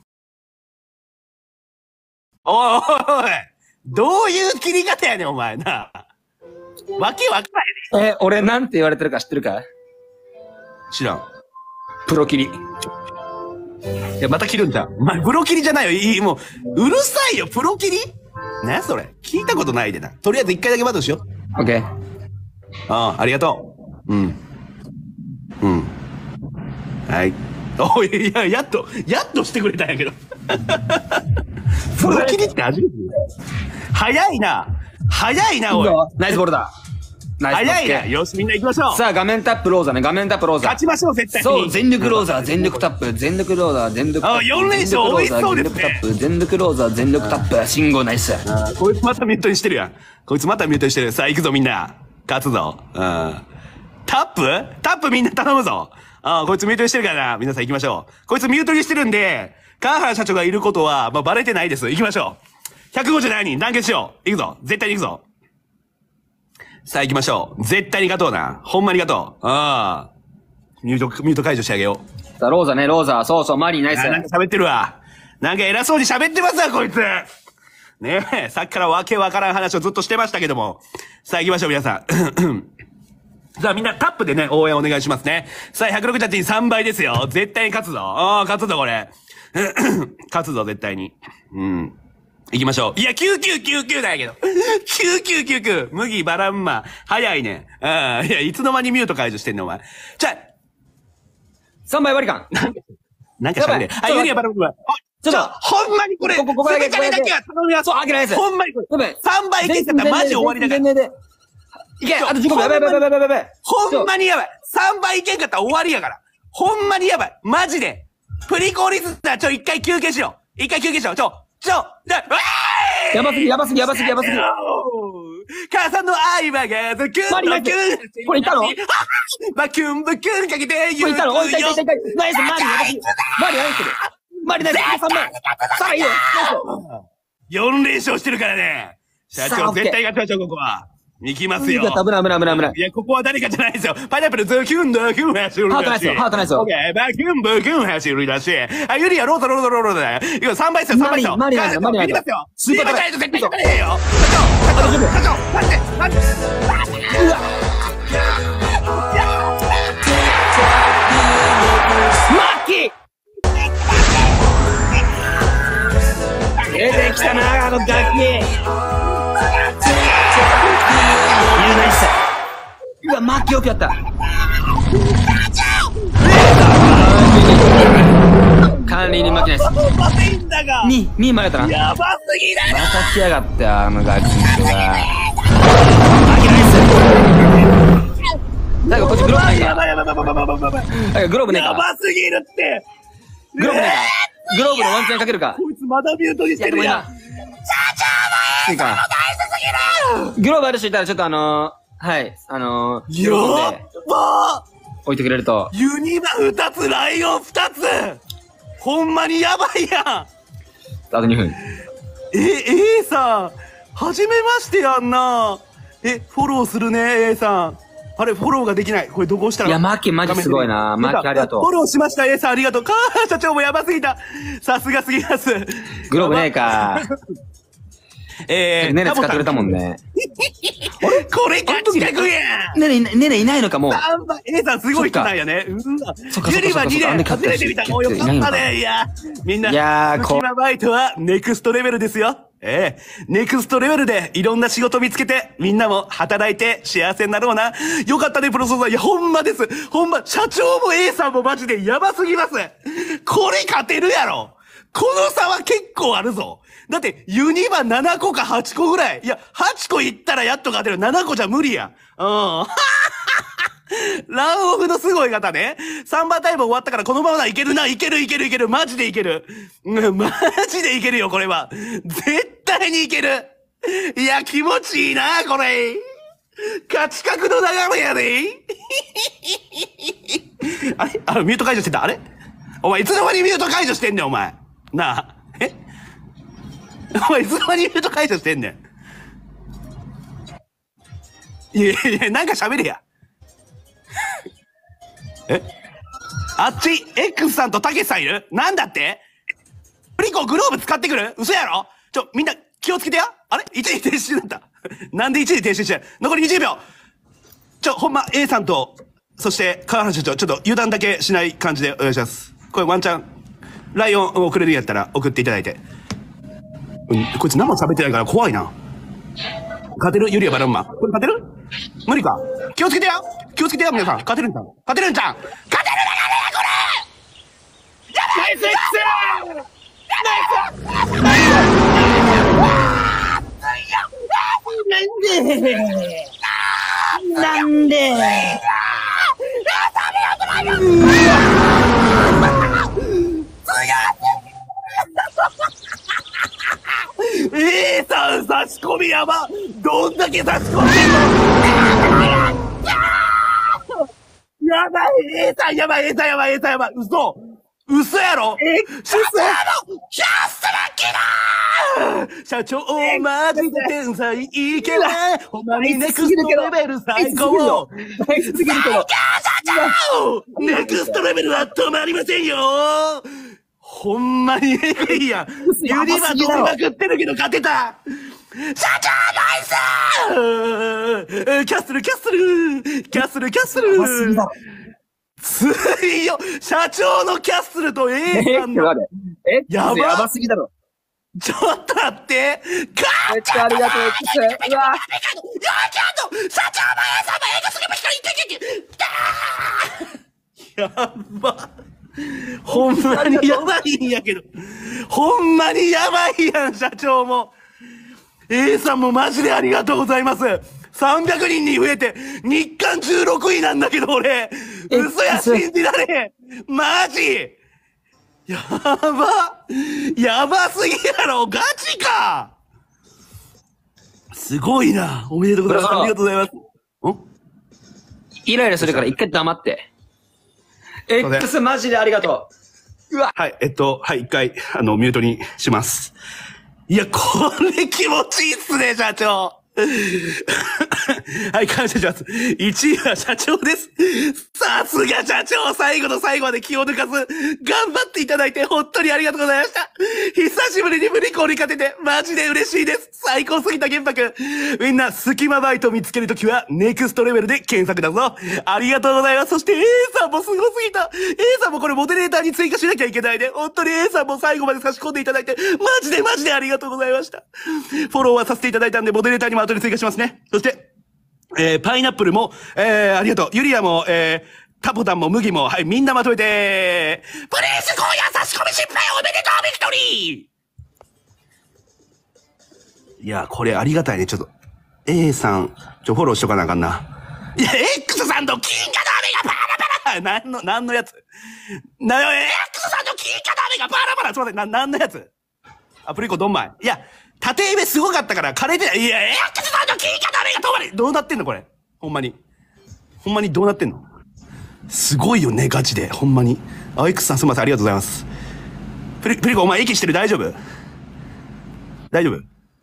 おいおいおい。どういう切り方やねん、お前な。わけわからないね。え、俺なんて言われてるか知ってるか？ 知らん。 プロ切り。いや、また切るんじゃん。お前、プロ切りじゃないよ。いい、もう、うるさいよ、プロ切りなやそれ。聞いたことないでな。とりあえず一回だけバトルしよう。オッケー。 ああ、ありがとう。うん。うん。はい。おい、いや、やっと、やっとしてくれたんやけど。プロ切りって初めて早いな。早いな、おい。 ナイスボールだ。 ナイス早いな。よし、みんな行きましょう。 さあ、画面タップローザね。画面タップローザ。 勝ちましょう、絶対に。 そう、全力ローザー、全力タップ、全力ローザー、全力タップ。 あ、よん連勝美味しそうですね。 全力ローザー、全力タップ、信号ナイス。 こいつまたミュートにしてるやん。こいつまたミュートにしてる。さあ、行くぞ、みんな。勝つぞ。うん。タップタップみんな頼むぞ。ああ、こいつミュートにしてるからな。皆さん行きましょう。こいつミュートにしてるんで、川原社長がいることは、まあ、バレてないです。行きましょう。ひゃくごじゅうななにん団結しよう。行くぞ。絶対に行くぞ。さあ行きましょう。絶対に勝とうな。ほんまに勝とう。ああ。ミュート、ミュート解除してあげよう。 さあ、ローザね、ローザ。そうそう、マリーナイス。 なんか喋ってるわ。なんか偉そうに喋ってますわ、こいつ。ねえ、さっきからわけわからん話をずっとしてましたけども。さあ行きましょう、皆さん。さあみんなタップでね、応援お願いしますね。さあひゃくろくじゅうはちにさんばいですよ。絶対に勝つぞ。ああ、勝つぞ、これ。勝つぞ、絶対に。うん。行きましょう。いや、きゅうきゅうきゅうきゅうだけど。きゅうきゅうきゅうきゅう。麦バランマ。早いね。ああ、いや、いつの間にミュート解除してんの、お前。じゃあ、 さんばい割り勘。 なんか喋れ。あ、ユリアバルブは。 ちょっと、 ほんまにこれ、 ここ、ここだけ、 すべてだけは頼みます。 そう、開けないです。 ほんまにこれ。 ごめん。 さんばいいけたらマジ終わりだから。 いけ、あとじゅうごびょう。やばいやばいやばいやばい。 ほんまにやばい。さんばいいけんかったら終わりやから。ほんまにやばい。マジで。プリコリスター、ちょ、一回休憩しよう。一回休憩しよう。ちょ、ちょ、で、わーいやばすぎ、やばすぎ、やばすぎ、やばすぎ。 母さんの愛はがずくんマリナイスこれいったのバキュンバキュンかけてこれいったのおい、痛い痛い痛い痛い。ナイス、マリ、やばすぎ。マリ、ナイス。マリ、ナイス。さんばい。さあ、いいよ。 よん連勝してるからね。社長、絶対勝ちましょう、ここは。行きますよ。 危ない危ない危ない危ない。 いや、ここは誰かじゃないですよ。パイナップルズキュンドキュン走るらしい。 ハートないですよ、ハートないですよ。 オッケー、バキュンバキュン走るらしい。あ、ユリア、ロードロードロードだよ。いや、さんばいっすよ、さんばいっすよ。 マリ、マリ、マリ、マリ。 行きますよ。 スーパー絶対勝たねえよ。社長、社長、社長、待って、待って。うわ。 マッキー出てきたな、あのガキ。うわ、マッキーよくやった。管理に負けないです。に、にまでやったな。 やばすぎだよ。 また来やがった、あのガキの人が。最後こっちグローブないか。 やばいやばいやばいやばいやばいやばい。 グローブねえか。 やばすぎるって。 グローブねえか。グローブのワンチャンかけるか。 こいつまだミュートにしてるやん。 いいか。グローブある人いたらちょっとあのー、はい、あのー、 やっば置いてくれると。 ユニバ二つ、ライオン二つほんまにやばいやん。 あとにふん。 え、A さん、はじめましてやんな。え、フォローするね、A さん。あれ、フォローができない。これどこ押したら。 いや、マッキーマジすごいな。マッキーありがとう。 フォローしました、A さんありがとう。かー、社長もやばすぎた。さすがすぎます。 グローブねえか。 えー、 ねね使ってくれたもんね。 これガチ角やん。 ねね、ねねいないのかもう。 A さんすごい人なんやね。うわ。ユニバにねん初めて見た。もうよかったね。いや、みんな。 いやー、 こう。バイトはネクストレベルですよ。ええ。ネクストレベルでいろんな仕事見つけて、みんなも働いて幸せになろうな。よかったね、プロソーさん。いや、ほんまです。ほんま、社長も A さんもマジでやばすぎます。これ勝てるやろ。この差は結構あるぞ。だって、ユニバななこかはちこぐらい。いや、はちこいったらやっと勝てる。ななこじゃ無理や。うん。ランオフのすごい方ね。さんばんタイム終わったからこのままいけるな。いけるいけるいける。マジでいける。うん、マジでいけるよ、これは。絶対にいける。いや、気持ちいいな、これ。勝ち角の流れやで。あれあ、ミュート解除してた。あれお前、いつの間にミュート解除してんねん、お前。なあ。えお前、いつの間にミュート解除してんねん。いやいや、なんか喋れや。えあっち、X さんとたけしさんいるなんだってリコ、グローブ使ってくる嘘やろちょ、みんな、気をつけてやあれ一時停止だった。なんで一時停止して残りにじゅうびょうちょ、ほんま、A さんと、そして、川原社長、ちょっと油断だけしない感じでお願いします。これワンチャン、ライオン送れるんやったら送っていただいて。うん、こいつ何も喋ってないから怖いな。勝てるユリアバランマ。これ勝てる無理か。気をつけてや気をつけてや皆さん。勝てるんちゃん勝てるんちゃん勝てるだからやこれやばいナイス X! ナイスなんでなんでA さん差し込みやばどんだけ差し込んでんのやばい !A さんやばい !A さんやばい !A さんやばい嘘嘘やろえ社長のキャスラッキーだー社長マジで天才イケメンほんまにネクストレベル最高最高社長ネクストレベルは止まりませんよほんまにエグいやんユニバ飛びまくってるけど勝てた社長ナイスキャッスルキャッスルキャッスルキャッスルついよ社長のキャッスルと A さんのえやばやばすぎだろちょっと待ってガめっちゃありがとう X うわ社長も A さんもエグすぎましたいけいけいけやば。ほんまにやばいんやけど。ほんまにやばいやん、社長も。A さんもマジでありがとうございます。さんびゃくにんに増えて、日韓じゅうろくいなんだけど、俺。嘘や、信じられへん。マジやば。やばすぎやろ、ガチか。すごいな。おめでとうございます。ありがとうございます。んイライラするから一回黙って。X マジでありがとう。うわ。 はい、えっと、はい、一回、あの、ミュートにします。いや、これ気持ちいいっすね、社長。はい、感謝します。いちいは社長です。さすが社長、最後の最後まで気を抜かず、頑張っていただいて本当にありがとうございました。久しぶりにブリコに勝てて、マジで嬉しいです。最高すぎた玄白。みんな、隙間バイト見つけるときは、ネクストレベルで検索だぞ。ありがとうございます。そして A さんもすごすぎた。A さんもこれモデレーターに追加しなきゃいけないね。本当に A さんも最後まで差し込んでいただいて、マジでマジでありがとうございました。フォローはさせていただいたんで、モデレーターにも後で追加しますね。そして、えー、パイナップルも、えー、ありがとう。ユリアも、えー、タポタンも麦も、はい、みんなまとめて、プレイスゴーヤ差し込み失敗おめでとうビクトリー。いや、これありがたいね。ちょっと、A さん、ちょ、フォローしとかなあかんな。いや、X さんと金貨の雨がパラパラなんの、なんのやつな、X さんと金貨の雨がパラパラすいません、な、なんのやつあ、プリコドンマイ。いや、縦目すごかったから枯れてない。いや、X さんの金貨の雨が止まりどうなってんのこれ。ほんまに。ほんまにどうなってんのすごいよね、ガチで。ほんまに。あ、X さんすみません、ありがとうございます。プリ、プリコお前息してる大丈夫大丈夫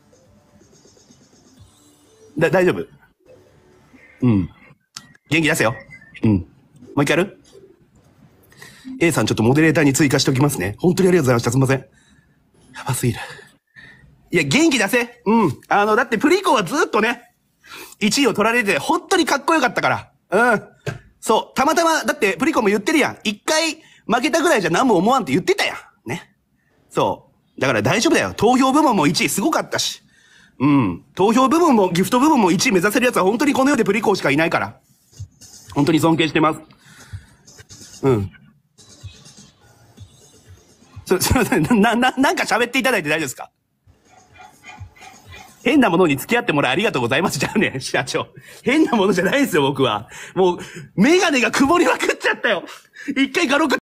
だ、大丈夫うん。元気出せよ。うん。もう一回やる ?A さんちょっとモデレーターに追加しておきますね。本当にありがとうございました。すみません。やばすぎる。いや、元気出せ。うん。あの、だってプリコはずっとね、いちいを取られて、本当にかっこよかったから。うん。そう。たまたま、だってプリコも言ってるやん。一回負けたぐらいじゃ何も思わんって言ってたやん。ね。そう。だから大丈夫だよ。投票部門もいちいすごかったし。うん。投票部門もギフト部門もいちい目指せる奴は本当にこの世でプリコしかいないから。本当に尊敬してます。うん。す、すいません。な、な、なんか喋っていただいて大丈夫ですか？変なものに付き合ってもらいありがとうございますじゃあね、社長。変なものじゃないですよ、僕は。もう、メガネが曇りまくっちゃったよ。一回ガロク